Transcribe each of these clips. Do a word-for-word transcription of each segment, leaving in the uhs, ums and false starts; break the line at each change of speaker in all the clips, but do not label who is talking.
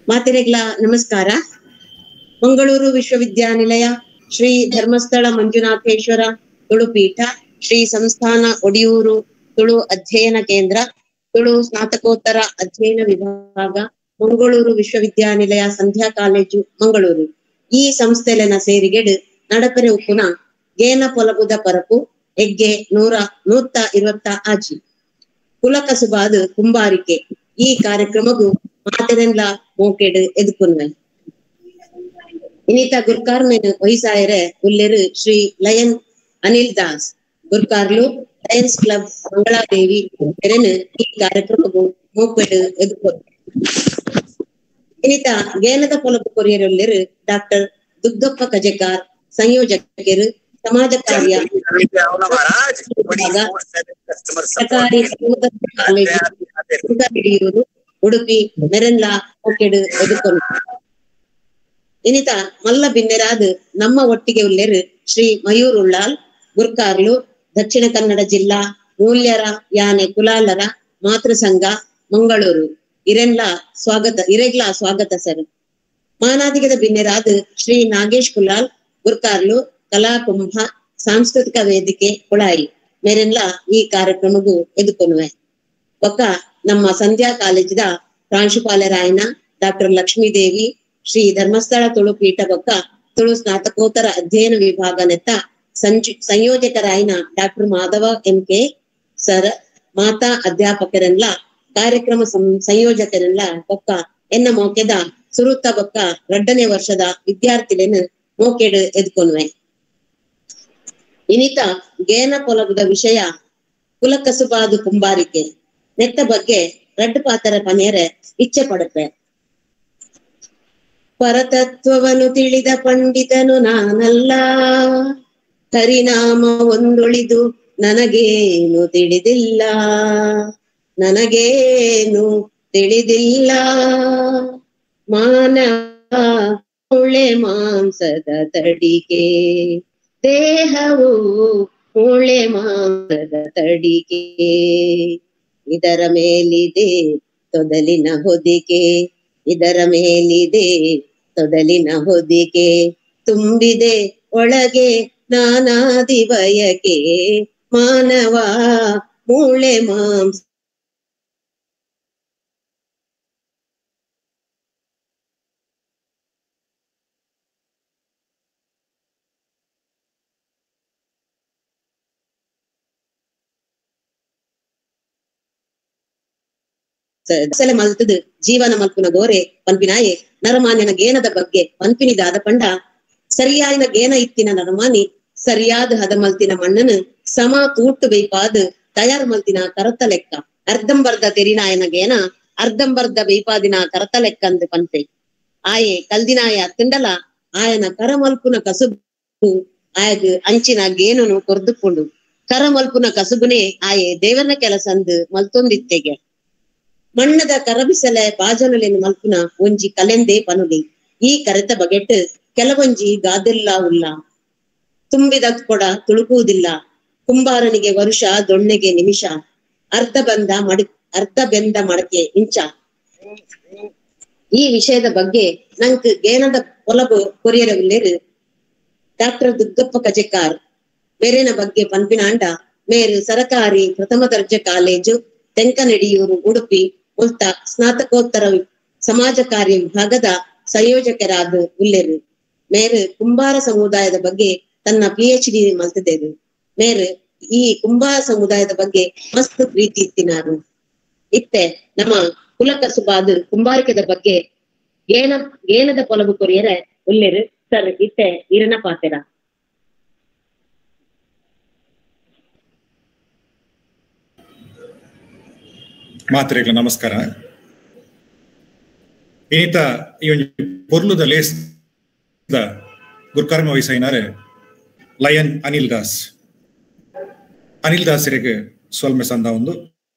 ಮಾತೆರೆಗ್ಲ ನಮಸ್ಕಾರ. ಮಂಗಳೂರು ವಿಶ್ವವಿದ್ಯಾನಿಲಯ ಶ್ರೀ ಧರ್ಮಸ್ಥಳ ಮಂಜುನಾಥೇಶ್ವರ ತುಳುಪೀಠ ಶ್ರೀ ಸಂಸ್ಥಾನ ಒಡಿಯೂರು ತುಳು ಅಧ್ಯಯನ ಕೇಂದ್ರ ತುಳು ಸ್ನಾತಕೋತ್ತರ ಅಧ್ಯಯನ ವಿಭಾಗ ಮಂಗಳೂರು ವಿಶ್ವವಿದ್ಯಾನಿಲಯ ಸಂಧ್ಯಾ ಕಾಲೇಜು ಮಂಗಳೂರು ಈ ಸಂಸ್ಥೆಲೆನ ಸೇರಿಗೆಡು ನಡಪರೆ ಉಪ್ಪುನ ಗೇನ ಪೊಲಬುದ ಪರಪು ಎಗ್ಗೆ ನೂರ ನೂತ್ತ ಇರುವತ್ತ ಆಜಿ ಕುಲಕಸುಬಾದು ಕುಂಬಾರಿಕೆ ಈ ಕಾರ್ಯಕ್ರಮಗೂ ಮಾತೆರೆನ್ಲ ಮೋಕೆಡು ಎದುಕುನ್ವೆ. ಇನಿತ ಗುರ್ಕಾರ್ಮೆನ್ ವಹಿಸಾಯರೆ ಉಲ್ಲೆರು ಶ್ರೀ ಲಯನ್ ಅನಿಲ್ ದಾಸ್ ಗುರ್ಕಾರ್ಲು ಲಯನ್ಸ್ ಕ್ಲಬ್ ಮಂಗಳಾದೇವಿ ಎರೆನು ಈ ಕಾರ್ಯಕ್ರಮಗೂ ಮೋಕೆಡು ಎದುಕೊನ್. ಇನಿತ ಗೇನದ ಪೊಲಬು ಕೊರಿಯರುಲ್ಲೆರು ಡಾಕ್ಟರ್ ದುಗ್ಗಪ್ಪ ಕಜೆಕಾರ್ ಸಂಯೋಜಕರು ಸಮಾಜ ಕಾರ್ಯ ಸರ್ಕಾರಿ ಕಾಲೇಜು ಉಡುಪಿ ಮೆರೆನ್ಲ ಮೋಕೆಡು ಎದುಕೊನ್. ಇನಿತ ಮಲ್ಲ ಬಿನ್ನೆರಾದ್ ನಮ್ಮ ಒಟ್ಟಿಗೆ ಉಲ್ಲೆರು ಶ್ರೀ ಮಯೂರ್ ಉಳ್ಳಾಲ್ ಗುರ್ಕಾರ್ಲು ದಕ್ಷಿಣ ಕನ್ನಡ ಜಿಲ್ಲಾ ಮೂಲ್ಯರ ಯಾನೆ ಕುಲಾಲರ ಮಾತೃ ಸಂಘ ಮಂಗಳೂರು ಇರೆನ್ಲ ಸ್ವಾಗತ ಇರೆಗ್ಲ ಸ್ವಾಗತ ಸರ್. ಮಾನಾದಿಗದ ಬಿನ್ನೆರಾದ್ ಶ್ರೀ ನಾಗೇಶ್ ಕುಲಾಲ್ ಗುರ್ಕಾರ್ಲು ಕಲಾಕುಂಭ ಸಾಂಸ್ಕೃತಿಕ ವೇದಿಕೆ ಕೊಳಾಯಿ ಮೇರೆನ್ಲ ಈ ಕಾರ್ಯಕ್ರಮಗೂ ಎದುಕೊನ್ವೆ. ಒಕ್ಕ ನಮ್ಮ ಸಂಧ್ಯಾ ಕಾಲೇಜಿದ ಪ್ರಾಂಶುಪಾಲರಾಯನ ಡಾಕ್ಟರ್ ಲಕ್ಷ್ಮೀದೇವಿ ಶ್ರೀ ಧರ್ಮಸ್ಥಳ ತುಳು ಪೀಠ ಬೊಕ್ಕ ತುಳು ಸ್ನಾತಕೋತ್ತರ ಅಧ್ಯಯನ ವಿಭಾಗ ನೆತ್ತ ಸಂಜು ಸಂಯೋಜಕರಾಯನ doctor Madhava M K sir ಮಾತಾ ಅಧ್ಯಾಪಕರೆಲ್ಲ ಕಾರ್ಯಕ್ರಮ ಸಂಯೋಜಕರೆಲ್ಲ ಬೊಕ್ಕ ಎನ್ನ ಮೋಕೆದ ಸುರುತ್ತ ಬೊಕ್ಕ ಎರಡನೇ ವರ್ಷದ ವಿದ್ಯಾರ್ಥಿಗಳನ್ನು ಮೋಕೆಡು ಎದ್ಕೊನ್ವೆ. ಇನಿತ ಗೇನ ಪೊಲಬುದ ವಿಷಯ ಕುಲಕಸುಬಾದು ಕುಂಬಾರಿಕೆ ನೆತ್ತ ಬಗ್ಗೆ ರಡ್ಡು ಪಾತರ ಪನೆಯರೆ ಇಚ್ಛೆ ಪಡುತ್ತೆ. ಪರತತ್ವವನ್ನು ತಿಳಿದ ಪಂಡಿತನು ನಾನಲ್ಲ, ಹರಿನಾಮ ಒಂದೊಳಿದು ನನಗೇನು ತಿಳಿದಿಲ್ಲ, ನನಗೇನು ತಿಳಿದಿಲ್ಲ. ಮಾನವ ಮೂಳೆ ಮಾಂಸದ ತಡಿಕೆ, ದೇಹವು ಮೂಳೆ ಮಾಂಸದ ತಡಿಕೆ, ಇದರ ಮೇಲಿದೆ ತೊದಲಿನ ಹೊದಿಕೆ, ಇದರ ಮೇಲಿದೆ ತೊದಲಿನ ಹೊದಿಕೆ, ತುಂಬಿದೆ ಒಳಗೆ ನಾನಾದಿ ಬಯಕೆ, ಮಾನವ ಮೂಳೆ ಮಾಂಸ ಮಲ್ತದು ಜೀವನ ಮಲ್ಪುನ ಗೋರೆ ಪನ್ಪಿನಾಯೆ ನರಮಾನ್ಯನ ಗೇನದ ಬಗ್ಗೆ ಪನ್ಪಿನಿದಾದ ಪಂಡ ಸರಿಯಾಯಿನ ಗೇನ ಇತ್ತಿನ ನರಮಾನಿ ಸರಿಯಾದ ಹದ ಮಲ್ತಿನ ಮಣ್ಣನು ಸಮ ತೂಟ್ಟು ಬೈಪಾದ್ ತಯಾರ್ ಮಲ್ತಿನ ಕರತ ಲೆಕ್ಕ ಅರ್ಧಂಬರ್ಧ ತೆರಿನಾಯನ ಗೇನ ಅರ್ಧಂಬರ್ಧ ಬೈಪಾದಿನ ಕರತ ಲೆಕ್ಕ ಅಂದ್ ಪನ್ಪೆ. ಆಯೆ ಕಲ್ದಿನಾಯ ತಿಂಡಲ ಆಯನ ಕರ ಮಲ್ಪುನ ಕಸುಬು ಆಯಗ್ ಅಂಚಿನ ಗೇನನು ಕೊರ್ದುಕೊಂಡು ಕರ ಮಲ್ಪುನ ಕಸುಬುನೇ ಆಯೆ ದೇವರನ ಕೆಲಸ ಅಂದ್ ಮಲ್ತೊಂದಿತ್ತೆಗೆ. ಮಣ್ಣದ ಕರಬಿಸಲೆ ಬಾಜನಲೆನು ಮಲ್ಪುನ ಒಂಜಿ ಕಲೆಂದೆ ಪನುಲಿ ಈ ಕರೆತ ಬಗೆಟ್ ಕೆಲವೊಂಜಿ ಗಾದಿಲ್ಲ ಉಲ್ಲ, ತುಂಬಿದ ಕೊಡ ತುಳುಕುವುದಿಲ್ಲ, ಕುಂಬಾರನಿಗೆ ವರುಷ ದೊಣ್ಣೆಗೆ ನಿಮಿಷ, ಅರ್ಧ ಬಂದ ಮಡಿ ಅರ್ಧ ಬೆಂದ ಮಡಕೆ ಇಂಚ. ಈ ವಿಷಯದ ಬಗ್ಗೆ ನಂಕ್ ಗೇನದ ಪೊಲಬು ಕೊರಿಯರವಿಲ್ಲೇರು ಡಾಕ್ಟರ್ ದುಗ್ಗಪ್ಪ ಕಜೆಕಾರ್ ಬೇರೆನ ಬಗ್ಗೆ ಪನ್ಪಿನಾಂಡ ಮೇರು ಸರಕಾರಿ ಪ್ರಥಮ ದರ್ಜೆ ಕಾಲೇಜು ತೆಂಕನಡಿಯೂರು ಉಡುಪಿ ಉಲ್ತ ಸ್ನಾತಕೋತ್ತರ ಸಮಾಜ ಕಾರ್ಯ ವಿಭಾಗದ ಸಂಯೋಜಕರಾದ ಉಲ್ಲೆರು. ಮೇರು ಕುಂಬಾರ ಸಮುದಾಯದ ಬಗ್ಗೆ ತನ್ನ ಪಿ ಎಚ್ ಡಿ ಮಲ್ತಿದ್ದೇರು. ಮೇರು ಈ ಕುಂಬಾರ ಸಮುದಾಯದ ಬಗ್ಗೆ ಮಸ್ತ್ ಪ್ರೀತಿ ಇತ್ತಿನಾರು. ಇತ್ತೆ ನಮ್ಮ ಕುಲಕಸುಬಾದು ಕುಂಬಾರಿಕೆದ ಬಗ್ಗೆ ಗೇನ ಗೇನದ ಪೊಲಬು ಕೊರಿಯರೆ ಉಲ್ಲೆರು ಸರ್ ಇತ್ತೆ ಇರನ ಪಾತೆರ.
ಮಾತ್ರೆಗಳ ನಮಸ್ಕಾರ. ಇನಿತ ಈ ಒಂದು ಪೊರ್ಲುದ ಲೇಸ್ ಗುರ್ಕಾರ್ಮ ವಯಸ್ಸೈನಾರೆ ಲಯನ್ ಅನಿಲ್ ದಾಸ್ ಅನಿಲ್ ದಾಸರಿಗೆ ಸೊಲ್ಮೆ ಸಂದ ಒಂದು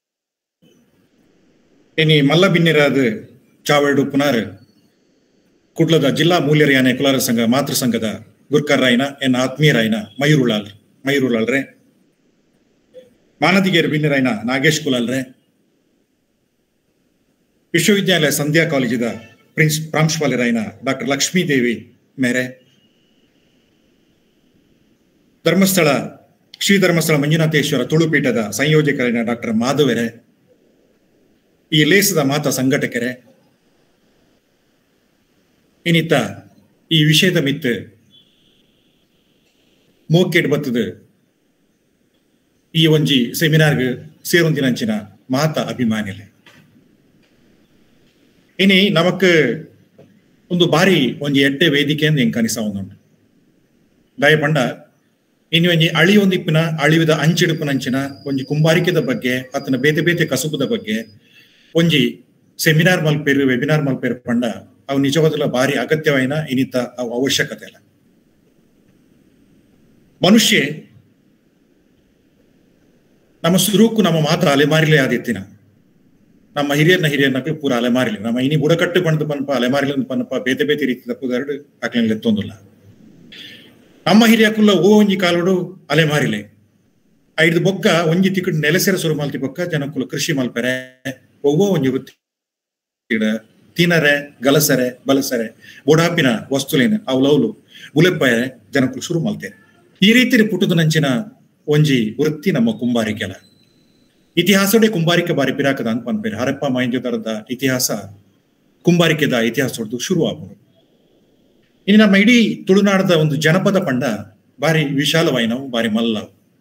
ಇನಿ ಮಲ್ಲ ಬಿನ್ನಿರಾದ ಚಾವರ್ಡು ಪುನಾರ್ ಕುಡ್ಲದ ಜಿಲ್ಲಾ ಮೂಲ್ಯರ ಯಾನೆ ಕುಲಾರ ಸಂಘ ಮಾತೃ ಸಂಘದ ಗುರ್ಕಾರ್ ರಾಯ್ನ ಎನ್ನ ಆತ್ಮೀಯರಾಯ್ನ ಮಯೂರ್ ಉಳ್ಳಾಲ್ ಮಯೂರ್ ಉಳ್ಳಾಲ್ರೆ ಮಾನದಿಗೇರ್ ಬಿನ್ನಿರಾಯ್ನ ನಾಗೇಶ್ ಕುಲಾಲ್ರೆ ವಿಶ್ವವಿದ್ಯಾಲಯ ಸಂಧ್ಯಾ ಕಾಲೇಜಿದ ಪ್ರಿನ್ಸ್ ಪ್ರಾಂಶುಪಾಲರಾಯಿನ ಡಾಕ್ಟರ್ ಲಕ್ಷ್ಮೀದೇವಿ ಮೇರೆ, ಧರ್ಮಸ್ಥಳ ಶ್ರೀ ಧರ್ಮಸ್ಥಳ ಮಂಜುನಾಥೇಶ್ವರ ತುಳುಪೀಠದ ಸಂಯೋಜಕರಾದ ಡಾಕ್ಟರ್ ಮಾಧವರೇ, ಈ ಲೇಸದ ಮಾತ ಸಂಘಟಕರೇ, ಇನ್ನಿತ್ತ ಈ ವಿಷಯದ ಮಿತ್ತು ಮೋಕೆಡ್ ಬತ್ತದ ಈ ಒಂಜಿ ಸೆಮಿನಾರ್ಗೆ ಸೇರೊಂದಿನಂಚಿನ ಮಾತ ಅಭಿಮಾನಿಲೆ. ಇನಿ ನಮಕ್ ಒಂದು ಬಾರಿ ಒಂಜಿ ಎಡ್ಡೆ ವೇದಿಕೆ ಅಂತ ಹೆಂಗ್ ಕನಿಸ ಒಂದುಂಟು ದಯ ಪಂಡ ಇನ್ನು ಒಂಜಿ ಅಳಿ ಒಂದಿಪ್ಪಿನ ಅಳಿವಿದ ಅಂಚಿಡುಪುನಂಚಿನ ಒಂಜಿ ಕುಂಬಾರಿಕೆದ ಬಗ್ಗೆ ಅತನ ಬೇತೆ ಬೇತೆ ಕಸುಬುದ ಬಗ್ಗೆ ಒಂಜಿ ಸೆಮಿನಾರ್ ಮಲ್ಪೇರು ವೆಬಿನಾರ್ ಮಲ್ಪೇರು ಪಂಡ ಅವು ನಿಜವಾದಲ್ಲ ಬಾರಿ ಅಗತ್ಯವಾಯಿನ ಇನ್ನಿತ ಅವು ಅವಶ್ಯಕತೆ ಇಲ್ಲ. ಮನುಷ್ಯ ನಮ್ಮ ಸುರೂಕು ನಮ್ಮ ಮಾತ್ರ ಅಲೆಮಾರಿಲೇ ಆದಿತ್ತಿನ ನಮ್ಮ ಹಿರಿಯರ್ನ ಹಿರಿಯರ್ನಕ್ಲು ಪೂರ ಅಲೆಮಾರಿಲಿ ನಮ್ಮ ಇನಿ ಬುಡಕಟ್ಟು ಪಂಡ ಪನಪ ಅಲೆಮಾರಿಲ ಪನಪ ಬೇತೆ ಬೇತೆ ರೀತಿ ತಪ್ಪುದಾರು ಆಕ್ಲಿನ ಎತ್ತೊಂದಿಲ್ಲ. ನಮ್ಮ ಹಿರಿಯಕುಲ್ಲ ಓ ಒಂಜಿ ಕಾಲೋಡು ಅಲೆಮಾರಿಲೆ ಐದು ಬೊಕ್ಕ ಒಂಜಿ ತಿಕ್ಕಡು ನೆಲೆಸೆರ ಸುರು ಮಲ್ತಿ ಬೊಕ್ಕ ಜನಕ್ಕುಲು ಕೃಷಿ ಮಲ್ಪೆರೆ ಒವ್ವೋ ಒಂಜಿ ವೃತ್ತಿ ತಿನರೆ ಗಲಸರೆ ಬಲಸರೆ ಬುಡಾಪಿನ ವಸ್ತುಲೇನು ಅವಲೌಲು ಉಲೆಪ್ಪರೆ ಜನಕ್ಕುಲು ಶುರು ಮಲ್ತೇನೆ. ಈ ರೀತಿ ಪುಟ್ಟದ ನಂಚಿನ ಒಂಜಿ ವೃತ್ತಿ ನಮ್ಮ ಕುಂಬಾರಿಕೆಲ ಇತಿಹಾಸಡೆ ಕುಂಬಾರಿಕೆ ಬಾರಿ ಪಿರಾಕದ ಅಂತ ಪನ್ಪೇರು ಹರಪ್ಪ ಮಹೇಂದ್ರತರದ ಇತಿಹಾಸ ಕುಂಬಾರಿಕೆದ ಇತಿಹಾಸ ಹೊಡೆದು ಶುರು ಆಗ್ಬೋದು. ಇನ್ನು ನಮ್ಮ ಇಡೀ ತುಳುನಾಡದ ಒಂದು ಜನಪದ ಪಂಡ ಬಾರಿ ವಿಶಾಲವಾಯಿನವು ಬಾರಿ ಮಲ್ಲ.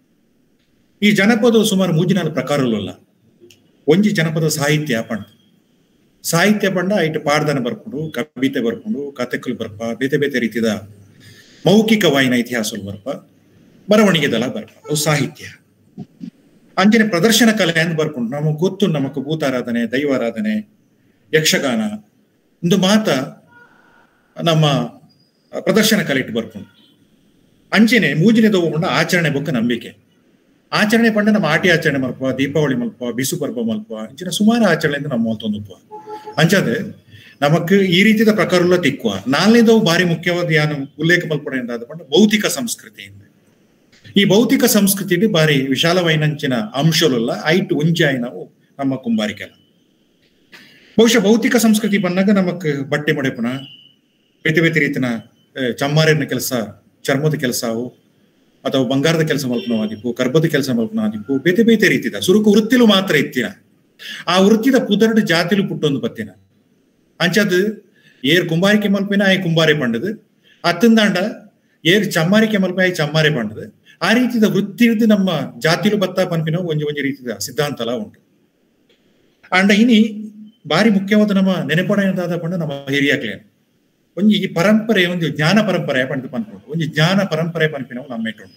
ಈ ಜನಪದ ಸುಮಾರು ಮೂಜಿನಾಲ್ ಪ್ರಕಾರಲ್ಲ. ಒಂಜಿ ಜನಪದ ಸಾಹಿತ್ಯ ಪಂಡ ಸಾಹಿತ್ಯ ಪಂಡ ಐಟ್ ಪಾಡ್ದನ ಬರ್ಕೊಂಡು ಕವಿತೆ ಬರ್ಕೊಂಡು ಕಥೆಗಳು ಬರ್ಪ ಬೇತೆ ಬೇತೆ ರೀತಿಯ ಮೌಖಿಕವಾಯಿನ ಇತಿಹಾಸ ಬರ್ಪ ಬರವಣಿಗೆದಲ್ಲ ಬರ್ಪ ಅವು ಸಾಹಿತ್ಯ. ಅಂಜನೆ ಪ್ರದರ್ಶನ ಕಲೆ ಅಂತ ಬರ್ಕೊಂಡು ನಮಗ್ ಗೊತ್ತು ನಮಕ್ ಭೂತಾರಾಧನೆ ದೈವಾರಾಧನೆ ಯಕ್ಷಗಾನ ಒಂದು ಮಾತ ನಮ್ಮ ಪ್ರದರ್ಶನ ಕಲೆ ಇಟ್ಟು ಬರ್ಕೊಂಡು ಅಂಚೆನೆ ಮೂಜಿನೆ ತಗೊಂಡ ಆಚರಣೆ ಬೊಕ್ಕ ನಂಬಿಕೆ ಆಚರಣೆ ಪಂಡ ನಮ್ಮ ಆಟಿ ಆಚರಣೆ ಮಲ್ಪ ದೀಪಾವಳಿ ಮಲ್ಪ ಬಿಸು ಪರ್ಬ ಮಲ್ಪ ಅಂಚಿನ ಸುಮಾರು ಆಚರಣೆಯಿಂದ ನಮ್ಮ ತೊಂದುಪ್ಪ ಅಂಚದೆ ನಮಕ್ ಈ ರೀತಿಯ ಪ್ರಕಾರಲ್ಲ ತಿಕ್ಕುವ. ನಾಲ್ನೇದವು ಬಾರಿ ಮುಖ್ಯವಾದ ಯಾನು ಉಲ್ಲೇಖ ಮಲ್ಪಡೆಯಿಂದ ಪಂಡ ಭೌತಿಕ ಸಂಸ್ಕೃತಿಯಿಂದ ಈ ಭೌತಿಕ ಸಂಸ್ಕೃತಿ ಬಾರಿ ವಿಶಾಲವೈನಂಚಿನ ಅಂಶಲಲ್ಲ ಐಟ್ ಉಂಜಾಯಿ ನಾವು ನಮ್ಮ ಕುಂಬಾರಿಕೆಲ್ಲ. ಬಹುಶಃ ಭೌತಿಕ ಸಂಸ್ಕೃತಿ ಬಂದಾಗ ನಮಕ್ ಬಟ್ಟೆ ಮಡೆಪುಣ ಬೇತೆ ಬೇತೆ ರೀತಿನ ಚಮ್ಮಾರಿನ ಕೆಲಸ ಚರ್ಮದ ಕೆಲಸವು ಅಥವಾ ಬಂಗಾರದ ಕೆಲಸ ಮಲ್ಪನವಾದಿಪ್ಪು ಕರ್ಬದ ಕೆಲಸ ಮಲ್ಪನವಾದಿಪ್ಪು ಬೇತೆ ಬೇತೆ ರೀತಿದ ಸುರುಕು ವೃತ್ತಿಲು ಮಾತ್ರ ಇತ್ತಿನ ಆ ವೃತ್ತಿದ ಪುದರ್ಡು ಜಾತಿಲು ಪುಟ್ಟೊಂದು ಬತ್ತಿನ ಅಂಚದ್ ಏರ್ ಕುಂಬಾರಿಕೆ ಮಲ್ಪಿನ ಆಯ್ ಕುಂಬಾರೆ ಪಂಡದು ಅತ್ತಂದಾಂಡ ಏರ್ ಚಮ್ಮಾರಿಕೆ ಮಲ್ಪ ಆಯ್ ಚಮ್ಮಾರೆ ಪಂಡದು ಆ ರೀತಿಯ ವೃತ್ತಿ ಹಿಡಿದು ನಮ್ಮ ಜಾತಿಲು ಬತ್ತ ಪನ್ಪಿನ ಒಂಜಿ ಒಂಜಿ ರೀತಿಯ ಸಿದ್ಧಾಂತ ಎಲ್ಲ ಉಂಟು. ಅಂಡ ಇನಿ ಬಾರಿ ಮುಖ್ಯವಾದ ನಮ್ಮ ನೆನಪಡೆಯದಾದ ಪಂಡ ನಮ್ಮ ಹಿರಿಯಾಕ್ಲೆ ಒಂಜಿ ಈ ಪರಂಪರೆ ಒಂದು ಜ್ಞಾನ ಪರಂಪರೆ ಪಂಡ ಪನ್ಕೊಂಡು ಒಂಜಿ ಜ್ಞಾನ ಪರಂಪರೆ ಪನ್ಪಿನವು ನಮ್ಮ ಇಟ್ಟು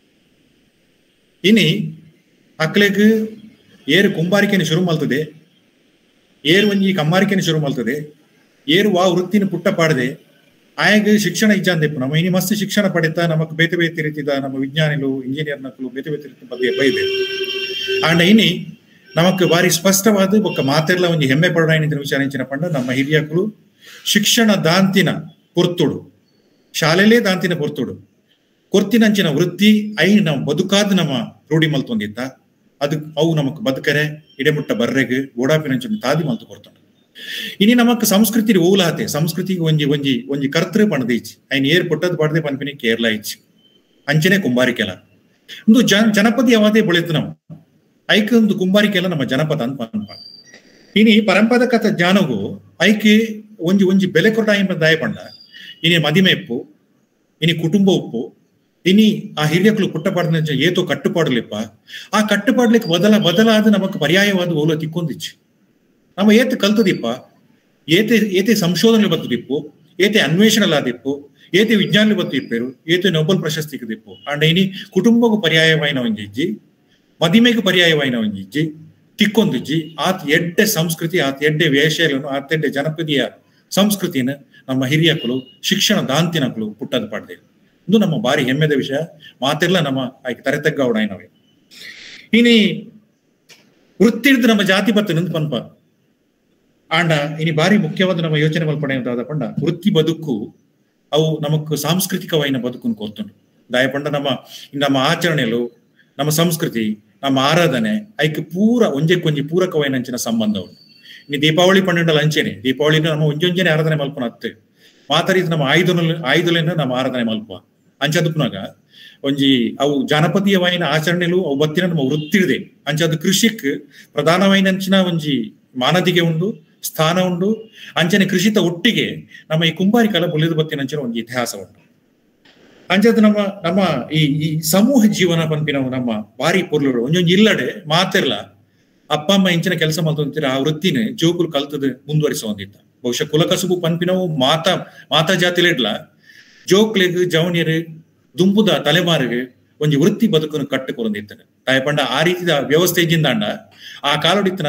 ಇನಿ ಅಕ್ಲೆಗ್ ಏರು ಕುಂಬಾರಿಕೆನ ಶುರು ಮಲ್ತದೆ ಏರು ಒಂಜಿ ಕಮ್ಮಾರಿಕೆನ ಶುರು ಮಲ್ತದೆ ಏರು ವಾ ವೃತ್ತಿನ ಪುಟ್ಟ ಪಾಡದೆ ಆಯಗ ಶಿಕ್ಷಣ ಇಜ್ಜಾಂದೆಪ್ಪು ನಮ್ಮ ಇನಿ ಮಸ್ತ್ ಶಿಕ್ಷಣ ಪಡಿತಾ ನಮಕ್ ಬೇತೆ ಬೇತೆ ರೀತಿದ ನಮ್ಮ ವಿಜ್ಞಾನಿಗಳು ಇಂಜಿನಿಯರ್ ನಕಲು ಬೇತೆ ಬೇತೆ ರೀತಿ ಬಗ್ಗೆ ಬೈದೆ ಆಂಡ ಇನಿ ನಮಕ್ ಬಾರಿ ಸ್ಪಷ್ಟವಾದ ಒಕ್ಕ ಮಾತೆಲ್ಲ ಒಂಜಿ ಹೆಮ್ಮೆ ಪಡಾಯಿನ ವಿಚಾರ ಇಂಚಿನ ಪಂಡ ನಮ್ಮ ಹಿರಿಯಕಲು ಶಿಕ್ಷಣ ದಾಂತಿನ ಪುರ್ತುಡು ಶಾಲೆಲೇ ದಾಂತಿನ ಪುರ್ತುಡು ಕೊರ್ತಿನಂಚಿನ ವೃತ್ತಿ ಐ ನಾವು ಬದುಕಾದ ನಮ್ಮ ರೂಢಿ ಮಲ್ತೊಂದಿತ್ತ ಅದು ಅವು ನಮಕ್ ಬದುಕರೆ ಇಡೆಮುಟ್ಟ ಬರ್ರೆಗ್ ಓಡಾಪಿನಂಚಿನ ತಾದಿ ಮಲ್ತು ಕೊಡ್ತೊಂಡು. ಇನಿ ನಮಕ್ ಸಂಸ್ಕೃತಿ ಓಲಾತೆ ಸಂಸ್ಕೃತಿಗೆ ಒಂಜಿ ಒಂಜಿ ಒಂಜಿ ಕರ್ತೃ ಪಣದ ಇಚ್ಚಿ ಐನ್ ಏರ್ ಪುಟ್ಟದ್ ಪಡದೆ ಪನ್ಪಿನಿ ಕೇರಳ ಇಚ್ಚಿ ಅಂಚನೆ ಕುಂಬಾರಿಕೆಲ ಒಂದು ಜನ ಜನಪದ ಯಾವದೇ ಬೆಳೆತು ನಾವು ಐಕ್ ಒಂದು ಕುಂಬಾರಿಕೆಲ್ಲ ನಮ್ಮ ಜನಪದ ಅಂತ ಪನ್ಪ. ಇನಿ ಪರಂಪರಾಗತ ಜ್ಞಾನಗೂ ಐಕೆ ಒಂಜಿ ಒಂಜಿ ಬೆಲೆ ಕೊಟ್ಟ ದಾಯ ಪಂಡ ಇನಿ ಮದಿಮೆ ಉಪ್ಪು ಇನಿ ಕುಟುಂಬ ಉಪ್ಪು ಇನಿ ಆ ಹಿರಿಯಕ್ಕಳು ಪುಟ್ಟ ಪಾಡಿನ ಏತೋ ಕಟ್ಟುಪಾಡಲಿಪ್ಪ ಆ ಕಟ್ಟುಪಾಡ್ಲಿಕ್ಕೆ ಬದಲ ಬದಲಾದ ನಮಕ್ ಪರ್ಯಾಯವಾದ ಓಲ ತಿಕ್ಕೊಂದಿಚ್ಚು ನಮ್ಮ ಏತ್ ಕಲ್ತದಿಪ್ಪ ಏತೆ ಏತೆ ಸಂಶೋಧನೆ ಬರ್ತದಿಪ್ಪು ಏತೆ ಅನ್ವೇಷಣಲಾದಿಪ್ಪು ಏತೆ ವಿಜ್ಞಾನ ಬತ್ತಿಪ್ಪೇರು ಏತೆ ನೊಬೆಲ್ ಪ್ರಶಸ್ತಿ ದಿಪ್ಪು ಅಂಡ ಇನಿ ಕುಟುಂಬಗೂ ಪರ್ಯಾಯವಾಯಿನ ಒಂಜಿಜ್ಜಿ ಮದಿಮೆಗೂ ಪರ್ಯಾಯವಾಯಿನ ಒಂಜಿಜ್ಜಿ ತಿಕ್ಕೊಂದಿಜ್ಜಿ ಆತ್ ಎಡ್ಡೆ ಸಂಸ್ಕೃತಿ ಆತ್ ಎಡ್ಡೆ ವೇಷಗಳನ್ನು ಆತ್ ಎಡ್ಡೆ ಜನಪದೀಯ ಸಂಸ್ಕೃತಿನ ನಮ್ಮ ಹಿರಿಯಕಲು ಶಿಕ್ಷಣ ದಾಂತಿನಕಲು ಪುಟ್ಟದ ಪಾಡ್ದೆ ಇದು ನಮ್ಮ ಬಾರಿ ಹೆಮ್ಮೆದ ವಿಷಯ ಮಾತೆಲ್ಲ ನಮ್ಮ ಆಯ್ಕೆ ತರೆತಗ್ಗಾವಡಾಯಿನವೆ. ಇನಿ ವೃತ್ತಿ ಹಿಡಿದು ನಮ್ಮ ಜಾತಿ ಬತ್ತ ನಿಂತು ಪನ್ಪ ಆಂಡ ಇನಿ ಬಾರಿ ಮುಖ್ಯವಾದ ನಮ್ಮ ಯೋಚನೆ ಮಲ್ಪಡೆಯಂತಾದ ಪಂಡ ವೃತ್ತಿ ಬದುಕು ಅವು ನಮಕ್ ಸಾಂಸ್ಕೃತಿಕವಾಯಿನ ಬದುಕನ್ನು ಕೋರ್ತುಂಡು ದಾಯ ಪಂಡ ನಮ್ಮ ನಮ್ಮ ಆಚರಣೆಲು ನಮ್ಮ ಸಂಸ್ಕೃತಿ ನಮ್ಮ ಆರಾಧನೆ ಐಕ್ ಪೂರ ಒಂಜೆಕ್ಕೊಂಜಿ ಪೂರಕವಾಯಿನಂಚಿನ ಸಂಬಂಧ ಉಂಟು. ಇನ್ನು ದೀಪಾವಳಿ ಪಂಡಿಂಡಲ ಅಂಚೆನೆ ದೀಪಾವಳಿನ ನಮ್ಮ ಒಂಜೊಂಜನೆ ಆರಾಧನೆ ಮಲ್ಪನ ಹತ್ತು ಮಾತಾಡಿದ ನಮ್ಮ ಆಯುಧ ಆಯುಧಲಿಂದ ನಮ್ಮ ಆರಾಧನೆ ಮಲ್ಪ ಅಂಚದಪ್ಪನಾಗ ಒಂಜಿ ಅವು ಜಾನಪದೀಯವಾಯಿನ ಆಚರಣೆಲು ಅವು ಬತ್ತಿನ ನಮ್ಮ ವೃತ್ತಿಡಿದೆ ಅಂಚದ ಕೃಷಿಕ್ ಪ್ರಧಾನವಾಯಿನ ಅಂಚಿನ ಒಂಜಿ ಮಾನದಿಗೆ ಉಂಡು ಸ್ಥಾನ ಉಂಡು ಅಂಚನೆ ಕೃಷಿತ ಒಟ್ಟಿಗೆ ನಮ್ಮ ಈ ಕುಂಬಾರಿ ಕಾಲ ಬೊಲಿದು ಬತ್ತಿನ ಅಂಚಿನ ಒಂದು ಇತಿಹಾಸ ಉಂಟು ಅಂಚದ ನಮ್ಮ ನಮ್ಮ ಈ ಈ ಸಮೂಹ ಜೀವನ ಪನ್ಪಿನವು ನಮ್ಮ ಬಾರಿ ಪೊರ್ಲುಗಳು ಒಂಜೊಂದು ಇಲ್ಲಡೆ ಮಾತಿರ್ಲ ಅಪ್ಪ ಅಮ್ಮ ಇಂಚಿನ ಕೆಲಸ ಮಾಡ್ತೀರ ಆ ವೃತ್ತಿನ ಜೋಕುಲು ಕಲ್ತದ ಮುಂದುವರಿಸುವಂದಿತ್ತ ಬಹುಶಃ ಕುಲಕಸುಬು ಪನ್ಪಿನವು ಮಾತಾ ಮಾತಾ ಜಾತಿಲಿಡ್ಲ ಜೋಕ್ಲೆಗ್ ಜವನಿಯರು ದುಂಬುದ ತಲೆಮಾರಿಗೆ ಒಂಜಿ ವೃತ್ತಿ ಬದುಕನ್ನು ಕಟ್ಟುಕೊರಂದಿತ್ತನೆ ತಾಯಪಂಡ ಆ ರೀತಿದ ವ್ಯವಸ್ಥೆ ಇದ್ದಿಂದಾಂಡ ಆ ಕಾಲೋಡಿತ್ತನ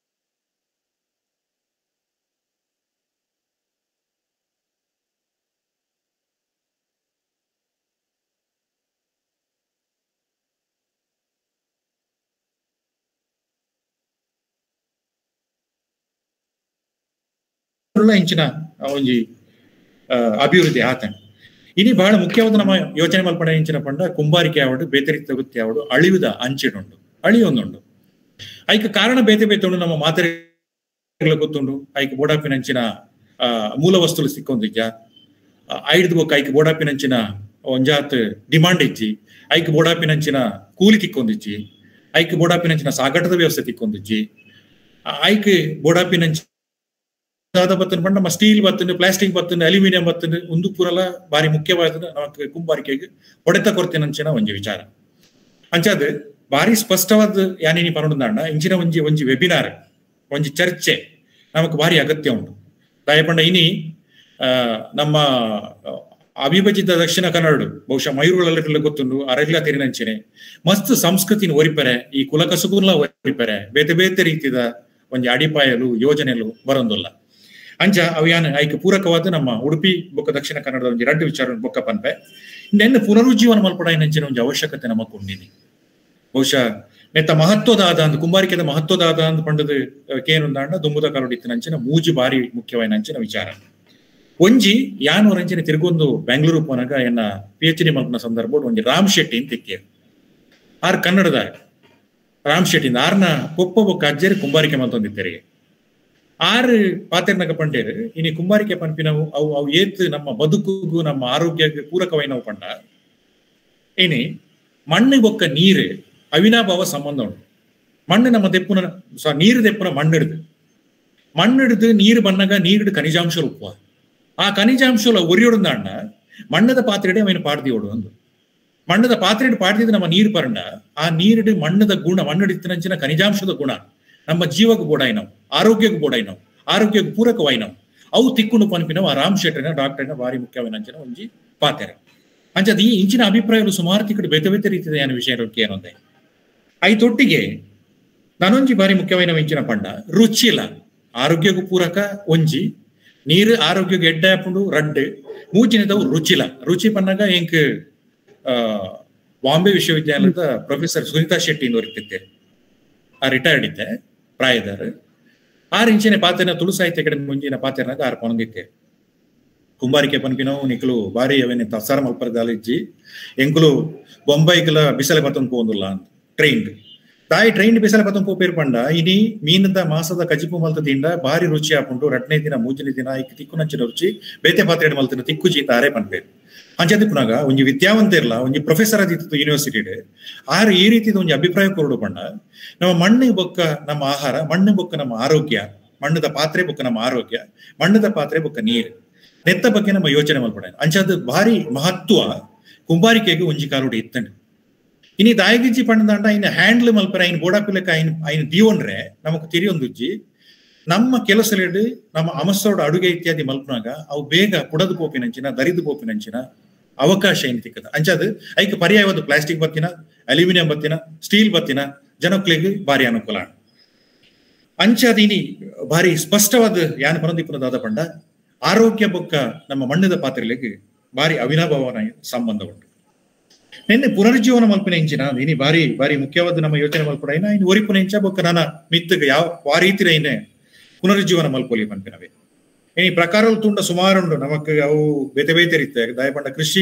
ಇಂಚಿನ ಒಂಜಿ ಅಭಿವೃದ್ಧಿ ಆತನ ಇನಿ ಬಹಳ ಮುಖ್ಯವಾದ ನಮ್ಮ ಯೋಚನೆ ಮಲ್ಪಡ ಇಂಚಿನ ಪಂಡ ಕುಂಬಾರಿಕೆ ಆವಡು ಬೇತರಿತ ವೃತ್ತಿ ಆವಡು ಅಳಿವಿದ ಅಂಚಿನುಂಡು ಅಳಿಯೊಂದುಂಡು ಐಕ ಕಾರಣ ಬೇತೆ ಬೇತೆ ಉಂಡು ನಮ್ಮ ಮಾತೆರೆ ಗೊತ್ತುಂಡು ಐಕ ಬೋಡಾಪಿನಂಚಿನ ಆ ಮೂಲ ವಸ್ತುಲು ಸಿಕ್ಕೊಂದಿಜ್ಜ ಐಡ್ದು ಬೊಕ್ಕ ಐಕ ಬೋಡಾಪಿನಂಚಿನ ಒಂಜಾತ್ ಡಿಮಾಂಡ್ ಇಜ್ಜಿ ಐಕ ಬೋಡಾಪಿನಂಚಿನ ಕೂಲಿ ತಿಕ್ಕೊಂದಿಜ್ಜಿ ಐಕ ಬೋಡಾಪಿನಂಚಿನ ಸಾಗಾಟದ ವ್ಯವಸ್ಥೆ ತಿಕ್ಕೊಂದಿಜ್ಜಿ ಐಕ ಬೋಡಾಪಿನಂಚಿ ಬತ್ತನ ಪಂಡ ನಮ್ಮ ಸ್ಟೀಲ್ ಬತ್ತನು ಪ್ಲಾಸ್ಟಿಕ್ ಬತ್ತನು ಅಲ್ಯೂಮಿನಿಯಂ ಬತ್ತನು ಒಂದು ಪೂರಲ ಬಾರಿ ಮುಖ್ಯವಾದ ನಮಗೆ ಕುಂಬಾರಿಕೆಗೆ ಹೊಡೆತ ಕೊರತೆನಂಚಿನ ಒಂಜಿ ವಿಚಾರ ಅಂಚಾದ ಬಾರಿ ಸ್ಪಷ್ಟವಾದ ಯಾನೇನಿ ಪನೊಂದಾಂಡ ಇಂಚಿನ ಒಂಜಿ ಒಂಜಿ ವೆಬಿನಾರ್ ಒಂಜಿ ಚರ್ಚೆ ನಮಕ್ ಬಾರಿ ಅಗತ್ಯ ಉಂಟು ದಯಪಂಡ ಇನಿ ಆ ನಮ್ಮ ಅವಿಭಜಿತ ದಕ್ಷಿಣ ಕನ್ನಡ ಬಹುಶಃ ಮಯೂರುಗಳೆಲ್ಲ ಗೊತ್ತುಂಡು ಅರೆಲ್ಲ ತೆರಿನಂಚಿನೆ ಮಸ್ತ್ ಸಂಸ್ಕೃತಿನ ಒರಿಪರೆ ಈ ಕುಲಕಸುಬುಲ್ಲ ಒರಿಪರೆ ಬೇತೆ ಬೇತೆ ರೀತಿದ ಒಂಜಿ ಅಡಿಪಾಯಲು ಯೋಜನೆಲು ಬರೊಂದುಲ್ಲ ಅಂಚ ಅವ್ಯಾನ ಐಕ ಪೂರಕವಾದ ನಮ್ಮ ಉಡುಪಿ ಬೊಕ್ಕ ದಕ್ಷಿಣ ಕನ್ನಡದ ಒಂಜಿ ರಡ್ಡು ವಿಚಾರ ಬೊಕ್ಕ ಪನ್ಪೆ ನೆನ್ನ ಪುನರುಜ್ಜೀವನ ಮಲ್ಪಡ ನಂಚಿನ ಒಂಜಿ ಅವಶ್ಯಕತೆ ನಮಕ್ ಉಂಡಿನಿ ಬಹುಶಃ ನೆತ್ತ ಮಹತ್ವದ ಆದ ಅಂದ್ ಕುಂಬಾರಿಕೆದ ಮಹತ್ವದ ಆದ ಅಂದ್ ಪಂಡದ ಕೇನುಂದಾಂಡ ದುಂಬುದ ಕಾಲೋಡಿತ್ತಿನ ಅಂಚಿನ ಮೂಜಿ ಬಾರಿ ಮುಖ್ಯವಾದ ಅಂಚಿನ ವಿಚಾರ ಒಂಜಿ ಯಾನು ರಂಚಿನ ತಿರುಗೊಂದು ಬೆಂಗಳೂರು ಪೋನಾಗ ಎನ್ನ ಪಿ ಎಚ್ ಡಿ ಮಲ್ಪನ ಸಂದರ್ಭ ಒಂಜಿ ರಾಮ್ ಶೆಟ್ಟಿ ಅಂತ ತಿಕ್ಕೇರು ಆರ್ ಕನ್ನಡದ ರಾಮ್ ಶೆಟ್ಟಿಂದ ಆರ್ನ ಕೊಪ್ಪ ಬೊಕ್ಕ ಅಜ್ಜರಿ ಕುಂಬಾರಿಕೆ ಮಲ್ತೊಂದಿತ್ತೆರಿಗೆ ಆರು ಪಾತೆರ್ನಗ ಪಂಡೇರು ಇನಿ ಕುಂಬಾರಿಕೆ ಪನ್ಪಿನವು ಅವು ಅವು ಏತ್ ನಮ್ಮ ಬದುಕುಗೂ ನಮ್ಮ ಆರೋಗ್ಯಕ್ಕೆ ಪೂರಕವೈನವು ಪಂಡ ಇನಿ ಮಣ್ಣು ಬೊಕ್ಕ ನೀರು ಅವಿನಾಭಾವ ಸಂಬಂಧ ಉಂಟು ಮಣ್ಣು ನಮ್ಮ ತೆಪ್ಪುನ ಸ ನೀರು ತೆಪ್ಪುನ ಮಣ್ಣಿಡ್ದು ಮಣ್ಣಿಡ್ದು ನೀರು ಬಣ್ಣಗ ನೀರಿಡು ಖನಿಜಾಂಶ ಉಪ್ಪು ಆ ಖನಿಜಾಂಶ ಒರಿಯೋಡಂದಾಂಡ ಮಣ್ಣದ ಪಾತ್ರೆಡೆ ಅವನು ಪಾಡ್ದಿಯೋಡು ಒಂದು ಮಣ್ಣದ ಪಾತ್ರೆಡು ಪಾಡ್ದಿದ್ದು ನಮ್ಮ ನೀರು ಪರಂಡ ಆ ನೀರಿಡು ಮಣ್ಣದ ಗುಣ ಮಣ್ಣಿಡಿತ್ತಿನಂಚಿನ ಖನಿಜಾಂಶದ ಗುಣ ನಮ್ಮ ಜೀವಕ್ಕೆ ಬೋಡಾಯ್ನವು ಆರೋಗ್ಯಕ್ಕೆ ಬೋಡಾಯ್ನವು ಆರೋಗ್ಯಕ್ಕೆ ಪೂರಕವಾಯ್ನವು ಅವು ತಿಕ್ಕೊಂಡು ಪನ್ಪಿನವು ಆ ರಾಮ್ ಶೆಟ್ಟರ್ನ ಡಾಕ್ಟರ್ನ ಬಾರಿ ಮುಖ್ಯವಾದ ಒಂಜಿ ಪಾತೆರೆ ಅಂಚದ ಈ ಇಂಚಿನ ಅಭಿಪ್ರಾಯಗಳು ಸುಮಾರು ತಿಕ್ಕಡು ಬೇತೆ ಬೇತೆ ರೀತಿಯ ಏನು ವಿಷಯಕ್ಕೆ ಏನೊಂದೆ ಐತೊಟ್ಟಿಗೆ ನಾನೊಂಜಿ ಬಾರಿ ಮುಖ್ಯವಾದ ಇಂಚಿನ ಪಂಡ ರುಚಿಲ ಆರೋಗ್ಯಕ್ಕೂ ಪೂರಕ ಒಂಜಿ ನೀರು ಆರೋಗ್ಯಕ್ಕೆ ಎಡ್ಡೆ ಹಾಕೊಂಡು ರಡ್ಡು ಮೂಜಿನದವು ರುಚಿಲ ರುಚಿ ಪನ್ನಾಗ ಎಂಕ್ ಆ ಬಾಂಬೆ ವಿಶ್ವವಿದ್ಯಾಲಯದ ಪ್ರೊಫೆಸರ್ ಸುನೀತಾ ಶೆಟ್ಟಿ ಅವರಿದ್ದೆ ಆ ರಿಟೈರ್ಡ್ ಇದ್ದೆ ಪ್ರಾಯದರ್ ಆರು ಇಂಚಿನ ಪಾತೆನ ತುಳು ಸಾಹಿತ್ಯ ಕಡೆ ಮುಂಜಿನ ಪಾತೆರ್ನಾಗ ಆರು ಪೊನಗಿತ್ತೆ ಕುಂಬಾರಿಕೆ ಪನ್ಪಿನವು ನಿಕ್ಲು ಬಾರಿ ಅವೇನೆ ತಸಾರ ಮಲ್ಪರದಾಲ ಇಜ್ಜಿ ಎಂಕುಲು ಬೊಂಬೈಕಲ ಬಿಸಲೆ ಪತ್ತೊಂದು ಪೋಂದುಲ್ಲ ಅಂತ ಟ್ರೈನ್ಡ್ ತಾಯಿ ಟ್ರೈನ್ ಬಿಸಲೆ ಪತ್ತೊಂದು ಪೋಪೇರ್ ಪಂಡ ಇನಿ ಮೀನದ ಮಾಸದ ಕಜಿಪು ಮಲ್ತ ತಿಂಡ ಬಾರಿ ರುಚಿ ಹಾಕೊಂಡು ರಡ್ನೇ ದಿನ ಮೂಜನೇ ದಿನ ಐಕ್ ತಿಕ್ಕು ನಂಚಿನ ರುಚಿ ಬೇತೆ ಪಾತ್ರೆ ಮಲ್ತಿನ ತಿಕ್ಕು ಜೀತ ಆರೇ ಪನ್ಪೇರು ಅಂಚದಿಪ್ಪುನಾಗ ಒಂಜಿ ವಿದ್ಯಾವಂತ ಇರ್ಲ ಒಂಜಿ ಪ್ರೊಫೆಸರ್ ಆದಿತ್ತು ಯೂನಿವರ್ಸಿಟಿಡ್ ಆರು ಈ ರೀತಿದ ಒಂಜಿ ಅಭಿಪ್ರಾಯ ಕೊರಡು ಪಂಡ ನಮ್ಮ ಮಣ್ಣು ಬೊಕ್ಕ ನಮ್ಮ ಆಹಾರ ಮಣ್ಣು ಬೊಕ್ಕ ನಮ್ಮ ಆರೋಗ್ಯ ಮಣ್ಣದ ಪಾತ್ರೆ ಬೊಕ್ಕ ನಮ್ಮ ಆರೋಗ್ಯ ಮಣ್ಣದ ಪಾತ್ರೆ ಬೊಕ್ಕ ನೀರು ನೆತ್ತ ಬಗ್ಗೆ ನಮ್ಮ ಯೋಚನೆ ಮಲ್ಪಡ ಅಂಚದ ಭಾರಿ ಮಹತ್ವ ಕುಂಬಾರಿಕೆಗೆ ಒಂಜಿ ಕಾಲೋಡಿ ಇತ್ತಂಡು ಇನಿ ದಾಯಗಿಜ್ಜಿ ಪಂಡದಾಂಡ ಇನ್ನು ಹ್ಯಾಂಡ್ಲ್ ಮಲ್ಪರ ಐನ್ ಬೋಡಾಪಿಲಕ ಐನ್ ಐನ್ ದೀವೊಂಡ್ರೆ ನಮಕ್ ತಿರಿಯೊಂದುಜ್ಜಿ ನಮ್ಮ ಕೆಲಸಲೆಡ್ ನಮ್ಮ ಅಮಸೋಡ ಅಡುಗೆ ಇತ್ಯಾದಿ ಮಲ್ಪನಾಗ ಅವು ಬೇಗ ಪುಡದು ಪೋಪಿನಂಚಿನ ದರಿದು ಪೋಪಿನಂಚಿನ ಅವಕಾಶ ಏನು ತಿಕ್ಕದ ಅಂಚದು ಐಕ್ ಪರ್ಯಾಯವಾದ ಪ್ಲಾಸ್ಟಿಕ್ ಬತ್ತಿನ ಅಲ್ಯೂಮಿನಿಯಂ ಬತ್ತಿನ ಸ್ಟೀಲ್ ಬತ್ತಿನ ಜನಕ್ಲಿಗೆ ಭಾರಿ ಅನುಕೂಲ ಅಂಚದ ಇನಿ ಭಾರಿ ಸ್ಪಷ್ಟವಾದ ಯಾನ್ ಪನೊಂದಿಪ್ಪುನದಾದ ಪಂಡ ಆರೋಗ್ಯ ಬೊಕ್ಕ ನಮ್ಮ ಮಣ್ಣದ ಪಾತ್ರೆಗಳಿಗೆ ಭಾರಿ ಅವಿನಾಭಾವನ ಸಂಬಂಧ ಉಂಟು ನಿನ್ನೆ ಪುನರ್ಜೀವನ ಮಲ್ಪನ ಇಂಚಿನ ಇನಿ ಬಾರಿ ಬಾರಿ ಮುಖ್ಯವಾದ ನಮ್ಮ ಯೋಚನೆ ಮಲ್ಪಡ ಇನ್ನ ಇನ್ನು ಒರಿಪುನ ಇಂಚ ಬೊಕ್ಕ ನನ್ನ ಮಿತ್ತಗೆ ಯಾವ ಆ ರೀತಿಯ ಇನ್ನೇ ಪುನರುಜ್ಜೀವನ ಮಲ್ಪೊಲಿ ಪನ್ಪಿನವೆ ಇನಿ ಪ್ರಕಾರಲು ತುಂಡ ಸುಮಾರುಂಡು ನಮಕ್ ಅವು ಬೇತೆ ಬೇತೆ ರೀತಿ ದಯಪಂಡ ಕೃಷಿ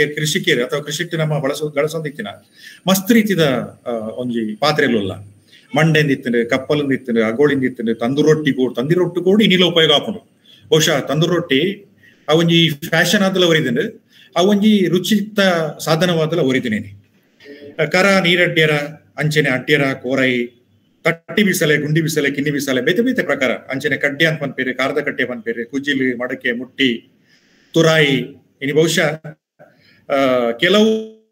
ಕೃಷಿಕೇರಿ ಅಥವಾ ಕೃಷಿಟ್ಟು ನಮ್ಮ ಬಳಸೋ ಗಳಸೊಂದಿತ್ತಿನ ಮಸ್ತ್ ರೀತಿದ ಒಂಜಿ ಪಾತ್ರೆಲುಲ್ಲ ಮಂಡೆಂದಿತ್ತು ಕಪ್ಪಲಿಂದಿತ್ತು ಅಗೋಳಿಂದಿತ್ತು ತಂದು ರೊಟ್ಟಿ ಕೂಡ ತಂದಿ ರೊಟ್ಟಿ ಕೂಡ ಇನ್ನಿಲ್ಲ ಉಪಯೋಗ ಹಾಕೊಂಡು ಬಹುಶಃ ತಂದು ರೊಟ್ಟಿ ಅವೊಂಜಿ ಫ್ಯಾಷನ್ ಆದಲ್ಲ ಒರಿದಂಡು ಅವೊಂಜಿ ರುಚಿಯುಕ್ತ ಸಾಧನವಾದಲ್ಲ ಒರಿದಿನೇನೆ ಕರ ನೀರಡ್ಡ್ಯರ ಅಂಚೆನೆ ಅಡ್ಡ್ಯರ ಕೋರೈ ತಟ್ಟಿ ಬಿಸಲೆ ಗುಂಡಿ ಬಿಸಲೆ ಕಿನ್ನಿ ಬಿಸಲೆ ಬೇತೆ ಬೇತೆ ಪ್ರಕಾರ ಅಂಚೆನೆ ಕಡ್ಡೆ ಅಂತ ಪನ್ಪೇರೆ ಕಾರದ ಕಟ್ಟೆ ಪನ್ಪೇರೆ ಕುಜಿಲು ಮಡಕೆ ಮುಟ್ಟಿ ತುರಾಯಿ ಇನ್ನು ಬಹುಶಃ ಕೆಲವು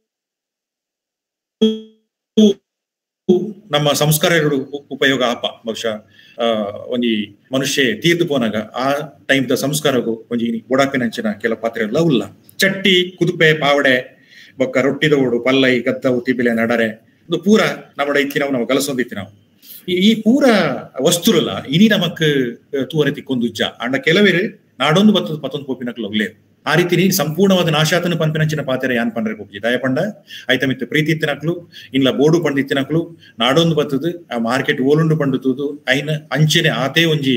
ನಮ್ಮ ಸಂಸ್ಕಾರಗಳು ಉಪಯೋಗ ಆಪ ಬಹುಶಃ ಒಂಜಿ ಮನುಷ್ಯ ತೀರ್ದು ಪೋನಾಗ ಆ ಟೈಮ್ ದ ಸಂಸ್ಕಾರಗೂ ಒಂಜಿ ಬೊಡಾಪಿನಂಚಿನ ಕೆಲ ಪಾತ್ರೆಲ್ಲ ಉಲ್ಲ ಚಟ್ಟಿ ಕುದುಪೆ ಪಾವಡೆ ಬೊಕ್ಕ ರೊಟ್ಟಿದ ಓಡು ಪಲ್ಲೈ ಗದ್ದವು ತಿಬಿಲೆ ನಡರೆ ಇದು ಪೂರ ನಮ್ಮ ಇತ್ತಿನವು ನಾವು ಕಲಸೊಂದಿತ್ತಿ ನಾವು ಈ ಪೂರ ವಸ್ತುರಲ್ಲ ಇನಿ ನಮಕ್ ತೂವರೆ ತಿಕ್ಕೊಂದುಜ್ಜ ಅಂಡ ಕೆಲವೇರು ನಾಡೊಂದು ಬತ್ತದ ಪತ್ತೊಂದು ಪೋಪಿನಕ್ಲು ಒಗ್ಲೇರು ಆ ರೀತಿ ನೀ ಸಂಪೂರ್ಣವಾದ ನಾಶಾತನ ಪಂಪಿನಂಚಿನ ಪಾತ್ರೆ ಯಾನ್ ಪಂಡ್ರೆ ಹೋಗಿ ದಯ ಪಂಡ ಐತ ಮಿತ್ತ ಪ್ರೀತಿ ಇತ್ತಿನಕ್ಲು ಇಲ್ಲ ಬೋಡು ಪಂಡ ಇತ್ತಿನಕ್ಲು ನಾಡೊಂದು ಬತ್ತದು ಆ ಮಾರ್ಕೆಟ್ ಓಲುಂಡು ಪಂಡುತ್ತದು ಐನ ಅಂಚೆನೆ ಆತೇ ಒಂಜಿ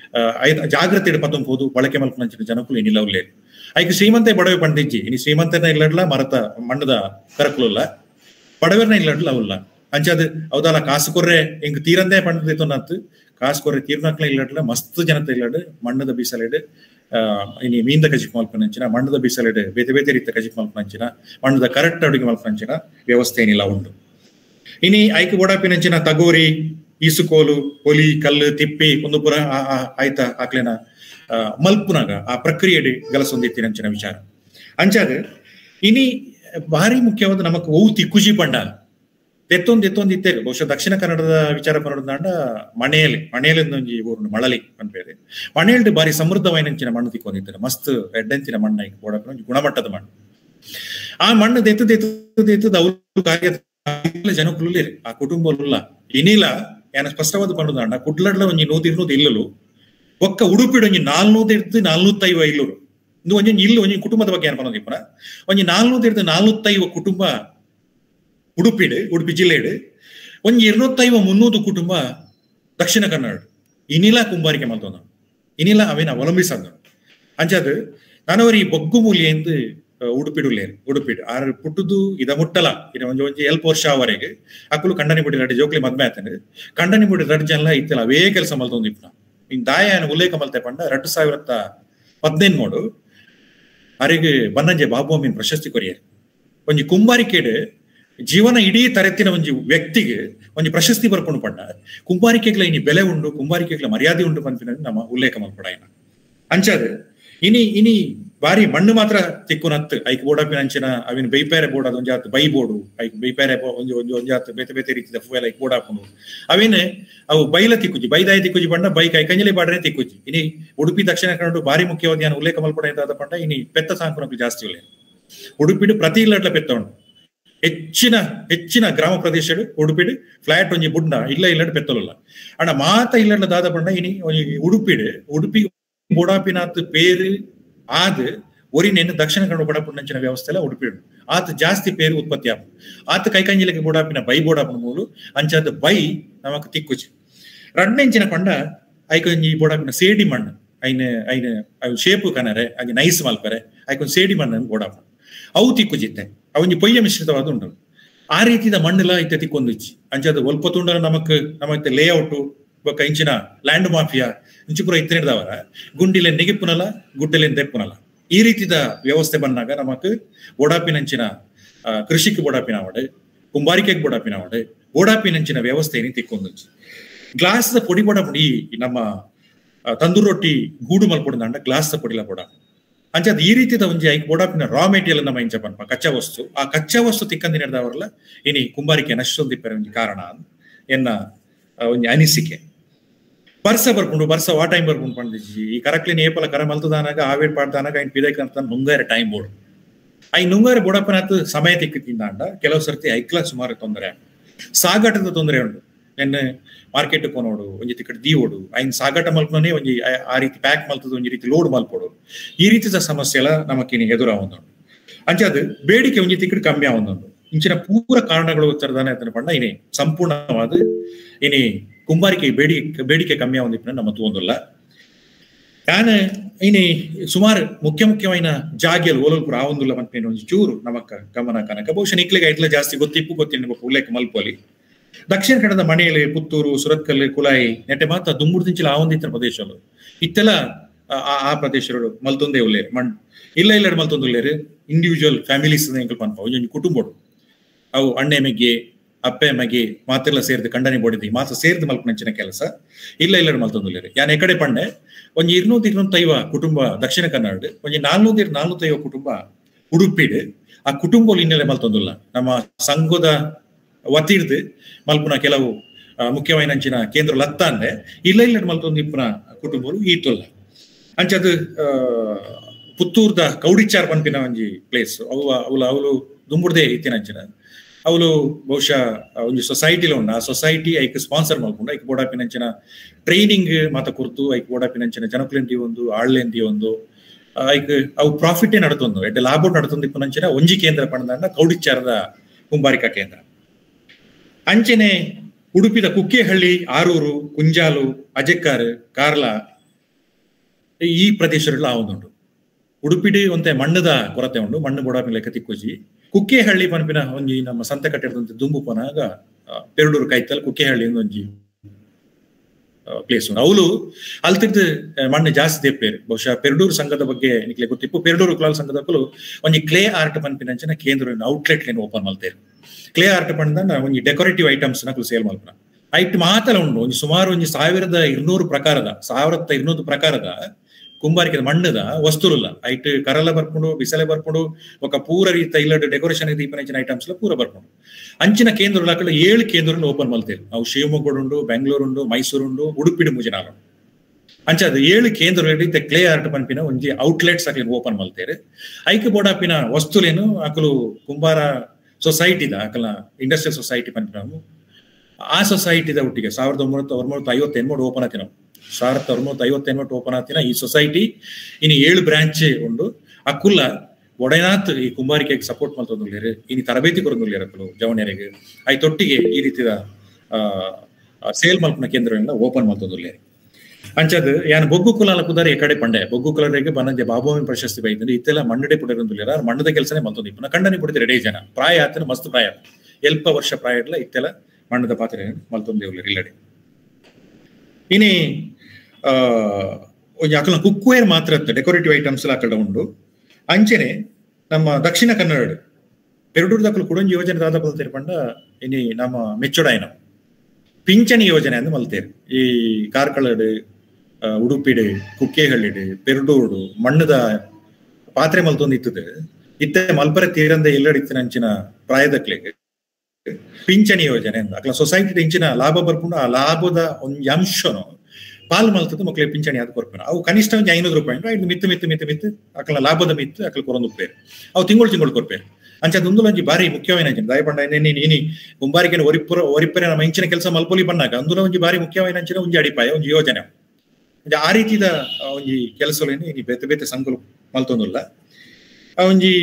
ಜಾಗ್ರತೆ ಪತ್ತೊಂದು ಬಳಕೆ ಮಲ್ಪನಂಚಿನ ಜನಕ್ಕಲು ಏನಿಲ್ಲ ಒಲ್ಲೇರು ಐಕ್ ಶ್ರೀಮಂತೆ ಬಡವೆ ಪಂಡಿಜ್ಜಿ ಇನಿ ಶ್ರೀಮಂತನ ಇಲ್ಲಡ್ಲ ಮರತ ಮಣ್ಣದ ಕರಕ್ಲುಲ್ಲ ಬಡವೆರ್ನ ಇಲ್ಲಡ್ಲ ಅವಲ್ಲ ಅಂಚದು ಅವದಲ್ಲ ಕಾಸು ಕೊರ್ರೆ ಹಿಂಗ್ ತೀರಂದೇ ಪಂಡಿತು ಕಾಸು ಕೊರ್ರೆ ತೀರ್ನಕ್ಲ ಇಲ್ಲಡ್ಲ ಮಸ್ತ್ ಜನತೆ ಇಲ್ಲಡ್ ಮಣ್ಣದ ಬೀಸಲೆಡ್ ಇನಿ ಮೀಂದ ಕಜಿಕ್ ಮಲ್ಪನಂಚಿನ ಮಣ್ಣದ ಬೀಸಲೆಡ್ ಬೇತೆ ಬೇತೆ ರೀತಿಯ ಕಜಿಕ್ ಮಲ್ಪನಂಚಿನ ಮಣ್ಣದ ಕರೆಕ್ಟ್ ಅಡುಗೆ ಮಲ್ಪನಂಚಿನ ವ್ಯವಸ್ಥೆ ಏನಿಲ್ಲ ಉಂಟು ಇನಿ ಐಕ್ ಬೋಡಾಪಿನಂಚಿನ ತಗೋರಿ ಈಸುಕೋಲು ಒಲಿ ಕಲ್ಲು ತಿಪ್ಪಿ ಒಂದು ಪುರ ಆಯ್ತ ಆಕ್ಲೇನ ಮಲ್ಪುನಾಗ ಆ ಪ್ರಕ್ರಿಯೆ ಗಲಸೊಂದಿತ್ತಿನಂಚಿನ ವಿಚಾರ ಅಂಚಾದ ಇನಿ ಭಾರಿ ಮುಖ್ಯವಾದ ನಮಕ್ ಓವು ತಿಕ್ಕುಜಿ ಪಂಡ ಎತ್ತೊಂದು ಎತ್ತೊಂದು ಇತ್ತೇರು ಬಹುಶಃ ದಕ್ಷಿಣ ಕನ್ನಡದ ವಿಚಾರ ಪನ್ನೋದಾಂಡ ಮಣೆಯಲ್ಲಿ ಮಣೆಯಲ್ಲಿಂದ ಒಂಜಿ ಊರು ಮಳಲಿ ಅನ್ಬೇರೆ ಮಣೆಯಲ್ಲಿ ಬಾರಿ ಸಮೃದ್ಧವಾಯಿನಂಚಿನ ಮಣ್ಣು ತಿಕ್ಕೊಂದಿದ್ದಾರೆ ಮಸ್ತ್ ಎಡ್ಡಂಚಿನ ಮಣ್ಣ ಈಗ ಬೋಡಕ ಗುಣಮಟ್ಟದ ಮಣ್ಣು ಆ ಮಣ್ಣು ದೆತ್ತದ ಎತ್ತದ ಎತ್ತದ ಅವ್ರು ಕಾರ್ಯ ಜನಕ್ಕೂ ಆ ಕುಟುಂಬಲ್ಲ ಇನಿಲ ಏನ ಸ್ಪಷ್ಟವಾದ ಪನ್ನೋದಾಂಡ ಕುಡ್ಲಡ್ಲ ಒಂಜಿ ನೂತಿರ್ನೂದು ಇಲ್ಲಲು ಒಕ್ಕ ಉಡುಪಿಡು ಒಂಜಿ ನಾಲ್ನೂದ ಇರ್ದು ನಾಲ್ನೂತ್ತೈವ ಇಲ್ಲೂರು ಇದು ಒಂಜಿ ಇಲ್ಲು ಒಂಜಿ ಕುಟುಂಬದ ಬಗ್ಗೆ ಏನ್ ಪನ್ನೋದಿಪ್ಪನ ಒಂಜಿ ನಾಲ್ನೂದ ಇರ್ದು ನಾಲ್ನೂತ್ತೈವ ಕುಟುಂಬ ಉಡುಪಿಡು ಉಡುಪಿ ಜಿಲ್ಲೆಡು ಒಂಜಿ ಇರ್ನೂತ್ತೈವ ಮುನ್ನೂರು ಕುಟುಂಬ ದಕ್ಷಿಣ ಕನ್ನಡ ಇನಿಲ ಕುಂಬಾರಿಕೆ ಮಲ್ತೊಂದ ಇನಿಲ ಅವೇನ ಅವಲಂಬಿಸಂದ ಅಂಚದು ನಾನವರಿ ಬೊಗ್ಗು ಮೂಲಿ ಎಂದು ಉಡುಪಿಡುಲೇರು ಉಡುಪಿಡು ಆರು ಪುಟ್ಟುದು ಇದ ಮುಟ್ಟಲ ಇದು ಒಂಜಿ ಒಂಜಿ ಎಲ್ಪ ವರ್ಷ ಅವರೆಗೆ ಅಕ್ಕಲು ಕಂಡನಿ ಬಿಡಿ ರಡ್ಡಿ ಜೋಕ್ಲಿ ಮದ್ಮೆ ಆತಂದ್ರೆ ಕಂಡನಿ ಬಿಡಿ ರಡ್ಡಿ ಜನ ಇತ್ತಲ್ಲ ಅವೇ ಕೆಲಸ ಮಲ್ತೊಂದಿಪ್ಪ ಇನ್ ದಾಯನ ಉಲ್ಲೇಖ ಮಲ್ತೆ ಪಂಡ ಎರಡು ಸಾವಿರದ ಹದಿನೈದು ನೋಡು ಅರಿಗೆ ಬನ್ನಂಜೆ ಬಾಬು ಅಮೀನ್ ಪ್ರಶಸ್ತಿ ಕೊರಿಯರು ಒಂಜಿ ಕುಂಬಾರಿಕೆಡು ಜೀವನ ಇಡೀ ತರೆತ್ತಿನ ಒಂಜಿ ವ್ಯಕ್ತಿಗೆ ಒಂಜಿ ಪ್ರಶಸ್ತಿ ಬರ್ಕೊಂಡು ಪಂಡ ಕುಂಬಾರಿಕೆಗಳ ಇನಿ ಬೆಲೆ ಉಂಡು ಕುಂಬಾರಿಕೆಗಳ ಮರ್ಯಾದೆ ಉಂಡು ಪಂಪಿನ ನಮ್ಮ ಉಲ್ಲೇಖ ಮಲ್ಪಡ ಏನ ಅಂಚದು ಇನಿ ಇನಿ ಬಾರಿ ಮಣ್ಣು ಮಾತ್ರ ತಿಕ್ಕುನತ್ತು ಐಕ್ ಬೋಡಪಿನ ಅಂಚಿನ ಅವಿನ ಬೈಪೇರೆ ಬೋಡ ಒಂಜಾತ್ ಬೈ ಬೋಡು ಐಕ್ ಬೈಪೇರೆ ಒಂಜಿ ಒಂಜಿ ಒಂಜಾತ್ ಬೇತೆ ಬೇತೆ ರೀತಿಯ ಫುವೆಲ್ ಐಕ್ ಬೋಡ ಹಾಕೊಂಡು ಅವೇನೆ ಅವು ಬೈಲ ತಿಕ್ಕುಜಿ ಬೈದಾಯ ತಿಕ್ಕುಜಿ ಪಂಡ ಬೈಕ್ ಐಕಂಜಲಿ ಬಾಡ್ರೆ ತಿಕ್ಕುಜಿ ಇನಿ ಉಡುಪಿ ದಕ್ಷಿಣ ಕನ್ನಡ ಬಾರಿ ಮುಖ್ಯವಾದ ಏನು ಉಲ್ಲೇಖ ಮಲ್ಪಡ ಅಂತ ಪಂಡ ಇನಿ ಪೆತ್ತ ಸಾಂಕುನಕ್ಲು ಜಾಸ್ತಿ ಉಲ್ಲೇಖ ಉಡುಪಿಡು ಪ್ರತಿ ಇಲ್ಲಟ್ಲ ಪೆತ್ತ ಉಂಟು ಹೆಚ್ಚಿನ ಹೆಚ್ಚಿನ ಗ್ರಾಮ ಪ್ರದೇಶಡು ಉಡುಪಿಡು ಫ್ಲಾಟ್ ಒಂಜಿ ಬುಡ್ಡ ಇಲ್ಲ ಇಲ್ಲಡ್ ಪೆತ್ತಲಲ್ಲ ಅಣ್ಣ ಮಾತ ಇಲ್ಲಡ್ಲ ದಾದ ಪಂಡ ಇನಿ ಒಂಜಿ ಉಡುಪಿಡು ಉಡುಪಿ ಬೋಡಾಪಿನಾತ್ ಪೇರು ಆದ್ ಒರಿನೇನು ದಕ್ಷಿಣ ಕನ್ನಡ ಬಡಪುಣ್ಣಂಚಿನ ವ್ಯವಸ್ಥೆ ಎಲ್ಲ ಉಡುಪಿಡು ಆತ ಜಾಸ್ತಿ ಪೇರು ಉತ್ಪತ್ತಿ ಆಪು ಆತ ಕೈಕಂಜಿಲಕ್ಕೆ ಬೋಡಾಪಿನ ಬೈ ಬೋಡಾಪನ ಮೂಲು ಅಂಚಾದ ಬೈ ನಮಕ್ ತಿಕ್ಕುಚಿ ರಡ್ನೆಂಚಿನ ಪಂಡ ಐಕೊಂಜಿ ಬೋಡಾಪಿನ ಸೇಡಿ ಮಣ್ಣು ಐನ ಐನ ಅವು ಶೇಪು ಕನರೆ ಹಾಗೆ ನೈಸ್ ಮಲ್ಪರೆ ಐಕೊಂದು ಸೇಡಿ ಮಣ್ಣನ್ನು ಬೋಡಾಪ ಅವು ತಿಕ್ಕುಜಿತ್ತೆ ಅವೊಂಜಿ ಪೊಯ್ಯ ಮಿಶ್ರಿತವಾದ ಉಂಟು ಆ ರೀತಿಯ ಮಣ್ಣೆಲ್ಲ ಇತ್ತೆ ತಿಕ್ಕೊಂದಿಚ್ಚಿ ಅಂಚಾದ ಒಲ್ಪ ತುಂಡಲ ನಮಕ್ ನಮಕ್ ಲೇಔಟು ಬೊಕ್ಕ ಇಂಚಿನ ಲ್ಯಾಂಡ್ ಮಾಫಿಯಾ ಇಂಚು ಪುರ ಇತ್ತಿನದವರ ಗುಂಡಿಲೆ ನಿಗಿಪುನಲ ಗುಡ್ಡೆಲೆ ತೆಪ್ಪುನಲ ಈ ರೀತಿಯ ವ್ಯವಸ್ಥೆ ಬಂದಾಗ ನಮಕ್ ಬೋಡಾಪಿನಂಚಿನ ಕೃಷಿಕ್ ಬೋಡಾಪಿನವಡೆ ಕುಂಬಾರಿಕೆಗೆ ಬೋಡಾಪಿನವಡೆ ಬೋಡಾಪಿನಂಚಿನ ವ್ಯವಸ್ಥೆ ಏನಿ ತಿಕ್ಕೊಂದಿಚ್ಚಿ ಗ್ಲಾಸ್ದ ಪೊಡಿ ಬೋಡ ಪುಡಿ ನಮ್ಮ ತಂದೂರು ರೊಟ್ಟಿ ಗೂಡು ಮಲ್ಪೊಡಂಡ ಗ್ಲಾಸ್ದ ಪೊಡಿಲ ಬೋಡ ಅಂಚದ ಈ ರೀತಿಯ ಒಂಜಿ ಐಕ್ ಬೋಡಾಪಿನ ರಾ ಮೆಟೀರಿಯಲ್ ನಮ್ಮ ಇಂಚ ಪನ್ಪ ಕಚ್ಚಾ ವಸ್ತು ಆ ಕಚ್ಚಾ ವಸ್ತು ತಿಕ್ಕಂದಿನದವರಲ್ಲ ಇನಿ ಕುಂಬಾರಿಕೆ ನಷ್ಟೊಂದಿಪ್ಪರೆ ಒಂಜಿ ಕಾರಣ ಎನ್ನ ಒಂಜಿ ಅನಿಸಿಕೆ ಬರ್ಸ ಬರ್ಕೊಂಡು ಬರ್ಸ ವಾ ಟೈಮ್ ಬರ್ಕೊಂಡು ಪಂಡಿಜಿ ಈ ಕರಕ್ಲಿನ ಏಪಲ ಕರ ಮಲ್ತದಾನಾಗ ಆವೇಡ್ ಪಾಡ್ದಾನಾಗ ಐನ್ ಪಿದೈಕ್ ಅಂತ ನುಂಗಾರೆ ಟೈಮ್ ಬೋರ್ಡ್ ಐ ನುಂಗಾರೆ ಬೋಡಪ್ಪನಾತ್ ಸಮಯ ತಿಕ್ಕಿಂದಾಂಡ ಕೆಲವು ಸರ್ತಿ ಐಕ್ಲ ಸುಮಾರು ತೊಂದರೆ ಸಾಗಾಟದ ತೊಂದರೆ ಉಂಟು ಎನ್ನ ಮಾರ್ಕೆಟ್ ಕೊನೋಡು ಒಂಜಿ ತಿಕ್ಕಡ ದೀವೋಡು ಐನ್ ಸಾಗಾಟ ಮಲ್ಪನೇ ಒಂಜಿ ಆ ರೀತಿ ಪ್ಯಾಕ್ ಮಲ್ತದ ಒಂಜಿ ರೀತಿ ಲೋಡ್ ಮಲ್ಪೋಡು ಈ ರೀತಿಯ ಸಮಸ್ಯೆ ಎಲ್ಲ ನಮಕಿನಿ ಎದುರಾವೊಂದುಂಡು ಅಂಚಾದ ಬೇಡಿಕೆ ಒಂಜಿ ತಿಕ್ಕಡ ಕಮ್ಮಿ ಆವೊಂದುಂಡು ಇಂಚಿನ ಪೂರ ಕಾರಣಗಳು ತರದಾನೆ ಅಂತ ಪಂಡ ಇನಿ ಸಂಪೂರ್ಣವಾದ ಇನಿ ಕುಂಬಾರಿಕೆ ಬೇಡಿಕೆ ಬೇಡಿಕೆ ಕಮ್ಮಿ ಆವೊಂದಿಪ್ಪನ ನಮ್ಮ ತೂಂದುಲ್ಲ ಯಾನ ಇನಿ ಸುಮಾರು ಮುಖ್ಯ ಮುಖ್ಯವಾದ ಜಾಗಿಯಲ್ಲಿ ಓಲಲ್ಪುರ ಆವೊಂದುಲ್ಲ ಮನ್ಪೇನು ಒಂಜಿ ಚೂರು ನಮಕ ಗಮನ ಕನಕ ಬಹುಶಃ ನಿಕ್ಲಿಗೆ ಐಟ್ಲ ಜಾಸ್ತಿ ಗೊತ್ತಿಪ್ಪು ಗೊತ್ತಿನ ಉಲ್ಲೇಖ ಮಲ್ಪೋಲಿ ದಕ್ಷಿಣ ಕನ್ನಡದ ಮಣೇಲಿ, ಪುತ್ತೂರು, ಸುರತ್ಕಲ್, ಕುಲಾಯಿ ನೆಟ್ಟೆ ಮಾತ್ರ ದುಂಬುಡ್ದಿಂಚಿಲ ಆ ಒಂದಿತ್ತರ ಪ್ರದೇಶಗಳು ಇತ್ತೆಲ್ಲ ಆ ಪ್ರದೇಶಗಳು ಮಲ್ತೊಂದೇ ಉಳ್ಳೇರು ಮಣ್ ಇಲ್ಲ ಇಲ್ಲ ಮಲ್ತೊಂದುಳ್ಳೇರು ಇಂಡಿವಿಜುವಲ್ ಫ್ಯಾಮಿಲೀಸ್ ಎಂಕಲ್ ಪನ್ಪ ಒಂಜೊಂಜಿ ಕುಟುಂಬಡು ಅವು ಅಣ್ಣೆ ಮೆಗ್ಗೆ ಅಪ್ಪೆ ಮಗೆ ಮಾತೆಲ್ಲ ಸೇರಿದು ಕಂಡನೆ ಬೋಡಿದಿ ಮಾತ್ರ ಸೇರಿದು ಮಲ್ಪನಂಚಿನ ಕೆಲಸ ಇಲ್ಲ ಇಲ್ಲ ಮಲ್ತೊಂದುಳ್ಳೇರು ಯಾನ್ ಎಕಡೆ ಪಂಡೆ ಒಂಜಿ ಇರ್ನೂತ್ ಇರ್ನೂತ್ತೈವ ಕುಟುಂಬ ದಕ್ಷಿಣ ಕನ್ನಡ ಒಂಜಿ ನಾಲ್ನೂತ್ ಇರ್ ನಾಲ್ನೂತ್ತೈವ ಕುಟುಂಬ ಉಡುಪಿಡ್ ಆ ಕುಟುಂಬ ಇನ್ನೆಲೆ ಮಲ್ತೊಂದುಲ್ಲ ನಮ್ಮ ಸಂಘದ ಒತ್ತಿಡ್ದು ಮಲ್ಪುನ ಕೆಲವು ಮುಖ್ಯವಾಯಿನಂಚಿನ ಕೇಂದ್ರ ಲತ್ತ ಅಂದ್ರೆ ಇಲ್ಲ ಇಲ್ಲ ಮಲ್ತೊಂದು ಇಪ್ಪನ ಕುಟುಂಬರು ಈತೊಲ್ಲ ಅಂಚದು ಪುತ್ತೂರ್ದ ಕೌಡಿಚಾರ್ ಪನ್ಪಿನ ಒಂಜಿ ಪ್ಲೇಸ್ ಅವು ಅವಳು ಅವಳು ದುಂಬುಡ್ದೇ ಇತ್ತಿನಂಚಿನ ಅವಳು ಬಹುಶಃ ಒಂದು ಸೊಸೈಟಿలో ಉಂಡ ಆ ಸೊಸೈಟಿ ಐಕ್ ಸ್ಪಾನ್ಸರ್ ಮಾಡ್ಕೊಂಡು ಐಕ್ ಬೋಡಾಪಿನಂಚಿನ ಟ್ರೈನಿಂಗ್ ಮಾತ ಕುರ್ತು ಐಕ್ ಬೋಡಾಪಿನಂಚಿನ ಜನಕ್ಲೆಂಟಿ ಒಂದು ಆಳ್ಲೆಂಟಿ ಒಂದು ಐಕ್ ಅವು ಪ್ರಾಫಿಟೇ ನಡತೊಂದು ಎಡ್ಡೆ ಲಾಭ ನಡತೊಂದು ಇಪ್ಪನಂಚಿನ ಒಂಜಿ ಕೇಂದ್ರ ಪಂಡ ಕೌಡಿಚಾರದ ಕುಂಬಾರಿಕಾ ಕೇಂದ್ರ ಅಂಚನೆ ಉಡುಪಿದ ಕುಕ್ಕೆಹಳ್ಳಿ, ಆರೂರು, ಕುಂಜಾಲು, ಅಜೆಕ್ಕಾರ್, ಕಾರ್ಲಾ ಈ ಪ್ರದೇಶಗಳು ಆ ಒಂದುಂಟು. ಉಡುಪಿಡಿ ಒಂತೆ ಮಣ್ಣದ ಕೊರತೆ ಉಂಡು, ಮಣ್ಣು ಬೋಡಾಪಿನ ಲೆಕ್ಕ ತಿಕ್ಕೋಜಿ. ಕುಕ್ಕೆಹಳ್ಳಿ ಪನ್ಪಿನ ಒಂಜಿ ನಮ್ಮ ಸಂತೆ ಕಟ್ಟಿಡದಂತೆ ದುಂಬು ಪನಾಗ ಪೆರಡೂರು ಕೈತಲ್ ಕುಕ್ಕೆಹಳ್ಳಿ ಒಂಜಿ ಪ್ಲೇಸ್ ಉಂಟು. ಅವಳು ಅಲ್ತಿದ್ದು ಮಣ್ಣು ಜಾಸ್ತಿ ತೆಪ್ಪೇರು. ಬಹುಶಃ ಪೆರಡೂರು ಸಂಘದ ಬಗ್ಗೆ ನಿಕ್ಲೆ ಗೊತ್ತಿಪ್ಪು. ಪೆರಡೂರು ಕುಲಾಲ್ ಸಂಘದಕ್ಕೂ ಒಂಜಿ ಕ್ಲೇ ಆರ್ಟ್ ಪನ್ಪಿನಂಚಿನ ಕೇಂದ್ರ ಔಟ್ಲೆಟ್ ಓಪನ್ ಮಲ್ತೇರು. ಕ್ಲೇ ಆರ್ಟ್ ಪಂಡ ಒಂಜಿ ಡೆಕೋರೇಟಿವ್ ಐಟಮ್ಸ್ ನಕಲು ಸೇಲ್ ಮಲ್ಪನ ಐಟ್ ಮಾತ್ರ ಉಂಡು. ಒಂಜಿ ಸುಮಾರು ಒಂಜಿ ಸಾವಿರದ ഇരുന്നൂറ് ಪ್ರಕಾರದ ಸಾವಿರದ ഇരുന്നൂറ് ಪ್ರಕಾರದ ಕುಂಬಾರಿಕೆದ ಮಣ್ಣದ ವಸ್ತುಲ್ಲ ಐಟ್ ಕರಲ ಬರ್ಕೊಂಡು ಬಿಸಲೆ ಬರ್ಕೊಂಡು ఒక ಪೂರ ರೀತ ಇಲ್ಲಡ್ ಡೆಕೋರೇಷನ್ ದೀಪನಂಚಿನ ಐಟಮ್ಸ್ ಪೂರ ಬರ್ಕೊಂಡು ಅಂಚಿನ ಕೇಂದ್ರ ಏಳು ಕೇಂದ್ರ ಓಪನ್ ಮಲ್ತೇರು. ಅವು ಶಿವಮೊಗ್ಗ ಉಂಡು, ಬೆಂಗಳೂರು ಉಂಡು, ಮೈಸೂರು ಉಂಡು, ಉಡುಪಿಡಿ ಮುಜನಾಲ ಅಂಚದ ಏಳು ಕೇಂದ್ರ ಕ್ಲೇ ಆರ್ಟ್ ಪನ್ಪಿನ ಒಂಜಿ ಔಟ್ಲೆಟ್ಸ್ ಅಕ್ಲಿ ಓಪನ್ ಮಲ್ತೇರು. ಐಕ್ ಬೋಡಾಪಿನ ವಸ್ತುಲೇನು ಅಕಲು ಕುಂಬಾರ ಸೊಸೈಟಿದ ಅಕಲ ಇಂಡಸ್ಟ್ರಿಯಲ್ ಸೊಸೈಟಿ ಪನ್ಪಿನ ಆ ಸೊಸೈಟಿದ ಒಟ್ಟಿಗೆ ಸಾವಿರದ ಒಂಬೈನೂರ ಒಂಬೈನೂರ ಐವತ್ತ ಎನ್ಮೂರು ಓಪನ್ ಆತಿನ ಸಾವಿರದ ಒಂಬೈನೂರ ಐವತ್ತ ಎನ್ಮೂರು ಓಪನ್ ಆತಿನ ಈ ಸೊಸೈಟಿ ಇನ್ನು ಏಳು ಬ್ರಾಂಚ್ ಉಂಡು. ಅಕ್ಕುಲ್ಲ ಒಡೆನಾಥ್ ಈ ಕುಂಬಾರಿಕೆಗೆ ಸಪೋರ್ಟ್ ಮಲ್ತೊಂದುಲ್ಲೇರು, ಇನ್ನು ತರಬೇತಿ ಕೊರೊಂದುಲ್ಲೇರು ಅಕ್ಕಲು ಜವಣಿಯರಿಗೆ ಐ ತೊಟ್ಟಿಗೆ ಈ ರೀತಿಯ ಸೇಲ್ ಮಲ್ಪನ ಕೇಂದ್ರಗಳನ್ನ ಓಪನ್ ಮಲ್ತೊಂದುಲ್ಲೇರು. ಅಂಚದ್ ಯಾನ್ ಬೊಗ್ಗು ಕುಲಾಲ ಕುದಾರ ಈ ಕಡೆ ಪಂಡೆ ಬೊಗ್ಗು ಕುಲರಿಗೆ ಬನ್ನಂಜೆ ಬಾಬುವಿನ ಪ್ರಶಸ್ತಿ ಬೈತಂದ್ರೆ ಇತ್ತೆಲ್ಲ ಮಣ್ಣಡೆ ಪುಡರಂದುಲ್ಲೇರ ಮಣ್ಣದ ಕೆಲಸನೇ ಮಲ್ತೊಂದು ಇಪ್ಪನ ಕಂಡನೆ ಪುಡಿದ ರೆಡಿ ಜನ ಪ್ರಾಯ ಆತನ ಮಸ್ತ್ ಪ್ರಾಯ ಎಲ್ಪ ವರ್ಷ ಪ್ರಾಯ ಇಡ್ಲ ಇತ್ತೆಲ್ಲ ಮಣ್ಣದ ಪಾತ್ರೆ ಮಲ್ತೊಂದೇವ್ಲೇರು ಇಲ್ಲಡೆ. ಇನಿ ಆ ಅಕಲ ಕುಕ್ವೇರ್ ಮಾತ್ರ ಡೆಕೋರೇಟಿವ್ ಐಟಮ್ಸ್ ಅಕಲ್ಡ ಉಂಡು. ಅಂಚನೆ ನಮ್ಮ ದಕ್ಷಿಣ ಕನ್ನಡ ಪೆರಡೂರು ದಕ್ಕಲು ಕುಡೊಂಜಿ ಯೋಜನೆ ದಾದ ಬಲ್ತೇರು ಪಂಡ ಇನಿ ನಮ್ಮ ಮೆಚ್ಚುಡಾಯಿನ ಪಿಂಚಣಿ ಯೋಜನೆ ಅಂದು ಮಲ್ತೇರು. ಈ ಕಾರ್ಕಳಡು, ಉಡುಪಿಡು, ಕುಕ್ಕೆಹಳ್ಳಿಡು, ಪೆರಡೂರು ಮಣ್ಣದ ಪಾತ್ರೆ ಮಲ್ತೊಂದು ಇತ್ತದ ಇತ್ತೆ ಮಲ್ಪರೆ ತೀರಂದ ಎಲ್ಲಡಿತ್ತಿನಂಚಿನ ಪ್ರಾಯದಕ್ಲೆಗೆ ಪಿಂಚಣಿ ಯೋಜನೆ ಅಂತ ಅಕ್ಲ ಸೊಸೈಟಿ ಇಂಚಿನ ಲಾಭ ಬರ್ಕೊಂಡು ಆ ಲಾಭದ ಒಂದ್ ಅಂಶನು ಪಾಲ್ ಮಲ್ತದ ಮಕ್ಳಿಗೆ ಪಿಂಚಣಿ ಆದ ಕೊರ್ಪೇನ ಅವು ಕನಿಷ್ಠ ಒಂಜಿ ಐನೂರು ರೂಪಾಯಿ ಐದು ಮಿತ್ತು ಮಿತ್ತು ಮಿತ್ತು ಮಿತ್ತು ಅಕ್ಲ ಲಾಭದ ಮಿತ್ತು ಅಕ್ಲ ಕೊರೊಂದು ಉಪ್ಪೇರು ಅವು ತಿಂಗಳು ತಿಂಗಳು ಕೊರ್ಪೇರು. ಅಂಚ ಒಂಜಿ ಬಾರಿ ಮುಖ್ಯವಾಯಿನ ದಯಪಂಡ ಇನಿ ಕುಂಬಾರಿಕೆ ಒರಿಪುರ ಒರಿಪರೆ ನಮ್ಮ ಇಂಚಿನ ಕೆಲಸ ಮಲ್ಪೊಲಿ ಬಂದಾಗ ಅಂದುಲ ಒಂಜಿ ಬಾರಿ ಮುಖ್ಯವಾಯಿನಂಚಿನ ಒಂಜಿ ಅಡಿಪಾಯ ಒಂಜಿ ಯೋಜನೆ ಆ ರೀತಿದ ಒಂಜಿ ಕೆಲಸಗಳೇನು ಇನಿ ಬೇತೆ ಬೇತೆ ಸಂಘಲು ಮಲ್ತೊಂದುಲ್ಲ. ಒಂಜಿ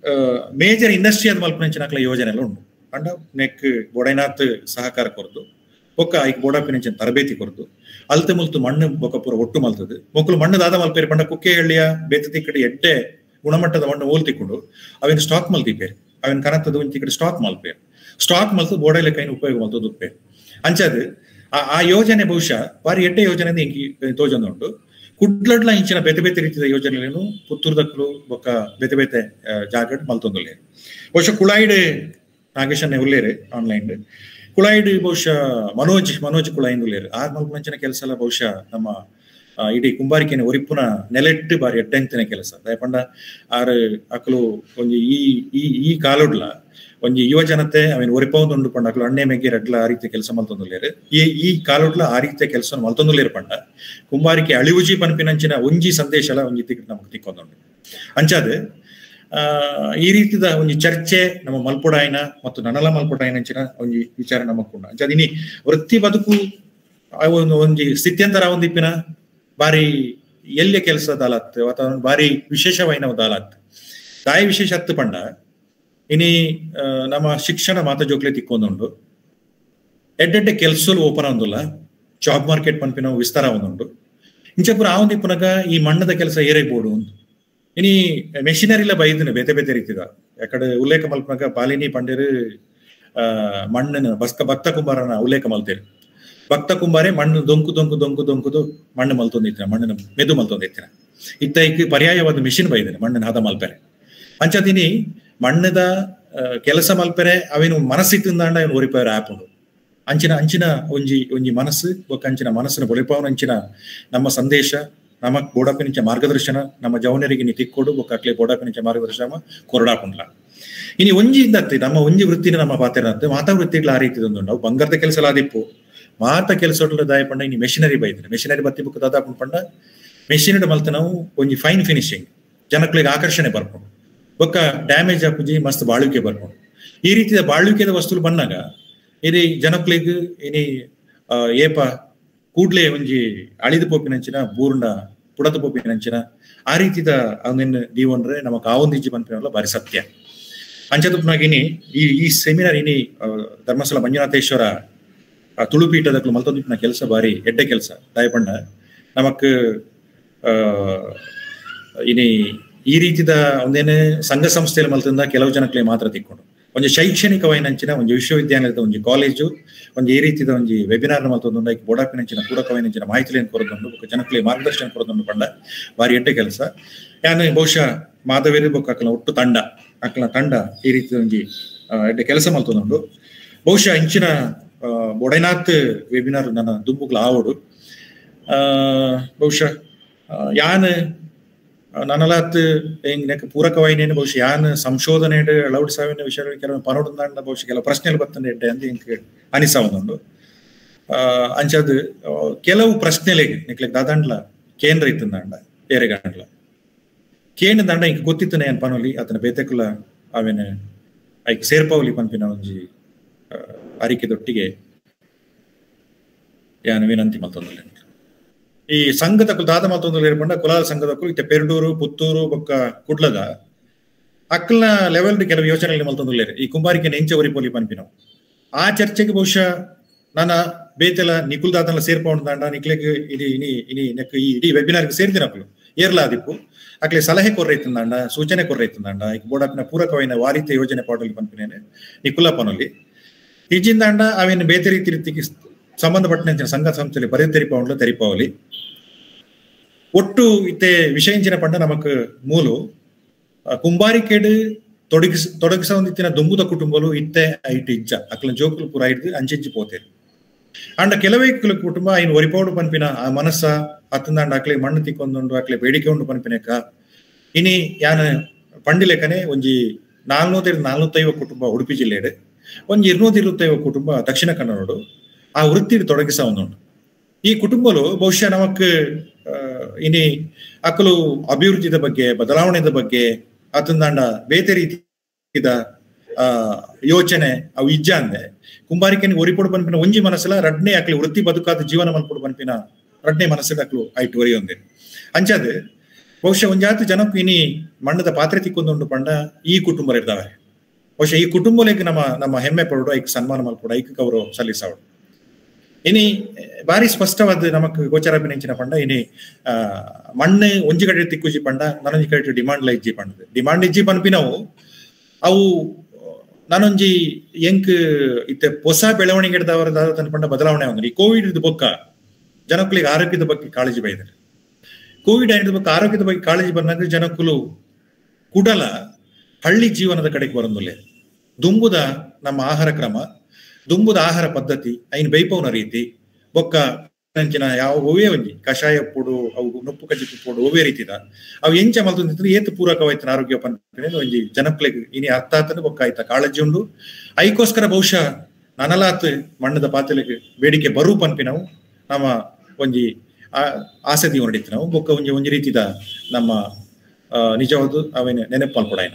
ಮೇಜರ್ ಇಂಡಸ್ಟ್ರಿ ಅದ್ ಮಲ್ಪನಂಚಿನ ಅಕ್ಲ ಯೋಜನೆ ಎಲ್ಲ ಉಂಟು. ಅಂಡ ನೆಕ್ ಬೋಡೈನಾಥ್ ಸಹಕಾರ ಕೊರದು ಬೊಕ್ಕ ಐಕ್ ಬೋಡಾಪಿನಂಚಿನ ತರಬೇತಿ ಕೊರದು ಅಲ್ತೆ ಮುಲ್ತು ಮಣ್ಣು ಬೊಕ್ಕ ಪೂರ ಒಟ್ಟು ಮಲ್ತದೆ ಮೊಕ್ಕಲು ಮಣ್ಣು ದಾದ ಮಲ್ಪೇರು ಪಂಡ ಕುಕ್ಕೆಹಳ್ಳಿಯ ಬೇತೆ ತಿಕ್ಕಡಿ ಎಡ್ಡೆ ಗುಣಮಟ್ಟದ ಮಣ್ಣು ಓಲ್ ತಿಕ್ಕೊಂಡು ಅವೇನು ಸ್ಟಾಕ್ ಮಲ್ತಿಪೇರು ಅವೇನು ಕನತ್ತದ ಒಂದ್ ತಿಕ್ಕಡಿ ಸ್ಟಾಕ್ ಮಲ್ಪೇರು ಸ್ಟಾಕ್ ಮಲ್ತು ಬೋಡೈಲೆ ಕೈನ ಉಪಯೋಗ ಮಲ್ತದ್ದು ಉಪ್ಪೇರು. ಅಂಚದ್ ಆ ಯೋಜನೆ ಬಹುಶಃ ಬಾರಿ ಎಡ್ಡೆ ಯೋಜನೆ ಇಂಕಿ ತೋಜೊಂದು ಉಂಟು. ಕುಡ್ಲಡ್ಲ ಇಂಚಿನ ಬೇತೆ ಬೇತೆ ರೀತಿಯ ಯೋಜನೆಗಳೇನು ಪುತ್ತೂರ್ದಕ್ಕಲು ಬೊಕ್ಕ ಬೇತೆ ಬೇತೆ ಜಾಗ ಮಲ್ತೊಂದುಲ್ಲೇರು. ಬಹುಶಃ ಕುಳಾಯಿಡ್ ನಾಗೇಶನ್ನೇ ಉಳ್ಳೇರು ಆನ್ಲೈನ್ ಕುಳಾಯಿಡ್ ಬಹುಶಃ ಮನೋಜ್ ಮನೋಜ್ ಕುಳಾಯಿನ್ ಉಳ್ಳೇರು ಆರ್ ಮಲ್ಪನಂಚಿನ ಕೆಲಸ ಎಲ್ಲ ಬಹುಶಃ ನಮ್ಮ ಇಡೀ ಕುಂಬಾರಿಕೆನ ಒರಿಪುನ ನೆಲೆಟ್ಟು ಬಾರಿ ಎಡ್ಡೆಂತಿನ ಕೆಲಸ ದಯಪಂಡ ಆರ್ ಅಕಲು ಒಂಜಿ ಈ ಈ ಈ ಕಾಲೊಡ್ಲ ಒಂಜಿ ಯುವ ಜನತೆ ಅವೇನು ಒರಿಪೌಂದು ಪಂಡ ಅಕಲು ಅಣ್ಣೆ ಮೆಗ್ಗೆ ರಡ್ಲ ಆ ರೀತಿಯ ಕೆಲಸ ಮಲ್ತೊಂದುಲ್ಲೇರು. ಈ ಈ ಕಾಲೊಡ್ಲ ಆ ರೀತಿಯ ಕೆಲಸ ಮಲ್ತೊಂದುಲ್ಲೇರು ಪಂಡ ಕುಂಬಾರಿಕೆ ಅಳಿವುಜಿ ಪನ್ಪಿನಂಚಿನ ಒಂಜಿ ಸಂದೇಶ ಎಲ್ಲ ಒಂಜಿ ತಿಕ್ಕ ನಮಗೆ ತಿಕ್ಕೊಂದುಂಡು. ಅಂಚಾದ್ ಆ ಈ ರೀತಿದ ಒಂಜಿ ಚರ್ಚೆ ನಮ್ಮ ಮಲ್ಪುಡಾಯಿನ ಮತ್ತು ನನಲ ಮಲ್ಪುಡಾಯಿನಂಚಿನ ಒಂಜಿ ವಿಚಾರ ನಮಕ್ಕುಂಡು. ಅಂಚಾದ್ ಇನಿ ವೃತ್ತಿ ಬದುಕು ಒಂಜಿ ಸ್ಥಿತ್ಯಂತರ ಒಂದಿಪ್ಪಿನ ಬಾರಿ ಎಲ್ಯ ಕೆಲಸ ದಾಲತ್ ಅಥವಾ ಬಾರಿ ವಿಶೇಷವಾಯಿನ ದಾಲತ್ ದಾಯಿ ವಿಶೇಷ ಹತ್ತು ಪಂಡ ಇನಿ ನಮ್ಮ ಶಿಕ್ಷಣ ಮಾತ ಜೋಕ್ಲೆ ತಿಕ್ಕೊಂದುಂಡು. ಎಡ್ಡೆಡ್ಡೆ ಕೆಲ್ಸಲು ಓಪನ್ ಒಂದುಲ್ಲ ಜಾಬ್ ಮಾರ್ಕೆಟ್ ಪನ್ಪಿನ ವಿಸ್ತಾರ ಒಂದುಂಡು. ಇಂಚಪುರ ಆ ಒಂದಿಪ್ಪುನಗ ಈ ಮಣ್ಣದ ಕೆಲಸ ಏರೈಬೋದು ಒಂದು ಇನಿ ಮೆಷಿನರಿಲ ಬೈದಿನ ಬೇತೆ ಬೇತೆ ರೀತಿದ ಯಾಕಡೆ ಉಲ್ಲೇಖ ಮಲ್ಪನಾಗ ಪಾಲಿನಿ ಪಂಡೇರು ಆ ಮಣ್ಣನ ಬಸ್ಕ ಭಕ್ತ ಕುಂಬಾರನ ಉಲ್ಲೇಖ ಮಲ್ತೇರು. ಭಕ್ತ ಕುಂಬಾರೆ ಮಣ್ಣು ದೊಂಕು ದೊಂಕು ದೊಂಕು ದೊಂಕುದು ಮಣ್ಣು ಮಲ್ತೊಂದಿತ್ತಿನ ಮಣ್ಣನ ಮೆದು ಮಲ್ತೊಂದಿತ್ತಿನ ಇತ್ತೈಕ್ ಪರ್ಯಾಯವಾದ ಮಿಷಿನ್ ಬೈದೇನೆ ಮಣ್ಣನ ಹದ ಮಲ್ಪೆರೆ ಅಂಚದಿನಿ ಮಣ್ಣದ ಕೆಲಸ ಮಲ್ಪೆರೆ ಅವೇನು ಮನಸ್ಸಿತ್ತಿಂದಾಂಡ ಅವನು ಒರಿಪೇರ ಆ್ಯಪ್ ಉಂಡು ಅಂಚಿನ ಅಂಚಿನ ಒಂಜಿ ಒಂಜಿ ಮನಸ್ಸು ಒಕ್ಕ ಅಂಚಿನ ಮನಸ್ಸಿನ ಬೊಲಿಪಾವನ ಅಂಚಿನ ನಮ್ಮ ಸಂದೇಶ ನಮ್ಮ ಬೋಡಾಪಿನಿಂಚ ಮಾರ್ಗದರ್ಶನ ನಮ್ಮ ಜವನರಿಗೆ ನೀ ತಿಕ್ಕೊಡು ಒಕ್ಕ ಅಕ್ಲೆ ಬೋಡಾಪಿನಿಂಚ ಮಾರ್ಗದರ್ಶನ ಕೊರಡಾಪುಂಡ್ಲ ಇನಿ ಒಂಜಿ ಇಂದತ್ತಿ ನಮ್ಮ ಒಂಜಿ ವೃತ್ತಿನ ನಮ್ಮ ಪಾತೆರಂತೆ ಮಾತಾ ವೃತ್ತಿಗಳು ಆ ರೀತಿ ಒಂದು ನಾವು ಬಂಗಾರದ ಕೆಲಸ ಆದಿಪ್ಪು ಮಾತ ಕೆಲಸ ದಾಯ ಪಂಡ ಇನಿ ಮೆಷಿನರಿ ಬೈದ್ರೆ ಮೆಷಿನರಿ ಬತ್ತಿ ಬುಕ್ ದಾದಾಪುಂಡು ಪಂಡ ಮೆಷಿನರಿ ಮಲ್ತ ನಾವು ಒಂಜಿ ಫೈನ್ ಫಿನಿಶಿಂಗ್ ಜನಕ್ಳಿಗೆ ಆಕರ್ಷಣೆ ಬರ್ಕೊಂಡು ಒಕ್ಕ ಡ್ಯಾಮೇಜ್ ಹಾಕುಜಿ ಮಸ್ತ್ ಬಾಳುವಿಕೆ ಬರ್ಕೊಂಡು ಈ ರೀತಿಯ ಬಾಳುವಿಕೆದ ವಸ್ತುಲು ಬಂದಾಗ ಇದು ಜನಕ್ಳಿಗೆ ಇನಿ ಏಪ ಕೂಡ್ಲೆ ಒಂಜಿ ಅಳಿದು ಪೋಪಿನಂಚಿನ ಬೂರ್ಂಡ ಪುಡದ ಪೋಪಿನಂಚಿನ ಆ ರೀತಿದ ಅವನೇನು ದೀವನ್ರೆ ನಮಕ್ ಆ ಒಂದು ಇಜ್ಜಿ ಬಂದ್ರಲ್ಲ ಬಾರಿ ಸತ್ಯ ಅಂಚದುಪ್ನಾಗ ಇನಿ ಈ ಈ ಸೆಮಿನಾರ್ ಇನಿ ಧರ್ಮಸ್ಥಳ ಮಂಜುನಾಥೇಶ್ವರ ತುಳುಪೀಠದಕ್ಲು ಮಲ್ತೊಂದಿಪ್ನ ಕೆಲಸ ಬಾರಿ ಎಡ್ಡೆ ಕೆಲಸ ದಾಯಪಂಡ ನಮಕ್ ಆ ಇನಿ ಈ ರೀತಿದ ಒಂದೇನೆ ಸಂಘ ಸಂಸ್ಥೆಯಲ್ಲಿ ಮಲ್ತಂದ ಕೆಲವು ಜನಕ್ಲೆ ಮಾತ್ರ ತಿಕ್ಕೊಂಡು ಒಂಜಿ ಶೈಕ್ಷಣಿಕವೈನಂಚಿನ ಒಂಜಿ ವಿಶ್ವವಿದ್ಯಾಲಯದ ಒಂಜಿ ಕಾಲೇಜು ಒಂಜಿ ಈ ರೀತಿದ ಒಂಜಿ ವೆಬಿನಾರ್ ಮಲ್ತೊಂದು ಐಕ್ ಬೋಡಾಪಿನಂಚಿನ ಪೂರಕವೈನಂಚಿನ ಮಾಹಿತಿಯನ್ನು ಕೊರದೊಂಡು ಜನಕ್ಲೆ ಮಾರ್ಗದರ್ಶನ ಕೊರದೊಂಡು ಪಂಡ ಬಾರಿ ಎಡ್ಡೆ ಕೆಲಸ ಯಾನು ಬಹುಶಃ ಮಾಧವೇರಿ ಬೊಕ್ಕ ಅಕ್ಕಲ ಒಟ್ಟು ತಂಡ ಅಕ್ಕಲ ತಂಡ ಈ ರೀತಿದ ಒಂಜಿ ಎಡ್ಡೆ ಕೆಲಸ ಮಲ್ತೊಂದು ಬಹುಶಃ ಇಂಚಿನ ಬೊಡೈನಾಥ್ ವೆಬಿನಾರ್ ನನ್ನ ದುಂಬುಗ್ಲ ಆವಡು ಆ ಬಹುಶಃ ಯಾನ್ ನನಲಾತ್ ಹೆಂಗ್ ನೆಕ್ ಪೂರಕವಾಯಿನೇನು ಬಹುಶಃ ಯಾನ್ ಸಂಶೋಧನೆ ಅಳವಡಿ ಸಾವಿನ ವಿಷಯ ಕೆಲವು ಪನೋಡಂದ ಬಹುಶಃ ಕೆಲವು ಪ್ರಶ್ನೆಗಳು ಬರ್ತಂದೆ ಎಡ್ಡೆ ಅಂತ ಹಿಂಗ್ ಅನಿಸ ಒಂದೊಂದು ಆ ಅಂಚದು ಕೆಲವು ಪ್ರಶ್ನೆಲೆಗೆ ನಿಕ್ಲೆಗ್ ದಾದಂಡ್ಲ ಕೇಂದ್ರ ಇತ್ತಂದಾಂಡ ಬೇರೆ ಗಾಂಡ್ಲ ಕೇಂದ್ರ ದಂಡ ಹಿಂಗ್ ಗೊತ್ತಿತ್ತನೆ ಅನ್ ಪನೋಲಿ ಆತನ ಬೇತೆಕುಲ ಅವೇನು ಐಕ್ ಸೇರ್ಪವಲಿ ಪನ್ಪಿನ ಒಂಜಿ ಅರಿಕೆದೊಟ್ಟಿಗೆ ಯಾನು ವಿನಂತಿ ಮತ್ತೊಂದು ಈ ಸಂಘದಕ್ಕೂ ದಾದ ಮತ್ತೊಂದು ಏರ್ಪಂಡ ಕುಲಾಲ ಸಂಘದಕ್ಕೂ ಇತ್ತೆ ಪೆರ್ಡೂರು ಪುತ್ತೂರು ಬೊಕ್ಕ ಕುಡ್ಲದ ಅಕ್ಕಲ್ನ ಲೆವೆಲ್ ಕೆಲವು ಯೋಚನೆಗಳು ಮಲ್ತೊಂದು ಈ ಕುಂಬಾರಿಕೆ ನೆಂಚೆ ಒರಿಪೋಲಿ ಪನ್ಪಿನವು ಆ ಚರ್ಚೆಗೆ ಬಹುಶಃ ನನ್ನ ಬೇತೆಲ ನಿಕುಲ್ ದಾದನ ಸೇರ್ಪೌಂಡ ನಿಕ್ಲೆಗೆ ಇಡೀ ಇನಿ ಇನಿ ನೆಕ್ ಈ ಇಡೀ ವೆಬಿನಾರ್ಗೆ ಸೇರಿದಿನಕ್ಕಲು ಏರ್ಲಾದಿಪ್ಪು ಅಕ್ಲೆ ಸಲಹೆ ಕೊರ್ರೈತಂದಾಂಡ ಸೂಚನೆ ಕೊರ್ರೈತಂದಾಂಡ ಈಗ ಬೋಡಾಪಿನ ಪೂರಕವೈನ ವಾರಿತ ಯೋಜನೆ ಪಾಡಲಿ ಪನ್ಪಿನೇನೆ ನಿಕುಲ ಪನೊಲಿ ಹಿಜಿಂದಾಂಡ ಅವೇನು ಬೇತೆ ರೀತಿ ರೀತಿಗೆ ಸಂಬಂಧಪಟ್ಟ ಸಂಘ ಸಂಸ್ಥೆಯಲ್ಲಿ ಬರೀ ತೆರಿಪೌಂಡ್ಲ ತೆರಿಪಾವಲಿ ಒಟ್ಟು ಇತ್ತೆ ವಿಷಯಿಂಚಿನ ಪಂಡ ನಮಕ್ ಮೂಲು ಕುಂಬಾರಿಕೆಡು ತೊಡಗಿಸ ತೊಡಗಿಸ ಒಂದಿತ್ತಿನ ದುಂಬುದ ಕುಟುಂಬಲು ಇತ್ತೆ ಐಟಿ ಇಜ್ಜ ಅಕ್ಲ ಜೋಕುಲು ಪೂರ ಹಿಡ್ದು ಅಂಚಿಂಚಿ ಪೋತೇರು ಅಂಡ ಕೆಲವೇ ಕುಟುಂಬ ಐನ್ ಒರಿಪೌಡು ಪನ್ಪಿನ ಆ ಮನಸ್ಸ ಹತ್ತಂದಾಂಡ ಅಕ್ಲೆ ಮಣ್ಣು ತಿಕ್ಕೊಂದು ಅಕ್ಲೆ ಬೇಡಿಕೆ ಉಂಡು ಪನ್ಪಿನಕ ಇನಿ ಯಾನ ಪಂಡಿಲೆಕನೆ ಒಂಜಿ ನಾಲ್ನೂರ ನಾಲ್ನೂತ್ತೈವ ಕುಟುಂಬ ಉಡುಪಿ ಜಿಲ್ಲೆಡು ಒಂಜಿ ಇರ್ನೂರ ಇರುವತ್ತೈವ ಕುಟುಂಬ ದಕ್ಷಿಣ ಕನ್ನಡೋಡು ಆ ವೃತ್ತಿ ತೊಡಗಿಸ ಒಂದುಂಡು ಈ ಕುಟುಂಬಲು ಬಹುಶಃ ನಮಕ್ ಇನಿ ಅಕಲು ಅಭಿವೃದ್ಧಿದ ಬಗ್ಗೆ ಬದಲಾವಣೆದ ಬಗ್ಗೆ ಅತಂದಾಂಡ ಬೇತೆ ರೀತಿದ ಆ ಯೋಚನೆ ಅವು ಇಜ್ಜ ಅಂದೆ ಕುಂಬಾರಿಕೆನಿಗೆ ಒರಿಪೊಡು ಪನ್ಪಿನ ಒಂಜಿ ಮನಸ್ಸಲ ರಡ್ನೆ ಅಕ್ಲಿ ವೃತ್ತಿ ಬದುಕಾದ ಜೀವನ ಮಲ್ಪೊಡು ಪನ್ಪಿನ ರಡ್ನೆ ಮನಸ್ಸದ ಅಕ್ಲು ಐಟು ಒರಿಯೊಂದೆ ಅಂಚದ್ ಬಹುಶಃ ಒಂಜಾತು ಜನಕ್ಕೂ ಇನಿ ಮಣ್ಣದ ಪಾತ್ರೆ ತಿಕ್ಕೊಂದುಂಡು ಪಂಡ ಈ ಕುಟುಂಬ ಇರ್ತಾವೆ ಬಹುಶಃ ಈ ಕುಟುಂಬಲೇಗೆ ನಮ್ಮ ನಮ್ಮ ಹೆಮ್ಮೆ ಪಡೋಡು ಐಕ್ ಸನ್ಮಾನ ಮಲ್ಪೊಡು ಐಕ್ ಗೌರವ ಸಲ್ಲಿಸೋಡು ಇನಿ ಬಾರಿ ಸ್ಪಷ್ಟವಾದ ನಮಕ್ ಗೋಚರಾಪಿನೆಂಚಿನ ಪಂಡ ಇನಿ ಆ ಮಣ್ಣು ಒಂಜಿ ಕಡೆ ತಿಕ್ಕುಜಿ ಪಂಡ ನಾನೊಂಜಿ ಕಡೆ ಡಿಮಾಂಡ್ ಲ ಇಜ್ಜಿ ಪಂಡ ಡಿಮಾಂಡ್ ಇಜ್ಜಿ ಪನ್ಪಿನವು ಅವು ನಾನೊಂಜಿ ಎಂಕ್ ಇತ್ತೆ ಹೊಸ ಬೆಳವಣಿಗೆ ಹಿಡ್ದವರ ಪಂಡ ಬದಲಾವಣೆ ಆಗಿದೆ ಈ ಕೋವಿಡ್ ಇದ್ ಬೊಕ್ಕ ಜನಕ್ಕಳಿಗೆ ಆರೋಗ್ಯದ ಬಗ್ಗೆ ಕಾಳಜಿ ಬೈದಾರೆ ಕೋವಿಡ್ ಹಿಡಿದ ಬಗ್ಗೆ ಆರೋಗ್ಯದ ಬಗ್ಗೆ ಕಾಳಜಿ ಬಂದಾಗ ಜನಕ್ಕಲು ಕುಡಲ ಹಳ್ಳಿ ಜೀವನದ ಕಡೆಗೆ ಬರೋದಿಲ್ಲ ದುಂಬುದ ನಮ್ಮ ಆಹಾರ ಕ್ರಮ ದುಂಬುದ ಆಹಾರ ಪದ್ಧತಿ ಐನ್ ಬೈಪವನ ರೀತಿ ಬೊಕ್ಕ ನಂಚಿನ ಯಾವ ಓವೇ ಒಂಜಿ ಕಷಾಯ ಪುಡು ಅವು ನೊಪ್ಪು ಕಜ್ಜಿ ಪುಡು ಓವೇ ರೀತಿದ ಅವು ಎಂಚ ಮಲ್ತೊಂದಿದ್ರೆ ಏತ್ ಪೂರಕವಾಯ್ತನ ಆರೋಗ್ಯ ಪನ್ಪನೆ ಒಂಜಿ ಜನಕ್ಲೆಗ್ ಇನಿ ಅರ್ಥ ಆತನ ಬೊಕ್ಕ ಆಯ್ತ ಕಾಳಜಿ ಉಂಡು ಐಕೋಸ್ಕರ ಬಹುಶಃ ನನಲಾತ್ ಮಣ್ಣದ ಪಾತ್ರೆಗೆ ಬೇಡಿಕೆ ಬರು ಪನ್ಪಿನವು ನಮ್ಮ ಒಂಜಿ ಆಸಕ್ತಿ ಹೊರಡಿತ್ತು ನಾವು ಬೊಕ್ಕ ಒಂಜಿ ಒಂಜಿ ರೀತಿದ ನಮ್ಮ ನಿಜವಾದ ಅವೇನು ನೆನಪು ಮಲ್ಪೊಡಾಯ್ನ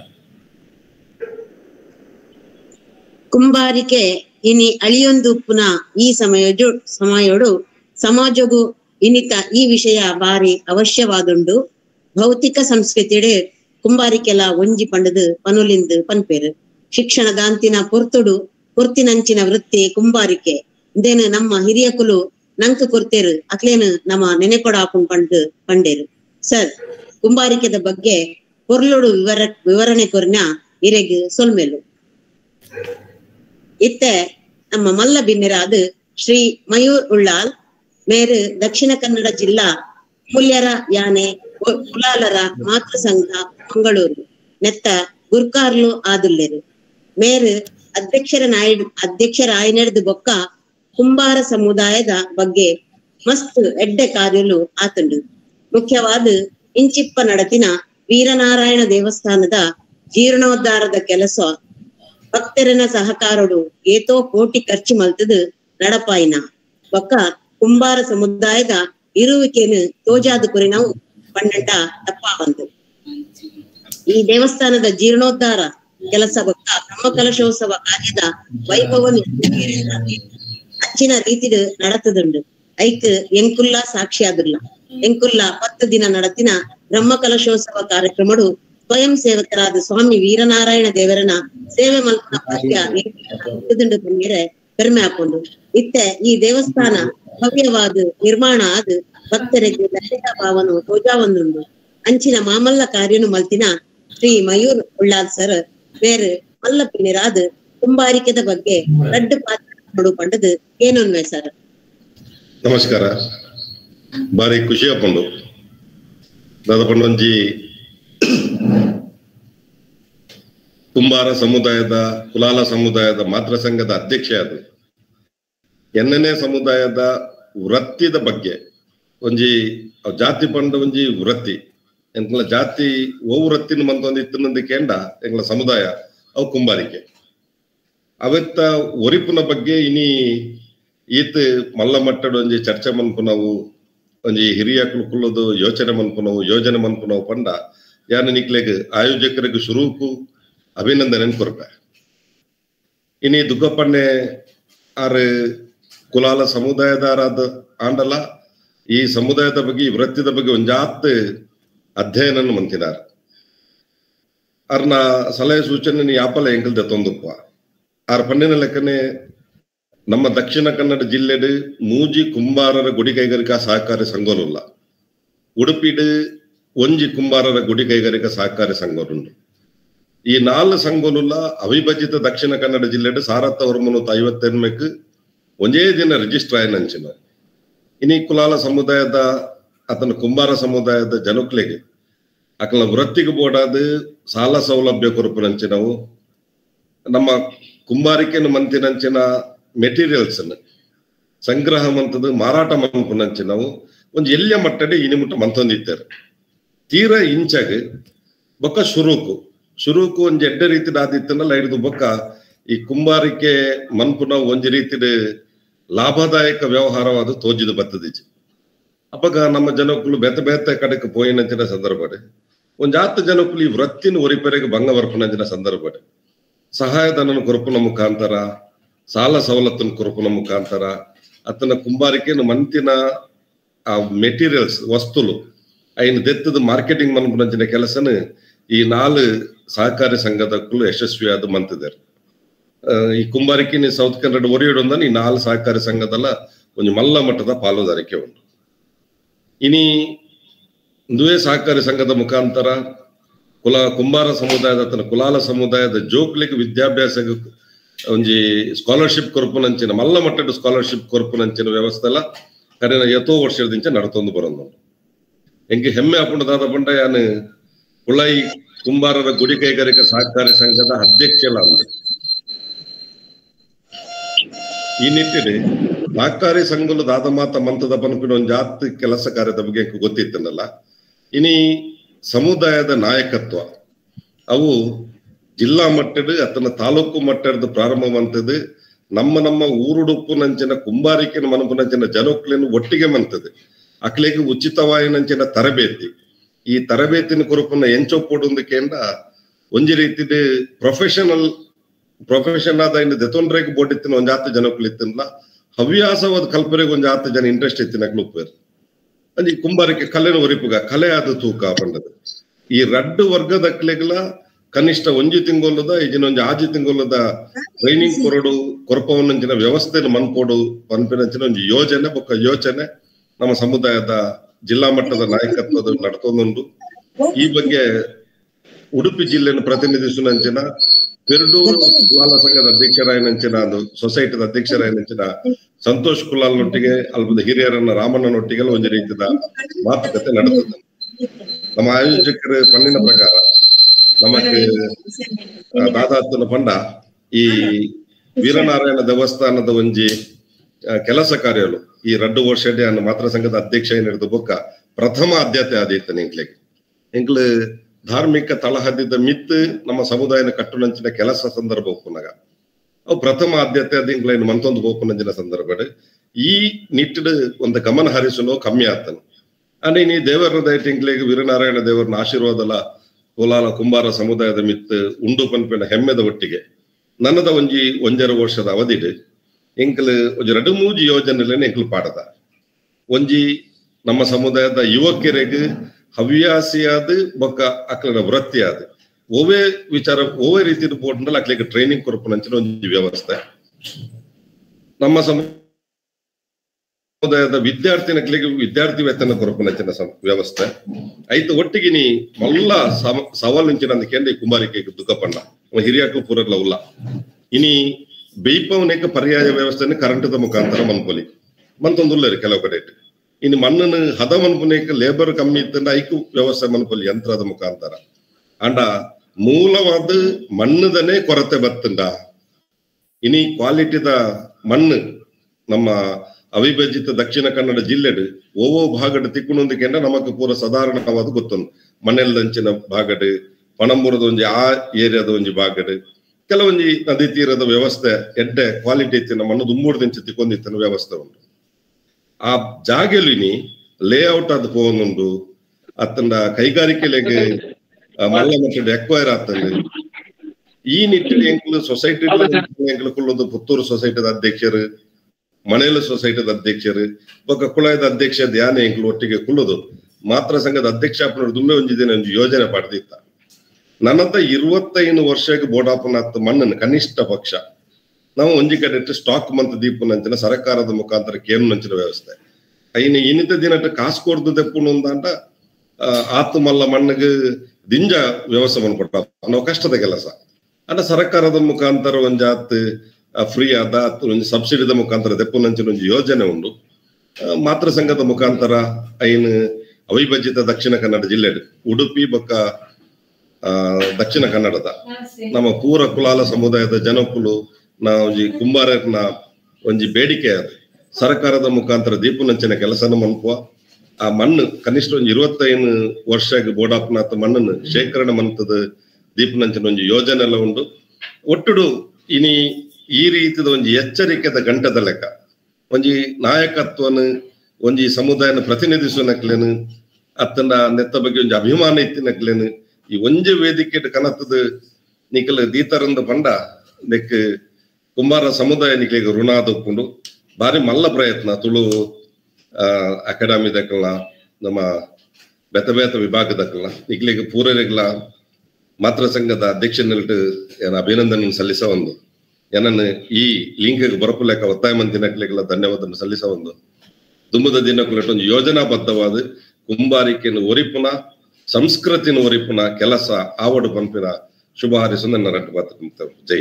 ಕುಂಬಾರಿಕೆ ಇನಿ ಅಳಿಯೊಂದು ಉಪ್ಪುನ ಈ ಸಮಯಜು ಸಮಯೋಡು ಸಮಾಜಗೂ ಇನಿತ ಈ ವಿಷಯ ಬಾರಿ ಅವಶ್ಯವಾದುಂಡು ಭೌತಿಕ ಸಂಸ್ಕೃತಿಡೆ ಕುಂಬಾರಿಕೆಲ ಒಂಜಿ ಪಂಡದು ಪನುಲಿಂದು ಪನ್ಪೇರು ಶಿಕ್ಷಣದ ಅಂತಿನ ಪೊರ್ತುಡು ಪೊರ್ತಿನಂಚಿನ ವೃತ್ತಿ ಕುಂಬಾರಿಕೆ ಇದೇನು ನಮ್ಮ ಹಿರಿಯಕುಲು ನಂಕ ಕೊರ್ತೇರು ಅಕ್ಲೇನು ನಮ್ಮ ನೆನೆಕೊಡ ಹಾಕೊಂಡ್ ಪಂಡು ಪಂಡೇರು ಸರ್ ಕುಂಬಾರಿಕೆದ ಬಗ್ಗೆ ಪೊರ್ಲುಡು ವಿವರ ವಿವರಣೆ ಕೊರ್ನ ಇರೆಗ್ ಸೊಲ್ಮೆಲು ಇತ್ತೆ ನಮ್ಮ ಮಲ್ಲ ಬಿನ್ನಿರಾದ ಶ್ರೀ ಮಯೂರ್ ಉಳ್ಳಾಲ್ ಮೇರು ದಕ್ಷಿಣ ಕನ್ನಡ ಜಿಲ್ಲಾ ಹುಲ್ಯರ ಯಾನೆ ಕುಲಾಲರ ಮಾತೃ ಸಂಘ ಮಂಗಳೂರು ನೆತ್ತ ಗುರ್ಕಾರ್ಲು ಆದುಲ್ಲೆರು ಮೇರು ಅಧ್ಯಕ್ಷರ ನಾಯ ಅಧ್ಯಕ್ಷರಾಯನೆಡ್ದು ಬೊಕ್ಕ ಕುಂಬಾರ ಸಮುದಾಯದ ಬಗ್ಗೆ ಮಸ್ತ್ ಎಡ್ಡೆ ಕಾರ್ಯಲು ಆತುಂಡು. ಮುಖ್ಯವಾದ ಇಂಚಿಪ್ಪ ನಡತಿನ ವೀರನಾರಾಯಣ ದೇವಸ್ಥಾನದ ಜೀರ್ಣೋದ್ಧಾರದ ಕೆಲಸ ಭಕ್ತರನ ಸಹಕಾರಡು ಏತೋ ಕೋಟಿ ಖರ್ಚು ಮಲ್ತದು ನಡಪಾಯಿನ ಬೊಕ್ಕ ಕುಂಬಾರ ಸಮುದಾಯದ ಇರುವಿಕೆನು ತೋಜಾದ ಕುರಿ ನಾವು ಪನ್ನಂಡ ತಪ್ಪ ಬಂತು. ಈ ದೇವಸ್ಥಾನದ ಜೀರ್ಣೋದ್ಧಾರ ಕೆಲಸ ಬೊಕ್ಕ ಬ್ರಹ್ಮಕಲಶೋತ್ಸವ ಕಾರ್ಯದ ವೈಭವನು ಅಚ್ಚಿನ ರೀತಿಡ್ ನಡತದುಂಡು. ಐಕ್ ಎಂಕುಲ್ಲ ಸಾಕ್ಷಿಯಾದುಲ್ಲ. ಎಂಕುಲ್ಲ ಪತ್ತು ದಿನ ನಡತಿನ ಬ್ರಹ್ಮಕಲಶೋತ್ಸವ ಕಾರ್ಯಕ್ರಮಡು ಸ್ವಯಂ ಸೇವಕರಾದ ಸ್ವಾಮಿ ವೀರನಾರಾಯಣ ದೇವರನ ಸೇವೆ ಮಲ್ಪನ ಭಾಗ್ಯ ತಂಗಿರೆ ಕಡಿಮೆ ಹಾಕೊಂಡು ಇತ್ತೆ ಈ ದೇವಸ್ಥಾನ ಭವ್ಯವಾದ ನಿರ್ಮಾಣ ಆದ ಭಕ್ತರಿಗೆ ಲಲಿತಾ ಭಾವನು ತೋಜಾವಂದುಂಡು. ಅಂಚಿನ ಮಾಮಲ್ಲ ಕಾರ್ಯನು ಮಲ್ತಿನ ಶ್ರೀ ಮಯೂರ್ ಉಳ್ಳಾಲ್ ಸರ್ ಬೇರೆ ಮಲ್ಲ ಪಿನಿರಾದ ಕುಂಬಾರಿಕೆದ ಬಗ್ಗೆ ದೊಡ್ಡ ಪಾತ್ರ ಪಂಡದು ಏನೊನ್ವೆ ಸರ್.
ನಮಸ್ಕಾರ. ಬಾರಿ ಖುಷಿ ಹಾಕೊಂಡು ದಾದ ಪಂಡೊಂಜಿ ಕುಂಬಾರ ಸಮುದಾಯದ ಕುಲಾಲ ಸಮುದಾಯದ ಮಾತೃ ಸಂಘದ ಅಧ್ಯಕ್ಷ ಅದು ಎನ್ನನೇ ಸಮುದಾಯದ ವೃತ್ತಿದ ಬಗ್ಗೆ ಒಂಜಿ ಜಾತಿ ಪಂಡ ಒಂಜಿ ವೃತ್ತಿ ಎಂಕಲ ಜಾತಿ ಓ ವೃತ್ತಿನ ಮಂತೊಂದು ಇತ್ತಿನಂದು ಕೇಂಡ ಎಂಕಲ ಸಮುದಾಯ ಅವು ಕುಂಬಾರಿಕೆ ಅವತ್ತ ಒರಿಪುನ ಬಗ್ಗೆ ಇನಿ ಈತ್ ಮಲ್ಲ ಮಟ್ಟಡು ಒಂಜಿ ಚರ್ಚೆ ಮನ್ಪುನವು ಒಂಜಿ ಹಿರಿಯ ಕುಲುಕುಲದು ಯೋಚನೆ ಮನ್ಪುನವು ಯೋಜನೆ ಮನ್ಪುನವು ಪಂಡ ಯಾನ ನಿಕ್ಲೆಗ್ ಆಯೋಜಕರಿಗೆ ಶುರುಕು ಅಭಿನಂದನೆ ಕೊರ್ಪೆ. ಇನಿ ದುಗ್ಗಪ್ಪಣ್ಣೆ ಆರು ಕುಲಾಲ ಸಮುದಾಯದಾರಾದ ಆಂಡಲ ಈ ಸಮುದಾಯದ ಬಗ್ಗೆ ಈ ವೃತ್ತಿದ ಬಗ್ಗೆ ಒಂಜಾತ್ ಅಧ್ಯಯನ ಮಂತಿನಾರ ಅರ್ನ ಸಲಹೆ ಸೂಚನೆ ಯಾಪಲ ಎಂಕಲ್ದೆ ತೊಂದುಪ್ಪ ಆರ್ ಪಣ್ಣಿನ ಲೆಕ್ಕನೆ ನಮ್ಮ ದಕ್ಷಿಣ ಕನ್ನಡ ಜಿಲ್ಲೆಡ್ ಮೂಜಿ ಕುಂಬಾರರ ಗುಡಿ ಕೈಗಾರಿಕಾ ಸಹಕಾರಿ ಸಂಘೋನುಲ್ಲ. ಉಡುಪಿಡ್ ಒಂಜಿ ಕುಂಬಾರರ ಗುಡಿ ಕೈಗಾರಿಕಾ ಸಹಕಾರಿ ಸಂಘೋನುಂಡು. ಈ ನಾಲ್ ಸಂಘೋನುಲ್ಲ ಅವಿಭಜಿತ ದಕ್ಷಿಣ ಕನ್ನಡ ಜಿಲ್ಲೆಡ್ ಸಾರತ್ತ ಹೊರಮುನ್ನೂತ ಐವತ್ತೆನ್ಮೆಕ್ ಒಂದೇ ದಿನ ರಿಜಿಸ್ಟರ್ ಆಯ್ನ ಅಂಚಿನ ಇನಿ ಕುಲಾಲ ಸಮುದಾಯದ ಅತನ ಕುಂಬಾರ ಸಮುದಾಯದ ಜನಕ್ಲೆಗೆ ಅಕಲ ವೃತ್ತಿಗೆ ಬೋಡಾದ ಸಾಲ ಸೌಲಭ್ಯ ಕೊರಪುನಂಚಿನವು ನಮ್ಮ ಕುಂಬಾರಿಕೆನ ಮಂತಿನಂಚಿನ ಮೆಟೀರಿಯಲ್ಸ್ ಸಂಗ್ರಹ ಮಂತದ ಮಾರಾಟ ಮನ್ಪುನಂಚಿನವು ಒಂದ್ ಎಲ್ಲಿಯ ಮಟ್ಟಡೆ ಇನಿ ಮುಟ್ಟ ಮಂತೊಂದಿದ್ದಾರೆ. ತೀರಾ ಇಂಚಾಗ ಬೊಕ್ಕ ಶುರುಕು ಶುರುಕು ಒಂದ್ ಎಡ್ಡ ರೀತಿದ ಆದಿತ್ತನಲ್ಲ ಹಿಡಿದು ಬೊಕ್ಕ ಈ ಕುಂಬಾರಿಕೆ ಮನ್ಪುನ ಒಂಜಿ ರೀತಿದ ಲಾಭದಾಯಕ ವ್ಯವಹಾರವಾದ ತೋಜಿದು ಬತ್ತದಿಜಿ ಅಪ್ಪಗ ನಮ್ಮ ಜನಕ್ಕಳು ಬೆತ್ತ ಬೆತ್ತ ಕಡೆಗೆ ಪೋಯಿನಂಚಿನ ಸಂದರ್ಭಡೆ ಒಂದ್ ಹತ್ತು ಜನಕ್ಕಳು ಈ ವೃತ್ತಿನ ಒರಿಪೆರೆಗೆ ಭಂಗ ಬರ್ಪುನಂಚಿನ ಸಂದರ್ಭಡೆ ಸಹಾಯಧನನ ಕೊರಪುನ ಮುಖಾಂತರ ಸಾಲ ಸವಲತ್ತನ ಕೊರಪುನ ಮುಖಾಂತರ ಅತನ ಕುಂಬಾರಿಕೆನ ಮಂತಿನ ಆ ಮೆಟೀರಿಯಲ್ಸ್ ವಸ್ತುಲು ಐನ್ ದೆತ್ತದ ಮಾರ್ಕೆಟಿಂಗ್ ಮನ್ಪುನಂಚಿನ ಕೆಲಸನ ಈ ನಾಲ್ ಸಹಕಾರಿ ಸಂಘದಕ್ಕೂ ಯಶಸ್ವಿಯಾದ ಮಂತಿದ್ದಾರೆ. ಈ ಕುಂಬಾರಿಕೆ ಸೌತ್ ಕನ್ನಡ ಒರಿಯೋಡೊಂದ ಈ ನಾಲ್ ಸಹಕಾರಿ ಸಂಘದಲ್ಲ ಒಂದು ಮಲ್ಲ ಮಟ್ಟದ ಪಾಲುದಾರಿಕೆ ಉಂಟು. ಇನಿ ದುವೆ ಸಹಕಾರಿ ಸಂಘದ ಮುಖಾಂತರ ಕುಲ ಕುಂಬಾರ ಸಮುದಾಯದ ತನ್ನ ಕುಲಾಲ ಸಮುದಾಯದ ಜೋಕ್ಲಿಗೆ ವಿದ್ಯಾಭ್ಯಾಸ ಒಂಜಿ ಸ್ಕಾಲರ್ಶಿಪ್ ಕೊರಪುನಂಚಿನ ಮಲ್ಲ ಮಟ್ಟದ ಸ್ಕಾಲರ್ಶಿಪ್ ಕೊರಪುನಂಚಿನ ವ್ಯವಸ್ಥೆ ಎಲ್ಲ ಕರೆನ ಎತ್ತೋ ವರ್ಷದಿಂದ ನಡ್ತೊಂದು ಬರೋದು ಹೆಂಗೆ ಹೆಮ್ಮೆ ಹಾಕೊಂಡದಾದ ಬಂಡ ಯಾನು ಕುಳೈ ಕುಂಬಾರರ ಗುಡಿ ಕೈಗಾರಿಕಾ ಸಹಕಾರಿ ಸಂಘದ ಅಧ್ಯಕ್ಷಲ ಅಂದ. ಈ ನಿಟ್ಟಿನಲ್ಲಿ ಸಹಕಾರಿ ಸಂಘಲು ದಾದ ಮಾತ ಮಂತದ ಪನ್ಪಿನ ಒಂದು ಜಾತಿ ಕೆಲಸ ಕಾರ್ಯದ ಬಗ್ಗೆ ಗೊತ್ತಿತ್ತನಲ್ಲ. ಇನಿ ಸಮುದಾಯದ ನಾಯಕತ್ವ ಅವು ಜಿಲ್ಲಾ ಮಟ್ಟದ ಅತನ ತಾಲೂಕು ಮಟ್ಟದ ಪ್ರಾರಂಭವಂತದ್ದು. ನಮ್ಮ ನಮ್ಮ ಊರುಡುಪ್ಪು ನಂಚಿನ ಕುಂಬಾರಿಕೆನ ಮನಪುನಂಚಿನ ಜನಕ್ಲೇನು ಒಟ್ಟಿಗೆ ಮಂತದೆ ಅಕ್ಲೆಗೆ ಉಚಿತವಾಯಿನಂಚಿನ ತರಬೇತಿ. ಈ ತರಬೇತಿನ ಕುರುಪನ್ನ ಎಂಚೊಪ್ಪೊಡು ಕೇಂದ್ರ ಒಂಜಿ ರೀತಿದ ಪ್ರೊಫೆಷನಲ್ ಪ್ರೊಫೆಷನ್ ಆದ ಇನ್ನು ದೆತೊಂಡ್ರೆಗೆ ಬೋಟಿತ್ತಿನ ಒಂದ್ ಹತ್ತು ಜನಕ್ಕೂ ಇತ್ತಿನಲ್ಲ ಹವ್ಯಾಸವಾದ ಕಲ್ಪನೆಗೆ ಒಂದ್ ಹತ್ತು ಜನ ಇಂಟ್ರೆಸ್ಟ್ ಇತ್ತಿನ ಕ್ಲೂಪೇರ್ ಅಂಜಿ ಕುಂಬಾರಿಕೆ ಕಲೆನ ಒರಿಪುಗ ಕಲೆ ಆದ ತೂಕ ಪಂಡದು. ಈ ರಡ್ಡು ವರ್ಗದ ಅಕ್ಲೆಗಳ ಕನಿಷ್ಠ ಒಂಜಿ ತಿಂಗೊಲ್ಲದ ಈಜಿನ ಒಂಜಿ ಆಜಿ ತಿಂಗೊಲ್ಲದ ಟ್ರೈನಿಂಗ್ ಕೊರಡು ಕೊರಪವನ್ನಂಚಿನ ವ್ಯವಸ್ಥೆನ ಮನ್ಪೋಡು ಪನ್ಪಿನಂಚಿನ ಒಂಜಿ ಯೋಜನೆ ಬೊಕ್ಕ ಯೋಚನೆ ನಮ್ಮ ಸಮುದಾಯದ ಜಿಲ್ಲಾ ಮಟ್ಟದ ನಾಯಕತ್ವದ ನಡ್ಕೊಂಡುಂಡು. ಈ ಬಗ್ಗೆ ಉಡುಪಿ ಜಿಲ್ಲೆಯನ್ನು ಪ್ರತಿನಿಧಿಸುವಂಚಿನ ಪೆರ್ಡೂರು ಕುಲಾಲ ಸಂಘದ ಅಧ್ಯಕ್ಷರಾಯನಂಚಿನ ಅದು ಸೊಸೈಟಿದ ಅಧ್ಯಕ್ಷರಾಯನಂಚಿನ ಸಂತೋಷ್ ಕುಲಾಲ್ನೊಟ್ಟಿಗೆ ಅಲ್ಪದ ಹಿರಿಯರನ್ನ ರಾಮಣ್ಣನೊಟ್ಟಿಗೆ ಒಂದು ರೀತಿಯ ಮಾತುಕತೆ ನಡೆದಿದೆ. ನಮ್ಮ ಆಯೋಜಕರ ಪಣ್ಣಿನ ಪ್ರಕಾರ ನಮಗೆ ದಾದಾತನ ಪಂಡ ಈ ವೀರನಾರಾಯಣ ದೇವಸ್ಥಾನದ ಒಂಜಿ ಕೆಲಸ ಕಾರ್ಯಗಳು ಈ ರಡ್ಡು ವರ್ಷಡೆ ಅನ್ನ ಮಾತ್ರ ಸಂಘದ ಅಧ್ಯಕ್ಷ ಏನಿರೋದು ಬೊಕ್ಕ ಪ್ರಥಮ ಆದ್ಯತೆ ಆದೀತನ ಎಂಕ್ಲೆಗ್ ಎಂಕ್ಲು ಧಾರ್ಮಿಕ ತಳಹದಿದ ಮಿತ್ತು ನಮ್ಮ ಸಮುದಾಯನ ಕಟ್ಟುನಂಚಿನ ಕೆಲಸ ಸಂದರ್ಭ ಒಪ್ಪುನಾಗ ಅವು ಪ್ರಥಮ ಆದ್ಯತೆ ಅದ ಎಂಕ್ಲೈನ್ ಮಂತೊಂದು ಒಪ್ಪುನಂಚಿನ ಸಂದರ್ಭ ಈ ನಿಟ್ಟಿಡ್ ಒಂದು ಗಮನ ಹರಿಸಲು ಕಮ್ಮಿ ಆಗ್ತಾನೆ. ಅಂದ್ರೆ ನೀ ದೇವರ ದಯಟ್ ಎಂಕ್ಲೆಗ್ ವೀರನಾರಾಯಣ ದೇವರನ ಆಶೀರ್ವಾದಲ ಕೋಲಾರ ಕುಂಬಾರ ಸಮುದಾಯದ ಮಿತ್ತು ಉಂಡು ಪನ್ಪಿನ ಹೆಮ್ಮೆದ ಒಟ್ಟಿಗೆ ನನ್ನದ ಒಂಜಿ ಒಂಜರ ವರ್ಷದ ಅವಧಿಡ್ ಎಂಕಲ್ ಒಂಜಿ ಎರಡು ಮೂಜಿ ಯೋಜನೆಲೇನೆ ಎಂಕಲ್ ಪಾಡದ ಒಂಜಿ ನಮ್ಮ ಸಮುದಾಯದ ಯುವಕರಿಗೆ ಹವ್ಯಾಸಿಯಾದ ಬೊಕ್ಕ ಅಕ್ಲನ ವೃತ್ತಿ ಆದ ಓವೇ ವಿಚಾರ ಓವೇ ರೀತಿ ಬೋರ್ಡ್ನಲ್ಲಿ ಅಕ್ಲಿಗೆ ಟ್ರೈನಿಂಗ್ ಕೊರಪುನಂಚಿನ ಒಂಜಿ ವ್ಯವಸ್ಥೆ ನಮ್ಮ ಸಮುದಾಯದ ವಿದ್ಯಾರ್ಥಿನಕ್ಲಿಗೆ ವಿದ್ಯಾರ್ಥಿ ವೇತನ ಕೊರಪುನಂಚಿನ ವ್ಯವಸ್ಥೆ ಐತು ಒಟ್ಟಿಗೆ ನೀ ಮಲ್ಲ ಸವಾಲ್ ನಿಂಚಿನ ಕೇಂದ್ರ ಕುಂಬಾರಿಕೆ ದುಃಖ ಪಂಡ ಹಿರಿಯಕ್ಕೂ ಪೂರಲ್ಲ ಉಲ್ಲ ಇನಿ ಬೇಯ್ಪವನೇಕ ಪರ್ಯಾಯ ವ್ಯವಸ್ಥೆನ ಕರೆಂಟದ ಮುಖಾಂತರ ಮನ್ಪೊಲಿ ಮಂತೊಂದುಲ್ಲರಿ ಕೆಲವು ಕಡೆ ಇನ್ನು ಮಣ್ಣನ್ನು ಹದ ಮನ್ಪುನೇಕ ಲೇಬರ್ ಕಮ್ಮಿ ಇತ್ತಂಡ ಐಕು ವ್ಯವಸ್ಥೆ ಮನ್ಪೊಲಿ ಯಂತ್ರದ ಮುಖಾಂತರ ಅಂಡ ಮೂಲವಾದ ಮಣ್ಣದನೇ ಕೊರತೆ ಬತ್ತಂಡ ಇನಿ ಕ್ವಾಲಿಟಿದ ಮಣ್ಣು ನಮ್ಮ ಅವಿಭಜಿತ ದಕ್ಷಿಣ ಕನ್ನಡ ಜಿಲ್ಲೆಡ್ ಓವೋ ಭಾಗಡ್ ತಿಕ್ಕುನೊಂದಿಕೆಂಡ ನಮಕ್ ಪೂರ ಸಾಧಾರಣವಾದ ಗೊತ್ತೊಂದು ಮನೆಯಲ್ದಂಚಿನ ಭಾಗಡ್ ಪಣಂಬೂರದ ಒಂಜಿ ಆ ಏರಿಯಾದ ಒಂಜಿ ಭಾಗಡ್ ಕೆಲವೊಂಜಿ ನದಿ ತೀರದ ವ್ಯವಸ್ಥೆ ಎಡ್ಡೆ ಕ್ವಾಲಿಟಿ ಇತ್ತಿನ ಮಣ್ಣು ದುಮ್ಮೂಡ್ದಿಂಚ ತಿಕ್ಕೊಂದಿತ್ತಿನ ವ್ಯವಸ್ಥೆ ಉಂಟು. ಆ ಜಾಗೆಲಿನಿ ಲೇಔಟ್ ಅದು ಹೋಗುಂಡು ಅತ್ತಂಡ ಕೈಗಾರಿಕೆಲೆಗೆ ಮಲ್ಲ ಮಟ್ಟದ ಎಕ್ವೈರ್ ಆಗ್ತದೆ. ಈ ನಿಟ್ಟಿನಲ್ಲಿ ಎಂಕ್ಲು ಸೊಸೈಟಿ ಎಂಕ್ಲು ಕುಳ್ಳೋದು ಪುತ್ತೂರು ಸೊಸೈಟಿದ ಅಧ್ಯಕ್ಷರು ಮಣೇಲು ಸೊಸೈಟಿದ ಅಧ್ಯಕ್ಷರು ಬೊಕ್ಕ ಕುಳಾಯದ ಅಧ್ಯಕ್ಷ ಧ್ಯಾನ ಎಂಕ್ಲು ಒಟ್ಟಿಗೆ ಕುಳ್ಳೋದು ಮಾತ್ರ ಸಂಘದ ಅಧ್ಯಕ್ಷ ದುಮ್ಮೆ ಒಂಜಿದ್ದೇನೆ ಒಂದು ಯೋಜನೆ ಪಡೆದಿತ್ತ. ನನ್ನದ ಇರುವತ್ತೈದು ವರ್ಷಕ್ಕೆ ಬೋಡಾಪನಾತ್ ಮಣ್ಣನ್ನು ಕನಿಷ್ಠ ಪಕ್ಷ ನಾವು ಒಂಜಿ ಕಡೆ ಸ್ಟಾಕ್ ಮಂತ್ ದೀಪು ನಂಚಿನ ಸರ್ಕಾರದ ಮುಖಾಂತರ ಕೇನು ನಂಚಿನ ವ್ಯವಸ್ಥೆ ಐನು ಇನ್ನಿತ ದಿನಟ ಕಾಸು ಕೊಡ್ದು ತೆಪ್ಪುನು ಅಂದಾಂಡ ಆತು ಮಲ್ಲ ಮಣ್ಣಿಗೆ ದಿಂಜ ವ್ಯವಸ್ಥೆ ಮಾಡ್ಕೊಟ್ಟ ಅನ್ನೋ ಕಷ್ಟದ ಕೆಲಸ ಅಂಡ ಸರ್ಕಾರದ ಮುಖಾಂತರ ಒಂಜಾತ್ ಫ್ರೀ ಆದ ಒಂದು ಸಬ್ಸಿಡಿದ ಮುಖಾಂತರ ತೆಪ್ಪು ನಂಚಿನ ಒಂದು ಯೋಜನೆ ಉಂಟು. ಮಾತೃ ಸಂಘದ ಮುಖಾಂತರ ಐನು ಅವಿಭಜಿತ ದಕ್ಷಿಣ ಕನ್ನಡ ಜಿಲ್ಲೆ ಉಡುಪಿ ಬೊಕ್ಕ ಆ ದಕ್ಷಿಣ ಕನ್ನಡದ ನಮ್ಮ ಪೂರ ಕುಲಾಲ ಸಮುದಾಯದ ಜನಕುಲು ನಾವು ಒಂಜಿ ಕುಂಬಾರನ ಒಂಜಿ ಬೇಡಿಕೆ ಅದು ಸರ್ಕಾರದ ಮುಖಾಂತರ ದೀಪುನಂಚಿನ ಕೆಲಸನ ಮನ್ಪುವ ಆ ಮಣ್ಣು ಕನಿಷ್ಠ ಒಂದು ಇರುವತ್ತೈದು ವರ್ಷಕ್ಕೆ ಬೋಡಾಪನಾಥ ಮಣ್ಣನ್ನು ಶೇಖರಣೆ ಮಂತದ ದೀಪುನಂಚಿನ ಒಂಜಿ ಯೋಜನೆ ಎಲ್ಲ ಉಂಟು. ಒಟ್ಟುಡು ಇನಿ ಈ ರೀತಿದ ಒಂಜಿ ಎಚ್ಚರಿಕೆದ ಗಂಟದ ಲೆಕ್ಕ ಒಂಜಿ ನಾಯಕತ್ವನ ಒಂಜಿ ಸಮುದಾಯನ ಪ್ರತಿನಿಧಿಸುವನಕ್ಲೇನು ಅತ್ತನ ನೆತ್ತ ಬಗ್ಗೆ ಒಂಜಿ ಅಭಿಮಾನ ಇತ್ತಿನಕ್ಲೇನು ಈ ಒಂಜೆ ವೇದಿಕೆ ಕನತದ ನಿಖಲ್ ದೀತರಂದ ಪಂಡ ನೆಕ್ ಕುಂಬಾರ ಸಮುದಾಯ ನಿಖಲಿಗೆ ಋಣ ದೊಪ್ಪುಂಡು ಬಾರಿ ಮಲ್ಲ ಪ್ರಯತ್ನ ತುಳು ಅಕಾಡೆಮಿ ದಕ್ಕಲ್ನ ನಮ್ಮ ಬೆತ ಬೇತ ವಿಭಾಗ ದಕ್ಕಲ್ನ ನಿಖಲಿಗೆ ಪೂರರಿಗ್ಲ ಮಾತ್ರ ಸಂಘದ ಅಧ್ಯಕ್ಷನಿಟ್ಟು ಏನ ಅಭಿನಂದನೆ ಸಲ್ಲಿಸ ಒಂದು ಏನನ್ನು ಈ ಲಿಂಕ್ಗೆ ಬರಪುಲೆಕ್ಕ ಒತ್ತಾಯ ಮಂದಿನಕ್ಲಿಗೆಲ್ಲ ಧನ್ಯವಾದ ಸಲ್ಲಿಸ ಒಂದು ದುಂಬದ ದಿನಕ್ಕೂ ಒಂದು ಯೋಜನಾಬದ್ಧವಾದ ಕುಂಬಾರಿಕೆಯನ್ನು ಒರಿಪುನ ಸಂಸ್ಕೃತಿನ ಒರಿಪುನ ಕೆಲಸ ಆವಡು ಪಂಪಿನ ಶುಭ ಹಾರಿಸು ನನ್ನ ರಟ್ಟು ಮಾತು ಜೈ.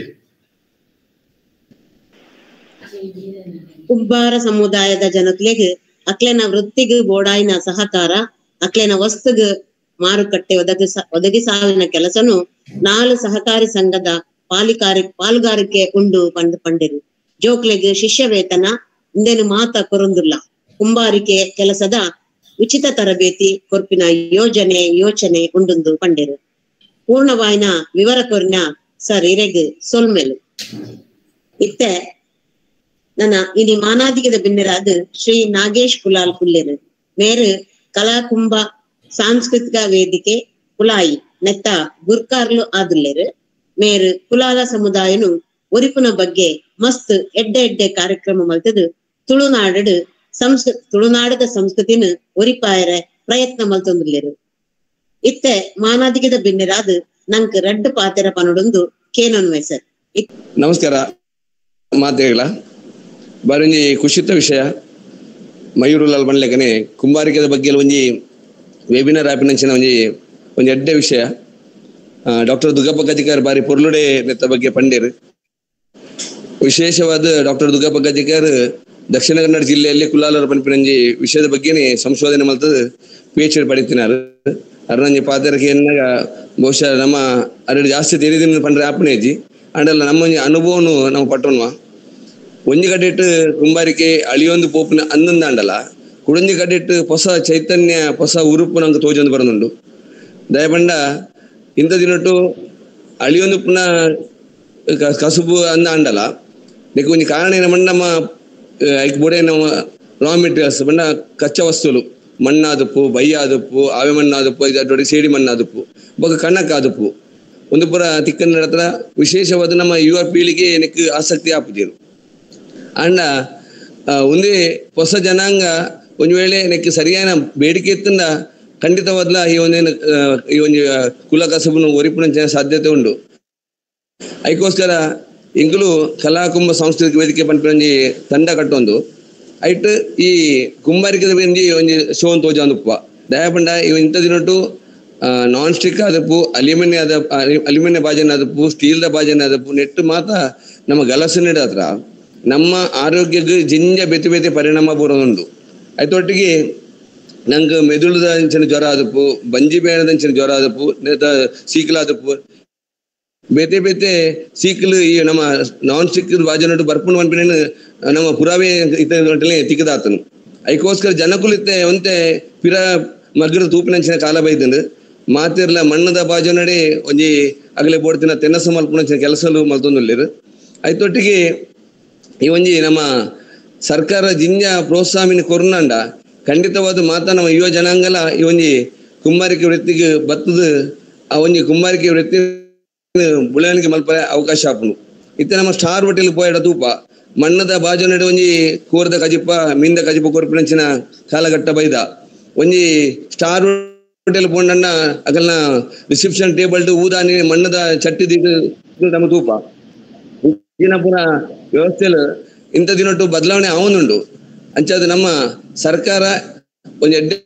ಕುಂಬಾರ ಸಮುದಾಯದ ಜನತೆಗೆ ಅಕ್ಲೆನ ವೃತ್ತಿಗೆ ಬೋಡಾಯಿನ ಸಹಕಾರ ಅಕ್ಲೆನ ವಸ್ತುಗೆ ಮಾರುಕಟ್ಟೆ ಒದಗಿಸ ಒದಗಿಸಾವಿನ ಕೆಲಸನು ನಾಲು ಸಹಕಾರಿ ಸಂಘದ ಪಾಲಿಕಾರಿ ಪಾಲುಗಾರಿಕೆ ಉಂಡು ಪಂಡು ಪಂಡಿರು ಜೋಕ್ಲೆಗೆ ಶಿಷ್ಯ ವೇತನ ಇಂದೇನು ಮಾತ ಕೊರೊಂದುಲ್ಲ ಕುಂಬಾರಿಕೆ ಕೆಲಸದ ಉಚಿತ ತರಬೇತಿ ಕೊರ್ಪಿನ ಯೋಜನೆ ಯೋಚನೆ ಉಂಡುಂದು ಪಂಡಿರು ಪೂರ್ಣವಾಯಿನ ವಿವರ ಕೊರಿನ ಸರ್ ಇರೆಗ್ ಸೊಲ್ಮೆಲು ಇತ್ತೆ ನನ್ನ ಇನಿ ಮಾನಾದಿಗದ ಬಿನ್ನೆರಾದ ಶ್ರೀ ನಾಗೇಶ್ ಕುಲಾಲ್ ಕುಲ್ಲೆರು ಮೇರು ಕಲಾ ಕುಂಭ ಸಾಂಸ್ಕೃತಿಕ ವೇದಿಕೆ ಕುಲಾಯಿ ನೆತ್ತ ಗುರ್ಕಾರ್ಲು ಆದುಲ್ಲೆರು ಮೇರು ಕುಲಾಲ ಸಮುದಾಯನು ಒರಿಪುನ ಬಗ್ಗೆ ಮಸ್ತ್ ಎಡ್ಡೆ ಎಡ್ಡೆ ಕಾರ್ಯಕ್ರಮ ಮಲ್ತದು ತುಳುನಾಡು ಸಂಸ್ಕೃ ತುಳುನಾಡದ ಸಂಸ್ಕೃತಿನ ಒರಿಪಾಯರೆ ಪ್ರಯತ್ನ ಮಲ್ತೊಂದುಲ್ಲೆರು ಇತ್ತೆ ಮಾನಾದಿಗದ ಬಿನ್ನೆರಾದ ನಂಕ್ ರಡ್ಡು ಪಾತೆರ ಪನೊಡೊಂದು ಕೇನೊನ್ವೆ ಸರ್.
ನಮಸ್ಕಾರ ಮಾತೆಗಳ ಬಾರಿ ಖುಷಿತ ವಿಷಯ ಮಯೂರುಲಾಲ್ ಬಂಡ್ಲೆಗನೆ ಕುಂಬಾರಿಕೆದ ಬಗ್ಗೆ ಒಂಜಿ ವೆಬಿನಾರ್ ಆಪಿನಂಚಿನ ಒಂಜಿ ಒಂಜಿ ಎಡ್ಡೆ ವಿಷಯ ಡಾಕ್ಟರ್ ದುಗ್ಗಪ್ಪ ಗದಿಗಾರ್ ಬಾರಿ ಪೊರ್ಲುಡೆ ನೆತ್ತ ಬಗ್ಗೆ ಪಂಡೇರು ವಿಶೇಷವಾದ ಡಾಕ್ಟರ್ ದುಗ್ಗಪ್ಪ ಗಜ್ಜೆಕರ್ ದಕ್ಷಿಣ ಕನ್ನಡ ಜಿಲ್ಲೆಯಲ್ಲಿ ಕುಲಾಲರ ಪನ್ಪಿನಂಜಿ ವಿಷಯದ ಬಗ್ಗೆನೇ ಸಂಶೋಧನೆ ಮಾಡ್ತದೆ ಪಿ ಎಚ್ ಡಿ ಪಡಿತಿನಾರು ಅರ್ನಂಜಿ ಪಾತ್ರಕ್ಕೆ ಎನ್ನಾಗ ಬಹುಶಃ ನಮ್ಮ ಅರಡು ಜಾಸ್ತಿ ತೆರಿದಿನ ಪಂಡ್ರೆ ಆಪಣೇಜಿ ಅಂಡಲ್ಲ ನಮ್ಮ ಅನುಭವನು ನಾವು ಪಟ್ಟೋನ್ವಾ ಒಂಜಿ ಕಡೆಟ್ಟು ಕುಂಬಾರಿಕೆ ಅಳಿಯೊಂದು ಪೋಪಿನ ಅಂದಂದ ಅಂಡಲ್ಲ ಕುಡಂಜಿ ಕಡೆಟ್ಟು ಹೊಸ ಚೈತನ್ಯ ಹೊಸ ಉರುಪು ನಂಗೆ ತೋಜೊಂದು ಬರೋದುಂಡು ದಯಪಂಡ ಇಂಥ ದಿನಟ್ಟು ಅಳಿಯೊಂದು ಪುನಃ ಕಸುಬು ಅಂದ ಅಂಡಲ್ಲ నీకు కొంచెం కారణ ఏమంటే ನಮ್ಮ బోడే ರಾ ಮೆಟೀರಿಯಲ್ಸ್ ಬಂಡ ಕಚ್ಚಾ ವಸ್ತುలు ಮಣ್ಣಾದಪ್ಪು ಬಯ್ಯಾದಪ್ಪು ಆವೆ ಮಣ್ಣಾದಪ್ಪು ಇದೊಟ್ಟಿಗೆ ಸೇಡಿ ಮಣ್ಣಾದಪ್ಪು ಬೊಕ ಕಣ್ಣಕ್ಕಾದಪ್ಪು ಒಂದು ಪುರ ತಿಕ್ಕನ ಹತ್ರ ವಿಶೇಷವಾದ ನಮ್ಮ ಯುವ ಪೀಳಿಗೆ எனக்கு ಆಸಕ್ತಿ ಆಪುಜೇರು ಅಂಡ ಒಂದೇ ಹೊಸ ಜನಾಂಗ ಒಂದು ವೇಳೆ எனக்கு ಸರಿಯಾದ ಬೇಡಿಕೆ ಇತ್ತಂದ ಖಂಡಿತವಾದ್ಲ ಈ ಒಂದೇನು ಈ ಒಂದು ಕುಲ ಕಸಬನ್ನು ಒರಿಪುನ ಸಾಧ್ಯತೆ ಉಂಟು ಅದಕ್ಕೋಸ್ಕರ ಇಂಕಲು ಕಲಾಕುಂಭ ಸಾಂಸ್ಕೃತಿಕ ವೇದಿಕೆ ಪಂಪಿ ತಂಡ ಕಟ್ಟೊಂದು ಐಟ್ ಈ ಕುಂಬಾರಿಕೆ ಒಂಜಿ ಒಂಜಿ ಶೋ ತೋಜ ಅಂದಪ್ಪ ದಯಪಂಡ ಇವ ಇಂಥ ದಿನಟ್ಟು ನಾನ್ ಸ್ಟಿಕ್ ಆದಪ್ಪು ಅಲ್ಯೂಮಿನಿಯ ಆದ ಅಲ್ಯೂಮಿನಿಯ ಬಾಜನ ಆದಪ್ಪು ಸ್ಟೀಲ್ದ ಬಾಜನ ಆದಪ್ಪು ನೆಟ್ಟು ಮಾತ ನಮ್ಮ ಗಲಸಿನ ಹತ್ರ ನಮ್ಮ ಆರೋಗ್ಯಕ್ಕೆ ಜಿಂಜ ಬೆತಿ ಬೆತಿ ಪರಿಣಾಮ ಬರೋದುಂಟು ಅದೊಟ್ಟಿಗೆ ನಂಗೆ ಮೆದುಳದ ಅಂಚಿನ ಜ್ವರ ಆದಪ್ಪು ಬಂಜಿ ಬೇಣದಂಚಿನ ಜ್ವರ ಆದಪ್ಪು ಸೀಕಲಾದಪ್ಪು ಬೇತೆ ಬೇತೆ ಸೀಕಲು ಈ ನಮ್ಮ ನಾನ್ ಸ್ಟಿಕ್ ಬಾಜನಟ್ಟು ಬರ್ಪುಂಡು ಪನ್ಪಿನ ನಮ್ಮ ಪುರಾವೆ ಇತ್ತಲೆ ತಿಕ್ಕದಾತನು ಅದಕ್ಕೋಸ್ಕರ ಜನಕುಲಿತ್ತೆ ಒಂತೆ ಪಿರ ಮಗ್ಗದ ತೂಪಿನಂಚಿನ ಕಾಲ ಬೈದಂಡು ಮಾತಿರ್ಲ ಮಣ್ಣದ ಬಾಜನಡೆ ಒಂಜಿ ಅಗಲೆ ಬೋಡ್ತಿನ ತೆನ್ನಸ ಮಲ್ಪುನಂಚಿನ ಕೆಲಸಲು ಮಲ್ತೊಂದುಲ್ಲೇರು ಅದೊಟ್ಟಿಗೆ ಈ ಒಂಜಿ ನಮ್ಮ ಸರ್ಕಾರ ಜಿಂಜ ಪ್ರೋತ್ಸಾಹನ ಕೊರ್ನಂಡ ಖಂಡಿತವಾದ ಮಾತ ನಮ್ಮ ಯುವ ಜನಾಂಗಲ ಈ ಒಂಜಿ ಕುಂಬಾರಿಕೆ ವೃತ್ತಿಗೆ ಬತ್ತದ ಆ ಒಂಜಿ ಕುಂಬಾರಿಕೆ ವೃತ್ತಿ ಬುಳನಿಗೆ ಮಲ್ಪ ಅವಕಾಶ ಆಪುನು ಇತ್ತ ನಮ್ಮ ಸ್ಟಾರ್ ಹೋಟೆಲ್ ಪೋಯಡ ತೂಪ ಮಣ್ಣದ ಬಾಜು ನಡೆ ಒಂಜಿ ಕೋರ್ದ ಕಜಿಪ್ಪ ಮಿಂದ ಕಜಿಪ್ಪ ಕೊರ್ಪಿನಂಚಿನ ಕಾಲಘಟ್ಟ ಬೈದ ಒಂಜಿ ಸ್ಟಾರ್ ಹೋಟೆಲ್ ಪೋಂಡನ್ನ ಅಗಲ್ನ ರಿಸೆಪ್ಷನ್ ಟೇಬಲ್ ಊದಾನಿ ಮಣ್ಣದ ಚಟ್ಟಿ ದಿಟ್ಟು ನಮ್ಮ ತೂಪ ಈಗಿನ ಪುರ ವ್ಯವಸ್ಥೆಲು ಇಂಥ ದಿನಟ್ಟು ಬದಲಾವಣೆ ಅವನುಂಡು ಅಂಚಾದ ನಮ್ಮ ಸರ್ಕಾರ ಒಂದು ಎಡ್ಡೆ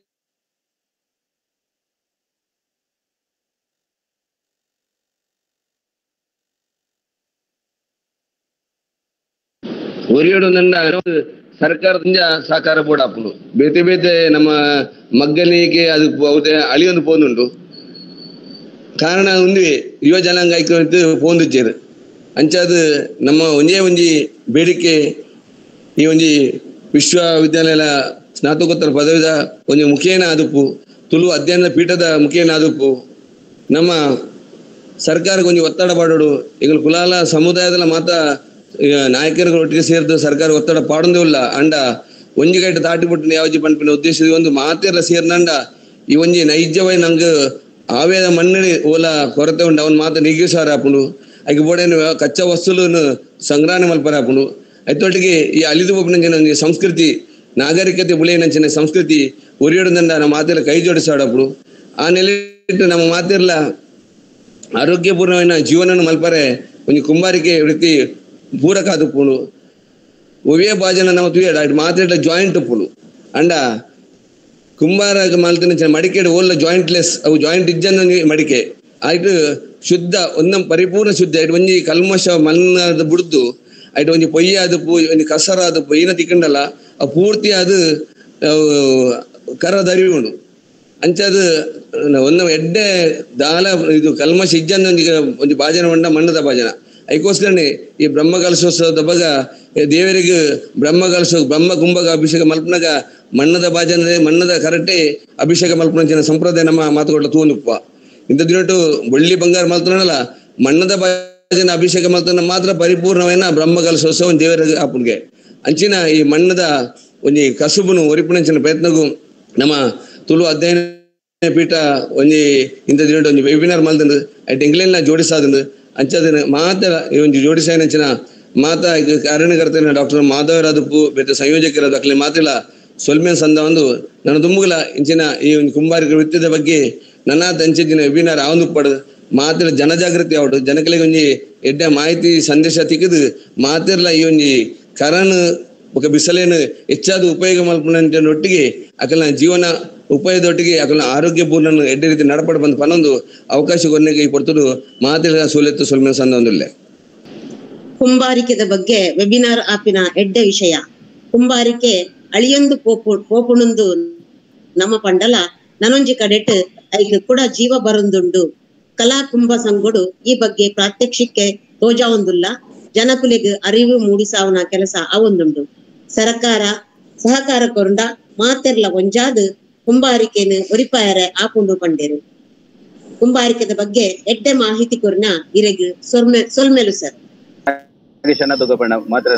ಒರಿಯೋಡೊಂದಂಡ ಸರ್ಕಾರದಿಂದ ಸಹಕಾರ ಬೋರ್ಡ್ ಆಪುಂಡು ಬೇತೆ ಬೇತೆ ನಮ್ಮ ಮಗ್ಗನಿಗೆ ಅದು ಅವತೆ ಅಳಿಯೊಂದು ಪೋನುಂಡು ಕಾರಣ ಒಂದು ಯುವ ಜನಾಂಗ ಐಕ್ಯ ಪೋಂದಿಚ್ಚೇರು ಅಂಚಾದ ನಮ್ಮ ಒಂಜೇ ಒಂಜಿ ಬೇಡಿಕೆ ಈ ಒಂಜಿ ವಿಶ್ವವಿದ್ಯಾಲಯ ಸ್ನಾತಕೋತ್ತರ ಪದವಿದ ಒಂಜಿ ಮುಖೇನ ಆದಪ್ಪು ತುಳು ಅಧ್ಯಯನ ಪೀಠದ ಮುಖೇನ ಆದಪ್ಪು ನಮ್ಮ ಸರ್ಕಾರಕ್ಕೆ ಒಂಜಿ ಒತ್ತಡ ಪಾಡೋಡು ಈಗ ಕುಲಾಲ ಸಮುದಾಯದ ಮಾತ ನಾಯಕರುಗಳು ಒಟ್ಟಿಗೆ ಸೇರಿದ ಸರ್ಕಾರ ಒತ್ತಡ ಪಾಡೊಂದೇ ಇಲ್ಲ ಅಂಡ ಒಂಜಿ ಗೈಟ್ ದಾಟಿಬಿಟ್ಟು ಯಾವಜಿ ಪಂಪಿನ ಉದ್ದೇಶದ ಒಂದು ಮಾತೆಲ್ಲ ಸೇರ್ನಂಡ ಈ ಒಂಜಿ ನೈಜವಾಗಿ ನಂಗೆ ಆವೇದ ಮಣ್ಣಿ ಓಲ ಕೊರತೆ ಉಂಡು ಅವನ್ ಮಾತ ನಿಗಿಸಾರ ಹಾಪುಂಡು ಆಕೆ ಬೋಡೇನು ಕಚ್ಚಾ ವಸ್ತುలను ಸಂಗ್ರಹಣೆ ಮಲ್ಪರ ಹಾಪುಂಡು ಅದೊಟ್ಟಿಗೆ ಈ ಅಲಿದು ಒಬ್ಬನ ಸಂಸ್ಕೃತಿ ನಾಗರಿಕತೆ ಬುಳೆಯಂಚಿನ ಸಂಸ್ಕೃತಿ ಒರಿಯೋಡದಂಡ ನಮ್ಮ ಮಾತೆಲ್ಲ ಕೈ ಜೋಡಿಸಾಡಪ್ಪಡು ಆ ನೆಲೆಟ್ಟು ನಮ್ಮ ಮಾತೆಲ್ಲ ಆರೋಗ್ಯಪೂರ್ಣమైన ಜೀವನ ಮಲ್ಪರೆ ಒಂದು ಕುಂಬಾರಿಕೆ ವೃತ್ತಿ ಪೂರಕ ಆದಪ್ಪುಡು ಒವೇ ಬಾಜನ ನಾವು ತುಯ್ಯಾಡ ಮಾತೆಲ್ಲ ಜಾಯಿಂಟ್ ಉಪ್ಪುಡು ಅಂಡ ಕುಂಬಾರ ಮಲ್ತಿನ ಮಡಿಕೆ ಓಲ್ಲ ಜಾಯಿಂಟ್ಲೆಸ್ ಅವು ಜಾಯಿಂಟ್ ಇಜ್ಜನ ಮಡಿಕೆ ಆಯ್ತು ಶುದ್ಧ ಒಂದಂ ಪರಿಪೂರ್ಣ ಶುದ್ಧ ಆಯ್ತು ಒಂಜಿ ಕಲ್ಮಶ ಮಣ್ಣದ ಬುಡ್ದು ಆಯ್ತು ಒಂಜಿ ಪೊಯ್ಯ ಆದಪ್ಪು ಒಂಜಿ ಕಸರ ಆದಪ್ಪು ಏನ ತಿಕ್ಕಂಡಲ್ಲ ಆ ಪೂರ್ತಿ ಅದು ಕರ ದರಿವಿ ಉಂಡು ಅಂಚದು ಒಂದ ಎಡ್ಡೆ ದಾಲ ಇದು ಕಲ್ಮಶ ಇಜ್ಜನ ಒಂಜಿ ಒಂಜಿ ಭಾಜನ ಮಂಡ ಮಣ್ಣದ ಭಾಜನ ಅದಕ್ಕೋಸ್ಕರನೇ ಈ ಬ್ರಹ್ಮ ಕಲಶೋತ್ಸವದ ಬಗ ದೇವರಿಗೆ ಬ್ರಹ್ಮ ಕಲಶ ಬ್ರಹ್ಮ ಕುಂಭಗ ಅಭಿಷೇಕ ಮಲ್ಪನಾಗ ಮಣ್ಣದ ಭಾಜನ ಮಣ್ಣದ ಕರಟೆ ಅಭಿಷೇಕ ಮಲ್ಪನ ಸಂಪ್ರದಾಯ ನಮ್ಮ ಮಾತುಕೊಟ್ಟ ತೂನುಪ್ಪ ಇಂಥ ದಿನಟ್ಟು ಬೆಳ್ಳಿ ಬಂಗಾರ ಮಲ್ತನಲ್ಲ ಮಣ್ಣದ ಭಾಜನ ಅಭಿಷೇಕ ಮಲ್ತನ ಮಾತ್ರ ಪರಿಪೂರ್ಣವೈನ ಬ್ರಹ್ಮ ಕಲಶೋತ್ಸವ ದೇವರ ಆಪುನ್ಗೆ ಅಂಚಿನ ಈ ಮಣ್ಣದ ಒಂಜಿ ಕಸುಬುನು ಒರಿಪುಣಂಚಿನ ಪ್ರಯತ್ನಗೂ ನಮ್ಮ ತುಳು ಅಧ್ಯಯನ ಪೀಠ ಒಂಜಿ ಇಂಥ ದಿನಟ್ಟು ಒಂಜಿ ವೆಬಿನಾರ್ ಮಲ್ತಂದು ಐಟ್ ಎಂಗ್ಲೆಂಡ್ನ ಜೋಡಿಸಾದಂದು ಅಂಚದನ ಮಾತ ಒಂಜಿ ಜೋಡಿಸಾಯನಂಚಿನ ಮಾತ ಕಾರಣಕರ್ತನ ಡಾಕ್ಟರ್ ಮಾಧವರಾದಪ್ಪು ಬೇತೆ ಸಂಯೋಜಕರಾದ ಅಕ್ಲೆ ಮಾತಿಲ್ಲ ಸೊಲ್ಮೇನ್ ಸಂದ ಒಂದು ನನ್ನ ತುಂಬುಗಲ ಇಂಚಿನ ಈ ಒಂದು ಕುಂಬಾರಿಕೆ ವೃತ್ತದ ಬಗ್ಗೆ ನನ್ನ ತಂಚಿನ ವೆಬಿನಾರ್ ಆವಂದು ಪಡೆದು ಮಾತಿರ ಜನಜಾಗೃತಿ ಆವಡು ಜನಕಲಿಗೆ ಒಂಜಿ ಎಡ್ಡೆ ಮಾಹಿತಿ ಸಂದೇಶ ತಿಕ್ಕದು ಮಾತಿರ್ಲ ಈ ಒಂಜಿ ಕರನ್ ఒక ಬಿಸಲೇನು ಹೆಚ್ಚಾದ ಉಪಯೋಗ ಮಲ್ಪನೊಟ್ಟಿಗೆ ಅಕಲ್ನ ಜೀವನ ಉಪಯೋಗದೊಟ್ಟಿಗೆ ಅಕಲ್ನ ಆರೋಗ್ಯಪೂರ್ಣ ಎಡ್ಡೆ ರೀತಿ ನಡಪಡ ಬಂದು ಪನ್ನೊಂದು ಅವಕಾಶ ಕೊನೆಗೆ ಈ ಕೊಡ್ತರು ಮಾತಿರ ಸೋಲೆತ್ತು ಸೊಲ್ಮೇನ್ ಸಂದ ಒಂದಿಲ್ಲ
ಕುಂಬಾರಿಕೆದ ಬಗ್ಗೆ ವೆಬಿನಾರ್ ಆಪಿನ ಎಡ್ಡೆ ವಿಷಯ. ಕುಂಬಾರಿಕೆ ಅಳಿಯೊಂದು ಪೋಪು ಪೋಪುಣೊಂದು ನಮ್ಮ ಪಂಡಲ ನನೊಂಜಿ ಕಡೆಟ್ ಐಕ್ ಕೂಡ ಜೀವ ಬರೊಂದುಂಡು. ಕಲಾ ಕುಂಭ ಸಂಗೊಡು ಈ ಬಗ್ಗೆ ಪ್ರಾತ್ಯಕ್ಷಿಕೆ ತೋಜಾವೊಂದುಲ್ಲ. ಜನಕುಲೆಗ್ ಅರಿವು ಮೂಡಿಸಾವನ ಕೆಲಸ ಅವೊಂದುಂಡು. ಸರ್ಕಾರ ಸಹಕಾರ ಕೊರಂಡ ಮಾತೆರ್ಲ ಒಂಜಾದ್ ಕುಂಬಾರಿಕೆನ್ ಒರಿಪಾಯರೆ ಆಪುಂಡು ಪಂಡೇರು. ಕುಂಬಾರಿಕೆದ ಬಗ್ಗೆ ಎಡ್ಡೆ ಮಾಹಿತಿ ಕೊರ್ನ ಇರೆಗ್ ಸೊಲ್ಮೆ ಸೊಲ್ಮೆಲು ಸರ್.
ಮಾತ್ರ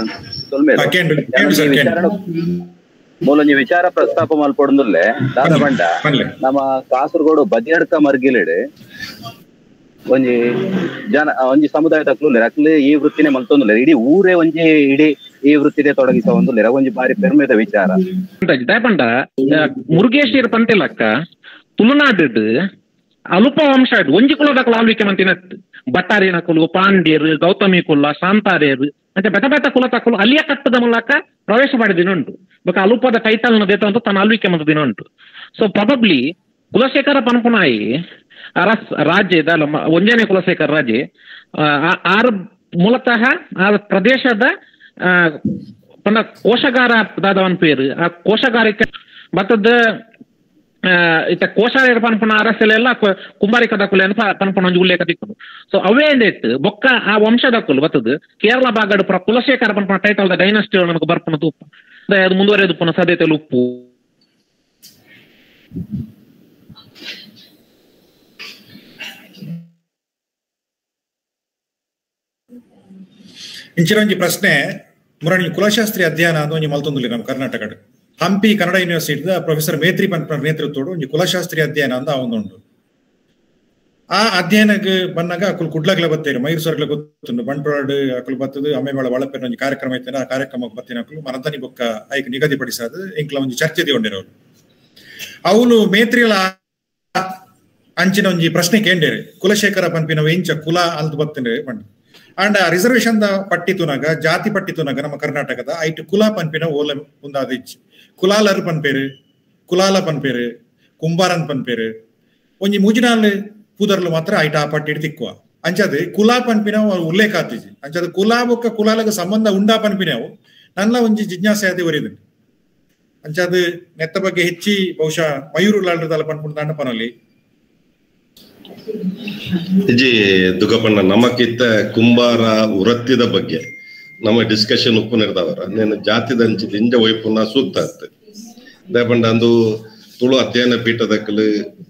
ಮೂಲೊಂಜಿ ವಿಚಾರ ಪ್ರಸ್ತಾಪ ಮಲ್ಪೊಂದುಲ್ಲೆ ದಾದ ಬಂಡ ನಮ್ಮ ಕಾಸರಗೋಡು ಬದಿಯಡ್ಕ ಮರ್ಗಿಲೆಡ್ ಒಂಜಿ ಜನ ಒಂಜಿ ಸಮುದಾಯದ ಅಕ್ಲು ಅಕ್ಲು ಈ ವೃತ್ತಿನೇ ಮಲ್ತೊಂದುಲ್ಲೆ ಇಡೀ ಊರೇ ಒಂಜಿ ಇಡೀ ಈ ವೃತ್ತಿನೇ ತೊಡಗಿಸ ಒಂದುಲ್ಲೆ ಒಂಜಿ ಬಾರಿ ಪೆರ್ಮೆದ ವಿಚಾರ ಪಂಡ ಮುರುಗೇಶ್ವರ ಪಂತೆಲಕ್ಕ ತುಳುನಾಡು ಅಲ್ಪ ವಂಶ ಒಂಜಿ ಕುಲದಕ್ಕಲು ಆಳ್ವಿಕೆ ಮಂತಿನತ್ ಬಟ್ಟಾರಿನ ಕುಲು ಪಾಂಡ್ಯರು ಗೌತಮಿ ಕುಲ ಶಾಂತಾರ್ಯರು ಮತ್ತೆ ಬೆತ ಬೆತ ಕುಲ ತಕ್ಕಲು ಅಲ್ಲಿಯ ಕಟ್ಟದ ಮೂಲಕ ಪ್ರವೇಶ ಮಾಡಿದಿನುಂಟು ಬೊಕ ಅಲುಪದ ಟೈಟಲ್ ನ ದೇತ ಅಂತ ತನ್ನ ಆಳ್ವಿಕೆ ಮಂದಿನುಂಟು. ಸೊ ಪ್ರಾಬಬ್ಲಿ ಕುಲಶೇಖರ ಪನ್ಪುನಾಯಿ ಅರಸ್ ರಾಜ್ಯದ ಒಂಜನೇ ಕುಲಶೇಖರ ರಾಜೆ ಆರ್ ಮೂಲತಃ ಆ ಪ್ರದೇಶದ ಪಂಡ ಕೋಶಗಾರ ದಾದವನ್ ಪೇರು ಆ ಕೋಶಗಾರಿಕೆ ಮತ್ತದ ಇತ್ತ ಕೋಶಾರ ಪನ್ಪುನ ಅರಸಲೆಲ್ಲ ಕುಂಬಾರಿಕದ ಕುಲೆ ಪನ್ಪುನ ಒಂಜಿ ಉಲ್ಲೇಖ ತಿಕ್ಕದು. ಸೊ ಅವೇ ನೆಟ್ ಬೊಕ್ಕ ಆ ವಂಶದ ಕುಲು ಬತ್ತದು ಕೇರಳ ಬಾಗಡ್ ಪುರ ಕುಲಶೇಖರ ಪನ್ಪುನ ಟೈಟಲ್ ದ ಡೈನಸ್ಟಿ ನಮಗೆ ಬರ್ಪುನ ಉಪ್ಪು ಅದು ಮುಂದುವರೆದು ಪುನಃ ಸಾಧ್ಯತೆಯಲ್ಲಿ ಉಪ್ಪು.
ಇಂಚಿನ ಒಂಜಿ ಪ್ರಶ್ನೆ ಮುರಣಿ ಕುಲಶಾಸ್ತ್ರಿ ಅಧ್ಯಯನ ಅಂದು ಒಂಜಿ ಮಲ್ತೊಂದುಲ್ಲೆ ನಮ್ಮ ಕರ್ನಾಟಕಡ್ ಹಂಪಿ ಕನ್ನಡ ಯೂನಿವರ್ಸಿಟಿದ ಪ್ರೊಫೆಸರ್ ಮೇತ್ರಿ ಪನ್ಪನ ನೇತೃತ್ವಡು ಒಂಜಿ ಕುಲಶಾಸ್ತ್ರಿ ಅಧ್ಯಯನ ಅಂತ ಅವೊಂದುಂಡು. ಆ ಅಧ್ಯಯನಕ್ಕೆ ಬಂದಾಗ ಅಕುಲು ಕುಡ್ಲಗ್ಲ ಬತ್ತೇರು ಮೈಸೂರು ಸರ್ಗ್ಲ ಗೊತ್ತುಂಡು ಬಂಟ್ವಾಡ್ ಅಕುಲು ಬತ್ತದು ಅಮ್ಮೆಬಾಳ ಒಳಪೇರಿನ ಒಂಜಿ ಕಾರ್ಯಕ್ರಮ ಇತ್ತೇನೆ ಆ ಕಾರ್ಯಕ್ರಮಕ್ಕೆ ಬತ್ತಿನ ಅಕುಲು ಮನತನಿ ಬೊಕ್ಕ ಐಕ್ ನಿಗದಿಪಡಿಸದು ಇಂಕ್ಲ ಒಂಜಿ ಚರ್ಚೆ ತಗೊಂಡಿರೋರು ಅವಳು ಮೇತ್ರಿಲ ಅಂಚಿನ ಒಂಜಿ ಪ್ರಶ್ನೆ ಕೇಂಡೇರು ಕುಲಶೇಖರ ಪನ್ಪಿನ ಇಂಚ ಕುಲ ಅಲ್ದು ಬತ್ತೇನೆ ಬಂಡು ಅಂಡ್ ರಿಸರ್ವೇಶನ್ ದ ಪಟ್ಟಿ ತುನಗ ಜಾತಿ ಪಟ್ಟಿ ತುನಗ ನಮ್ಮ ಕರ್ನಾಟಕದ ಐಟ್ ಕುಲ ಪನ್ಪಿನ ಓಲ ಮುಂದಾದ ಇಚ್ಚು ಕುಲಾಲರು ಪನ್ಪೇರು ಕುಲಾಲ ಪನ್ಪೇರು ಕುಂಬಾರನ್ ಪನ್ಪೇರು ಒಂಜಿ ಮುಜಿನಾಲ್ ಪೂದರ್ಲು ಮಾತ್ರ ಐಟ್ ಆ ಪಟ್ಟಿ ತಿಕ್ಕುವ ಅಂಚದು ಕುಲಾ ಪನ್ಪಿನ ಉಲ್ಲೇಖ ಆತಿಜಿ ಅಂಚದು ಕುಲಾ ಬೊಕ್ಕ ಕುಲಾಲಗ ಸಂಬಂಧ ಉಂಡಾ ಪನ್ಪಿನವು ನನ್ನ ಒಂಜಿ ಜಿಜ್ಞಾಸೆ ಆದಿ ಒರಿದು ಅಂಚದು ನೆತ್ತ ಬಗ್ಗೆ ಹೆಚ್ಚಿ ಬಹುಶಃ ಮಯೂರುಲಾಲ್ರದಲ್ಲ ಪನ್ಪುಂಡು ದಾಂಡ ಪನಲ್ಲಿ
ಇಜಿ ದುಗಪಣ್ಣ ನಮಕಿತ್ತ ಕುಂಬಾರ ವೃತ್ತಿದ ಬಗ್ಗೆ ನಮ್ಮ ಡಿಸ್ಕಷನ್ ಉಪ್ಪು ನಡೆದವರ నేను ಜಾತಿದ ಅಂಚಿದ ಇಂಜ ವೈಪುನ ಸೂಕ್ತ ಆಗ್ತದೆ ದಯಪಂಡ ಅಂದು ತುಳು ಅಧ್ಯಯನ ಪೀಠದಕ್ಕಲು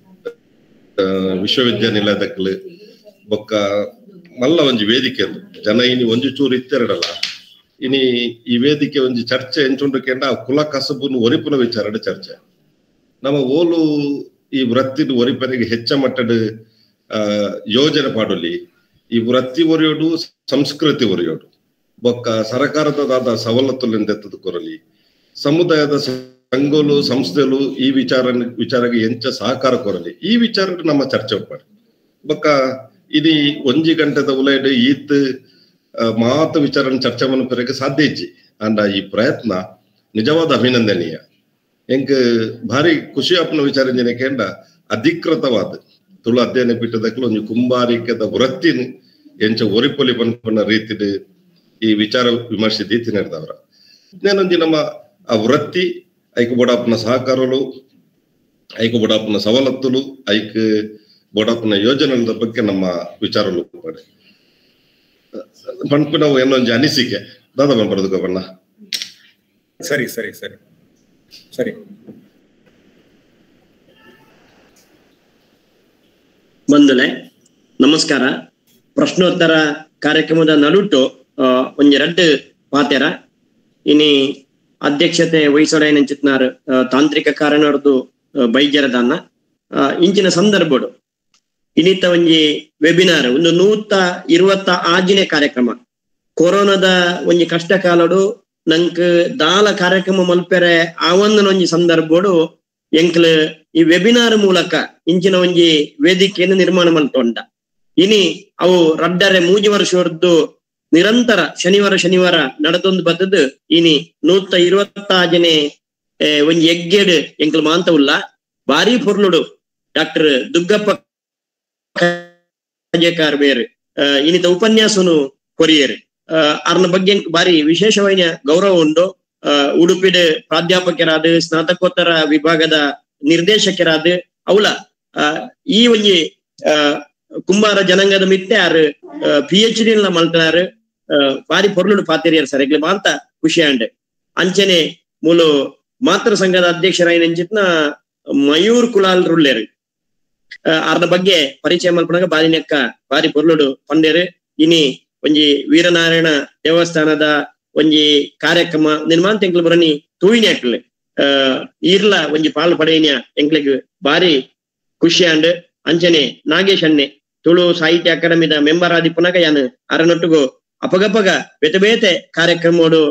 ವಿಶ್ವವಿದ್ಯಾನಿಲಯದಕ್ಕಲು ಬೊಕ್ಕ ಮಲ್ಲ ಒಂಜಿ ವೇದಿಕೆ ಅದು ಜನ ಇನಿ ಒಂಜಿ ಚೂರು ಇತ್ತೆರಡಲ್ಲ ಇನಿ ಈ ವೇದಿಕೆ ಒಂಜಿ ಚರ್ಚೆ ಎಂಚುಂಡು ಕೆಂಡ ಕುಲ ಕಸಬುನು ಒರಿಪುನ ವಿಚಾರಡ ಚರ್ಚೆ ನಮ್ಮ ಓಲು ಈ ವೃತ್ತಿನ ಒರಿಪನಿಗೆ ಹೆಚ್ಚ ಮಟ್ಟದ ಯೋಜನೆ ಪಾಡಲಿ ಈ ವೃತ್ತಿ ಒರೆಯೋಡು ಸಂಸ್ಕೃತಿ ಒರೆಯೋಡು ಬೊಕ್ಕ ಸರ್ಕಾರದ ಸವಲತ್ತುಲಿಂದ ಎತ್ತದ ಕೊರಲಿ ಸಮುದಾಯದ ಸಂಘಲು ಸಂಸ್ಥೆಲು ಈ ವಿಚಾರ ವಿಚಾರಕ್ಕೆ ಎಂಚ ಸಹಕಾರ ಕೊರಲಿ ಈ ವಿಚಾರ ನಮ್ಮ ಚರ್ಚೆ ಉಪ್ಪಾಡು ಬೊಕ್ಕ ಇದು ಒಂಜಿ ಗಂಟೆದ ಉಲೈಡ್ ಈತ್ ಮಾತ ವಿಚಾರ ಚರ್ಚೆ ಮನಪೆರಗೆ ಸಾಧ್ಯ ಇಜ್ಜಿ ಅಂಡ ಈ ಪ್ರಯತ್ನ ನಿಜವಾದ ಅಭಿನಂದನೀಯ ಎಂಕ್ ಭಾರಿ ಖುಷಿ ಆಪನ ವಿಚಾರ ಜನ ಕೇಂದ್ರ ಅಧಿಕೃತವಾದ ತುಳು ಅಧ್ಯಯನ ಪೀಠದಕ್ಕಲು ಒಂದು ಕುಂಬಾರಿಕೆದ ವೃತ್ತಿನ ಎಂಚ ಒರಿಪೊಲಿ ಪನ್ಪನ ರೀತಿ ಈ ವಿಚಾರ ವಿಮರ್ಶೆ ದೀತಿ ನಡೆದವರ ಇನ್ನೊಂದು ನಮ್ಮ ಆ ವೃತ್ತಿ ಐಕ್ ಬೋಡಾಪನ ಸಹಕಾರಗಳು ಐಕ್ ಬೋಡಾಪನ ಸವಲತ್ತುಲು ಐಕ್ ಬೋಡಾಪನ ಯೋಜನೆಗಳ ಬಗ್ಗೆ ನಮ್ಮ ವಿಚಾರಗಳು ಪಡೆ ಪನ್ಪು ನಾವು ಏನೊಂದು ಅನಿಸಿಕೆ ದಾದ ಬಂದ್ಬಾರ್ದು ಗವಣ್ಣ.
ಸರಿ ಸರಿ ಸರಿ ಸರಿ
ಬಂಧುಲೆ ನಮಸ್ಕಾರ. ಪ್ರಶ್ನೋತ್ತರ ಕಾರ್ಯಕ್ರಮದ ನಡುಟು ಒಂದೆರಡು ಪಾತೆರ ಇನಿ ಅಧ್ಯಕ್ಷತೆ ವಹಿಸೋಡೇನಂಚಿತ್ನಾರು ತಾಂತ್ರಿಕ ಕಾರಣದ್ದು ಬೈಜರದನ್ನ ಇಂಚಿನ ಸಂದರ್ಭಡು ಇನ್ನಿತ್ತ ಒಂಜಿ ವೆಬಿನಾರ್ ಒಂದು ನೂತ ಇರುವತ್ತ ಆಜಿನೇ ಕಾರ್ಯಕ್ರಮ ಕೊರೋನಾದ ಒಂಜಿ ಕಷ್ಟ ಕಾಲಡು ನಂಕ್ ದಾಲ ಕಾರ್ಯಕ್ರಮ ಮಲ್ಪೆರೆ ಆವಂದನ ಒಂಜಿ ಸಂದರ್ಭಡು ಎಂಕ್ಲು ಈ ವೆಬಿನಾರ್ ಮೂಲಕ ಇಂಚಿನ ಒಂಜಿ ವೇದಿಕೆಯನ್ನು ನಿರ್ಮಾಣ ಮಲ್ತೊಂಡ ಇನಿ ಅವು ರಡ್ಡರೆ ಮೂಜಿ ವರ್ಷದ್ದು ನಿರಂತರ ಶನಿವಾರ ಶನಿವಾರ ನಡೆದೊಂದು ಬದ್ದದು ಇನಿ ನೂತ ಇರುವತ್ತಾಜನೆ ಒಂಜಿ ಎಗ್ಗೆಡ್ ಎಂಕ್ಲು ಮಾಂತ ಉಲ್ಲ ಬಾರಿ ಪೊರ್ಲುಡು ಡಾಕ್ಟರ್ ದುಗ್ಗಪ್ಪ ಬೇರು ಇನ್ನಿತ ಉಪನ್ಯಾಸನು ಕೊರಿಯರು ಅರ್ನ ಬಗ್ಗೆ ಬಾರಿ ವಿಶೇಷವಾದ ಗೌರವ ಉಂಟು. ಉಡುಪಿದ ಪ್ರಾಧ್ಯಾಪಕರಾದ ಸ್ನಾತಕೋತ್ತರ ವಿಭಾಗದ ನಿರ್ದೇಶಕರಾದ ಅವಳ ಈ ಒಂಜಿ ಕುಂಬಾರ ಜನಾಂಗದ ಮಿತ್ತೆ ಯಾರು ಪಿ ಎಚ್ ಡಿ ಮಲ್ತಾರು ಬಾರಿ ಪೊರ್ಲುಡು ಪಾತಿರಿಯರ್ ಸರ್ ಎಗ್ಲಿ ಮಾಂತ ಖುಷಿ ಅಂಡೆ. ಅಂಚನೆ ಮೂಲು ಮಾತೃ ಸಂಘದ ಅಧ್ಯಕ್ಷರಾಯಿನ ಮಯೂರ್ ಕುಲಾಲ್ ರುಳ್ಳೇರು ಅರ್ನ ಬಗ್ಗೆ ಪರಿಚಯ ಮಲ್ಪನಾಗ ಬಾರಿ ನೆಕ್ಕ ಬಾರಿ ಪೊರ್ಲುಡು ಪಂಡೇರು. ಇನಿ ಒಂಜಿ ವೀರನಾರಾಯಣ ದೇವಸ್ಥಾನದ ಒಂಜಿ ಕಾರ್ಯಕ್ರಮ ನಿರ್ಮಾಂತ ಎಂಕ್ಲು ಬರನಿ ತೂಯಿನ ಎಂಕ್ಲೆ ಇರ್ಲ ಒಂಜಿ ಪಾಲು ಪಡೆಯಿನ ಎಂಕ್ಲಿಗ್ ಬಾರಿ ಖುಷಿ ಅಂಡ್. ಅಂಚನೆ ನಾಗೇಶ್ ಅಣ್ಣೆ ತುಳು ಸಾಹಿತ್ಯ ಅಕಾಡೆಮಿದ ಮೆಂಬರ್ ಆದಿ ಪುನಕ ಯಾನು ಅರನೊಟ್ಟುಗು ಅಪಗಪಗ ಬೇತೆ ಬೇತೆ ಕಾರ್ಯಕ್ರಮೋಡು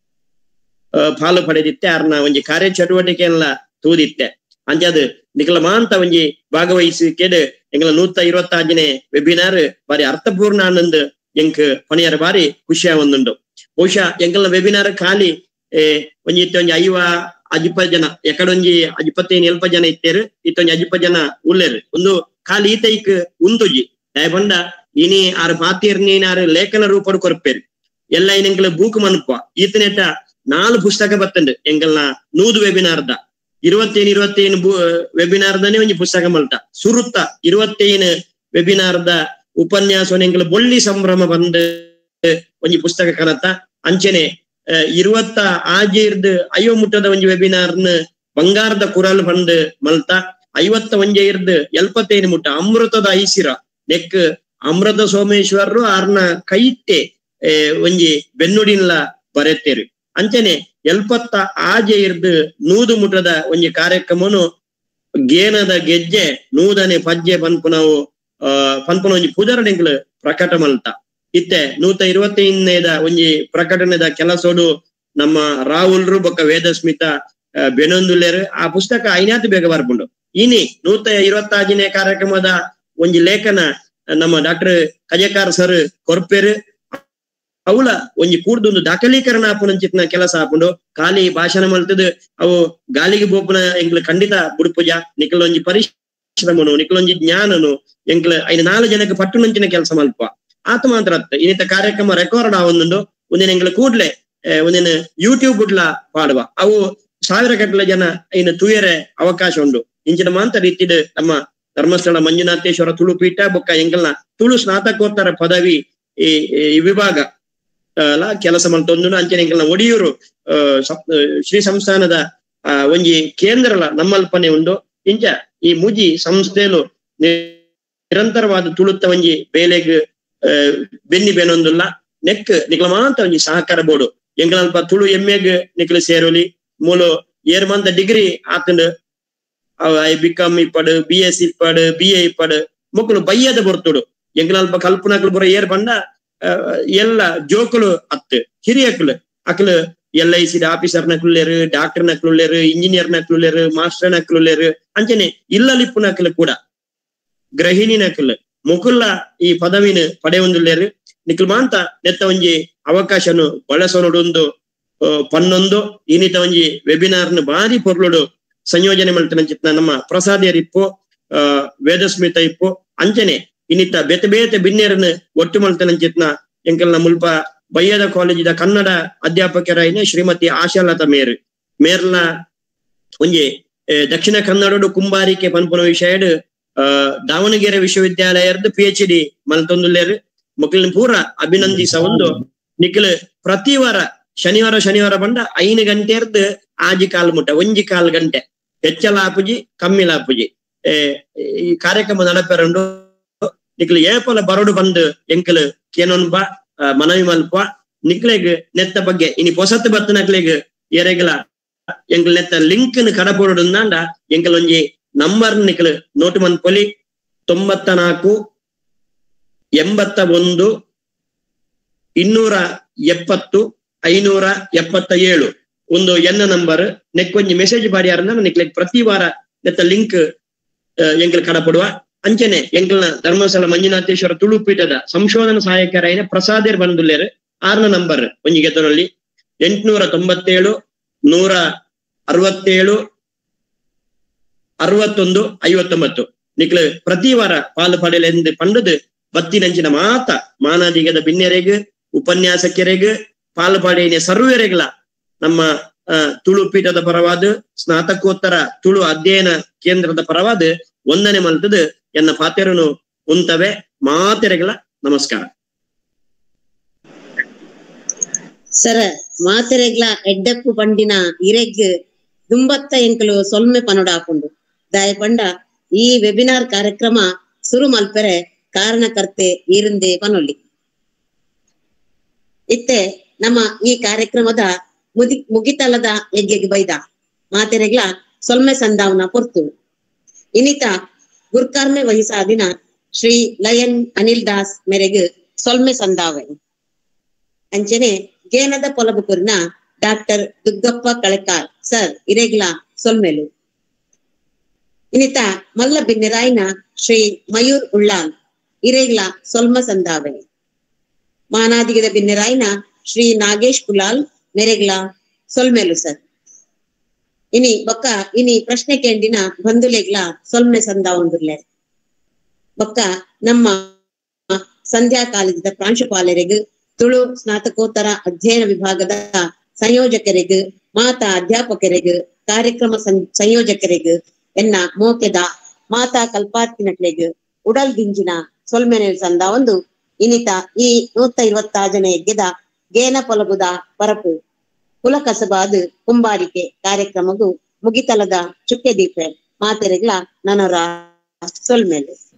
ಪಾಲು ಪಡೆದಿತ್ತೆ. ಅರ್ನ ಒಂಜಿ ಕಾರ್ಯ ಚಟುವಟಿಕೆ ಎಲ್ಲ ತೂದಿತ್ತೆ. ಅಂಚದು ನಿಖಲ ಮಾಂತ ಒಂಜಿ ಭಾಗವಹಿಸಿ ಕೇಡು ಎಂಗ್ಲ ನೂತ ಇರುವತ್ತಾಜನೆ ವೆಬಿನಾರ್ ಬಾರಿ ಅರ್ಥಪೂರ್ಣ ಆನಂದ್ ಎಂಕ್ ಪಣಿಯರ ಬಾರಿ ಖುಷಿಯ ಒಂದುಂಡು. ಬಹುಶಃ ಎಂಕಲ್ನ ವೆಬಿನಾರ್ ಖಾಲಿ ಒಂಜಿ ಇತ್ತೊಂಜಿ ಐವ ಅಜಿಪ ಜನ ಎಕಡೊಂಜಿ ಅಜಿಪತ್ತೇನು ಎಲ್ಪ ಜನ ಇತ್ತೇರು ಇತ್ತೊಂಜಿ ಅಜಿಪ ಜನ ಉಳ್ಳೇರು ಒಂದು ಖಾಲಿ ಈತೈಕ್ ಉಂತುಜಿ ದಯಪಂಡ ಇನಿ ಆರು ಪಾತಿಯರ್ ನೀನಾರು ಲೇಖನ ರೂಪಡು ಕೊರಪೇರು ಎಲ್ಲ ಎಂಕಲ್ ಬೂಕ್ ಮನ್ಪ ಈತನೆಟ ನಾಲು ಪುಸ್ತಕ ಬತ್ತಂಡು ಎಂಕಲ್ನ ನೂದು ವೆಬಿನಾರ್ದ ഇരുപത്തേഴ് ഇരുപത്തേഴ് ವೆಬಿನಾರ್ ದನೆ ಒಂಜಿ ಪುಸ್ತಕ ಮಲ್ತ ಸುರುತ್ತ ഇരുപത്തേഴ് ವೆಬಿನಾರ್ದ ಉಪನ್ಯಾಸ ಎಂಕಲ್ ಬೊಳ್ಳಿ ಸಂಭ್ರಮ ಬಂದು ಒಂಜಿ ಪುಸ್ತಕ ಕನತ್ತ. ಅಂಚನೆ ഇരുപത്ത ಆಜೇರ್ದು ಅಯ್ಯೋ ಮುಟ್ಟದ ಒಂಜಿ ವೆಬಿನಾರ್ನ ಬಂಗಾರದ ಕುರಲ್ ಬಂದು ಮಲ್ತ ಐವತ್ತ ಒಂಜೇರ್ದು ಎಲ್ಪತ್ತೇನು ಮುಟ್ಟ ಅಮೃತದ ಐಸಿರ ನೆಕ್ ಅಮೃತ ಸೋಮೇಶ್ವರರು ಆರ್ನ ಕೈತ್ತೆ ಒಂಜಿ ಬೆನ್ನುಡಿನ್ಲ ಬರೆತ್ತೇರು. ಅಂಚನೆ ಎಲ್ಪತ್ತ ಆಜೆ ಇರ್ದು ನೂದು ಮುಟದ ಒಂಜಿ ಕಾರ್ಯಕ್ರಮನು ಗೇನದ ಗೆಜ್ಜೆ ನೂದನೆ ಪಜ್ಜೆ ಪನ್ಪುನವು ಅಹ್ ಪನ್ಪುನ ಒಂಜಿ ಪುದರಡೆಂಗ್ಲು ಪ್ರಕಟ ಮಲ್ತ ಇತ್ತೆ ನೂತ ಇರುವತ್ತೈದನೇದ ಒಂಜಿ ಪ್ರಕಟಣೆದ ಕೆಲಸೋಡು ನಮ್ಮ ರಾಹುಲ್ರು ಬೊಕ್ಕ ವೇದಸ್ಮಿತ ಬೆನೊಂದುಲ್ಲೇರು ಆ ಪುಸ್ತಕ ಐನಾತ್ ಬೇಗ ಬರ್ಪುಂಡು. ಇನಿ ನೂತ ಇರುವತ್ತಾಜನೇ ಕಾರ್ಯಕ್ರಮದ ಒಂಜಿ ಲೇಖನ ನಮ್ಮ ಡಾಕ್ಟರ್ ಕಜಕಾರ್ ಸರ್ ಕೊರ್ಪೇರು ಅವಳ ಒಂಜಿ ಕೂಡ್ದೊಂದು ದಾಖಲೀಕರಣ ಆಪುನಂಚಿತ್ನ ಕೆಲಸ ಆಪುಂಡು. ಖಾಲಿ ಭಾಷಣ ಮಲ್ತದ ಅವು ಗಾಲಿಗೆ ಬೋಪುನ ಎಂಕ್ಲು ಖಂಡಿತ ಬುಡುಪುಜ ನಿಖಲ್ ಒಂಜಿ ಪರಿಶ್ರಮನು ನಿಖಲೊಂಜಿ ಜ್ಞಾನನು ಎಂಕ್ಲು ಐದು ನಾಲ್ಕು ಜನಕ್ಕೆ ಪಟ್ಟುನಂಚಿನ ಕೆಲಸ ಮಲ್ಪ ಆತ ಮಾತ್ರ ಅತ್ತ ಇನ್ನಿತ ಕಾರ್ಯಕ್ರಮ ರೆಕಾರ್ಡ್ ಆವೊಂದುಂಡು ಒಂದಿನ ಎಂಗ್ಲ ಕೂಡ್ಲೆ ಒಂದಿನ ಯೂಟ್ಯೂಬ್ ಉಡ್ಲ ಪಾಡುವ ಅವು ಸಾವಿರ ಗಟ್ಟಲೆ ಜನ ಇನ್ನು ತೂಯರೆ ಅವಕಾಶ ಉಂಡು. ಇಂಚಿನ ಮಾಂತ ರೀತಿಡ್ ನಮ್ಮ ಧರ್ಮಸ್ಥಳ ಮಂಜುನಾಥೇಶ್ವರ ತುಳು ಪೀಠ ಬೊಕ್ಕ ಎಂಕಲ್ನ ತುಳು ಸ್ನಾತಕೋತ್ತರ ಪದವಿ ಈ ವಿಭಾಗ ಕೆಲಸ ಮಲ್ತೊಂದು ಅಂಚನೆ ಎಂಕಲ್ನ ಒಡಿಯೂರು ಅಹ್ ಶ್ರೀ ಸಂಸ್ಥಾನದ ಆ ಒಂಜಿ ಕೇಂದ್ರಲ ನಮ್ಮಲ್ಪನೆ ಉಂಡು. ಇಂಚ ಈ ಮುಜಿ ಸಂಸ್ಥೆಲು ನಿರಂತರವಾದ ತುಳುತ್ತ ಒಂಜಿ ಬೇಲೆಗ್ ಅಹ್ ಬೆನ್ನಿ ಬೆನೊಂದುಲ್ಲ ನೆಕ್ ನಿಕ್ಲ ಮಾಂತ ಒಂಜಿ ಸಹಕಾರ ಬೋಡು ಎಂಕಲ್ಪ ತುಳು ಎಮ್ಮೆಗ್ ನಿಕ್ಲು ಸೇರೋಲಿ ಮೂಲು ಏರ್ ಮಂತ ಡಿಗ್ರಿ ಆತಂಡು ಐ ಬಿಕಮ್ ಇಪ್ಪಡು ಬಿ ಎಸ್ ಇಪ್ಪಡು ಬಿ ಎ ಇಪ್ಪಡು ಮಕ್ಕಳು ಬಯ್ಯದ ಬರ್ತುಡು ಎಂಕಲ್ಪ ಕಲ್ಪನಾಕ್ಲು ಬರೋ ಏರ್ ಬಂಡ ಎಲ್ಲ ಜೋಕುಲು ಅತ್ತು ಹಿರಿಯಕ್ಲು ಅಕ್ಲು ಎಲ್ ಐ ಸಿ ಆಫೀಸರ್ ನಕ್ಲುಳ್ಳೇರು ಡಾಕ್ಟರ್ ನಕ್ಲುಳ್ಳೇರು ಇಂಜಿನಿಯರ್ ನಕ್ಲುಳ್ಳೇರು ಮಾಸ್ಟರ್ ನಕ್ಲುಳ್ಳೇರು ಅಂಚನೆ ಇಲ್ಲಲಿಪ್ಪು ನಕ್ಲು ಕೂಡ ಗೃಹಿಣಿ ನಕ್ಲು ಮುಕುಲ್ಲ ಈ ಪದವಿನ ಪಡೆಯೊಂದುಳ್ಳೇರು ನಿಕ್ಲು ಮಾಂತ ನೆತ್ತ ಒಂಜಿ ಅವಕಾಶನು ಬಳಸೋನೊಡೊಂದು ಪನ್ನೊಂದು ಇನ್ನಿತ ಒಂಜಿ ವೆಬಿನಾರ್ನ ಬಾರಿ ಪೊರ್ಲುಡು ಸಂಯೋಜನೆ ಮಲ್ತನಂಚಿತ್ನ ನಮ್ಮ ಪ್ರಸಾದಿಯರಿಪ್ಪು ಅಹ್ ವೇದಸ್ಮಿತ ಇಪ್ಪು ಅಂಚನೆ ಇನ್ನಿತ ಬೇತೆ ಬೇತೆ ಬಿನ್ನೇರನ್ನ ಒಟ್ಟು ಮಲ್ತನಂಚಿತ್ನ ಎಂಕಲ್ನ ಮುಲ್ಪ ಬಯ್ಯದ ಕಾಲೇಜಿದ ಕನ್ನಡ ಅಧ್ಯಾಪಕರಾಯಿನ ಶ್ರೀಮತಿ ಆಶಾಲತಾ ಮೇರ್ ಮೇರ್ಲ ಒಂಜಿ ದಕ್ಷಿಣ ಕನ್ನಡಡು ಕುಂಬಾರಿಕೆ ಪನ್ಪುನ ವಿಷಯಡ್ ಅಹ್ ದಾವಣಗೆರೆ ವಿಶ್ವವಿದ್ಯಾಲಯದ ಪಿ ಎಚ್ ಡಿ ಮಲ್ತೊಂದುಲ್ಲೇರು ಮಕ್ಕಳನ್ನ ಪೂರ ಅಭಿನಂದಿಸ ಒಂದು ನಿಖಲ್ ಪ್ರತಿ ವಾರ ಶನಿವಾರ ಶನಿವಾರ ಬಂಡ ಐದು ಗಂಟೆರ್ದು ಆಜಿ ಕಾಲ್ ಮುಟ್ಟ ಒಂಜಿ ಕಾಲ್ ಗಂಟೆ ಹೆಚ್ಚಲ ಆಪುಜಿ ಕಮ್ಮಿಲ ಆಪುಜಿ ಈ ಕಾರ್ಯಕ್ರಮ ನಡಪೆರಂಡು ನಿಕ್ಲು ಏಪಲ ಬರೋಡು ಬಂದು ಎಂಕಲ್ ಕೇನೊನ್ಬ ಮನವಿ ಮಲ್ಪ ನಿಕ್ಲೆಗ್ ನೆತ್ತ ಬಗ್ಗೆ ಇನಿ ಪೊಸತ್ ಬತ್ತ ನಕ್ಲೆಗ್ ಎರೆಗಲ ಎಂಕಲ್ ನೆತ್ತ ಲಿಂಕ್ ಕಡಪೋಡು ಅಂದ ಎಂಕಲ್ ಒಂಜಿ ನಂಬರ್ ನಿಕ್ಲು ನೋಟು ಮನ್ ಪೊಲಿ ತೊಂಬತ್ತ ನಾಲ್ಕು ಎಂಬತ್ತ ಒಂದು ಇನ್ನೂರ ಎಪ್ಪತ್ತು ಐನೂರ ಎಪ್ಪತ್ತ ಏಳು ಒಂದು ಎನ್ನ ನಂಬರ್ ನೆಕ್ಕೊಂಜಿ ಮೆಸೇಜ್ ಬಾಡಿಯಾರ ನಿಕ್ಲೆಗ್ ಪ್ರತಿ ವಾರ ನೆತ್ತ ಲಿಂಕ್ ಎಂಕಲ್ ಕಡಪಡುವ ಅಂಚನೆ ಎಂಕಲ್ನ ಧರ್ಮಸ್ಥಳ ಮಂಜುನಾಥೇಶ್ವರ ತುಳು ಪೀಠದ ಸಂಶೋಧನಾ ಸಹಾಯಕರಾಯಿನ ಪ್ರಸಾದೇರ್ ಬಂದುಲ್ಲೇರು ಆರ್ನ ನಂಬರ್ ಒಂಜಿ ಗೆತನಲ್ಲಿ ಎಂಟುನೂರ ತೊಂಬತ್ತೇಳು ನೂರ ಅರವತ್ತೇಳು ಅರವತ್ತೊಂದು ಐವತ್ತೊಂಬತ್ತು ನಿಕ್ಲು ಪ್ರತಿ ವಾರ ಪಾಲು ಪಡೆಯಲೆಂದು ಪಂಡುದು ಬತ್ತಿನಂಚಿನ ಮಾತ ಮಾನಾದಿಗದ ಬಿನ್ನೆರೆಗ್ ಉಪನ್ಯಾಸಕರಿಗೆ ಪಾಲ್ಪಾಡಿನ ಸರ್ವರಿಗಳ ನಮ್ಮ ತುಳು ಪೀಠದ ಪರವಾದ ಸ್ನಾತಕೋತ್ತರ ತುಳು ಅಧ್ಯಯನ ಕೇಂದ್ರದ ಪರವಾದ ಒಂದನೇ ಮಲ್ತದ ಎನ್ನ ಪಾತೆರನು ಉಂತವೆ ಮಾತೆರೆಗಳ ನಮಸ್ಕಾರ.
ಸರ ಮಾತೆರೆಗ್ಲ ಎಡ್ಡಪ್ಪು ಪಂಡಿನ ಇರೆಗ್ ದುಂಬತ್ತ ಎಂಕಲು ಸೊಲ್ಮೆ ಪನೋಡ ಹಾಕೊಂಡು ದಾಯ ಪಂಡ ಈ ವೆಬಿನಾರ್ ಕಾರ್ಯಕ್ರಮ ಸುರು ಮಲ್ಪೆರೆ ಕಾರಣಕರ್ತೆ ಈರಿಂದೆ ಪನೊಳ್ಳಿ ಇತ್ತೆ ನಮ್ಮ ಈ ಕಾರ್ಯಕ್ರಮದ ಮುದಿ ಮುಗಿತಲದ ಎಗ್ಗೆಗೆ ಬೈದ ಮಾತೆರೆಗ್ಲ ಸೊಲ್ಮೆ ಸಂದಾವನ ಪೊರ್ತು ಇನಿತ ಗುರ್ಕಾರ್ಮೆ ವಹಿಸಾದಿನ ಶ್ರೀ ಲಯನ್ ಅನಿಲ್ ದಾಸ್ ಮೇರೆಗೆ ಸೊಲ್ಮೆ ಸಂದಾವೆ ಅಂಚನೆ ಗೇನದ ಪೊಲಬುಕುರ್ನ ಡಾಕ್ಟರ್ ದುಗ್ಗಪ್ಪ ಕಳಕಾರ್ ಸರ್ ಇರೆಗ್ಲ ಸೊಲ್ಮೆಲು ಇನಿತ ಮಲ್ಲ ಬಿನ್ನೆರಾಯ್ನ ಶ್ರೀ ಮಯೂರ್ ಉಳ್ಳಾಲ್ ಇರೆಗ್ಲ ಸೊಲ್ಮ ಸಂದಾವೆ ಮಾನಾದಿಗದ ಬಿನ್ನೆರಾಯ್ನ ಶ್ರೀ ನಾಗೇಶ್ ಕುಲಾಲ್ ಮೆರೆಗ್ಲ ಸೊಲ್ಮೆಲು ಸರ್ ಇನಿ ಬೊಕ್ಕ ಇನಿ ಪ್ರಶ್ನೆ ಕೇಂದಿನ ಬಂಧುಲೆಗ್ಲ ಸೊಲ್ಮೆ ಸಂದಾವಂದುರ್ಲೆ ಬೊಕ್ಕ ನಮ್ಮ ಸಂಧ್ಯಾ ಕಾಲೇಜದ ಪ್ರಾಂಶುಪಾಲರಿಗೆ ತುಳು ಸ್ನಾತಕೋತ್ತರ ಅಧ್ಯಯನ ವಿಭಾಗದ ಸಂಯೋಜಕರಿಗೆ ಮಾತಾ ಅಧ್ಯಾಪಕರಿಗೆ ಕಾರ್ಯಕ್ರಮ ಸಂಯೋಜಕರಿಗೆ ಎನ್ನ ಮೋಕೆದ ಮಾತಾ ಕಲ್ಪಾತಿನಟ್ಲೆಗೆ ಉಡಲ್ ದಿಂಜಿನ ಸೊಲ್ಮೆನೆ ಸಂದ ಒಂದು ಇನಿತ ಈ ನೂತ ಇರುವತ್ತಾಜನೆ ಎಗ್ಗೆದ ಗೇನ ಪೊಲಗುದ ಪರಪು ಕುಲ ಕಸಬಾದ ಕುಂಬಾರಿಕೆ ಕಾರ್ಯಕ್ರಮಗೂ ಮುಗಿತಲದ ಚುಕ್ಕೆ ದೀಪೆ ಮಾತೆರೆಗ್ಲ ನನರ ಸೊಲ್ಮೆಲೆ.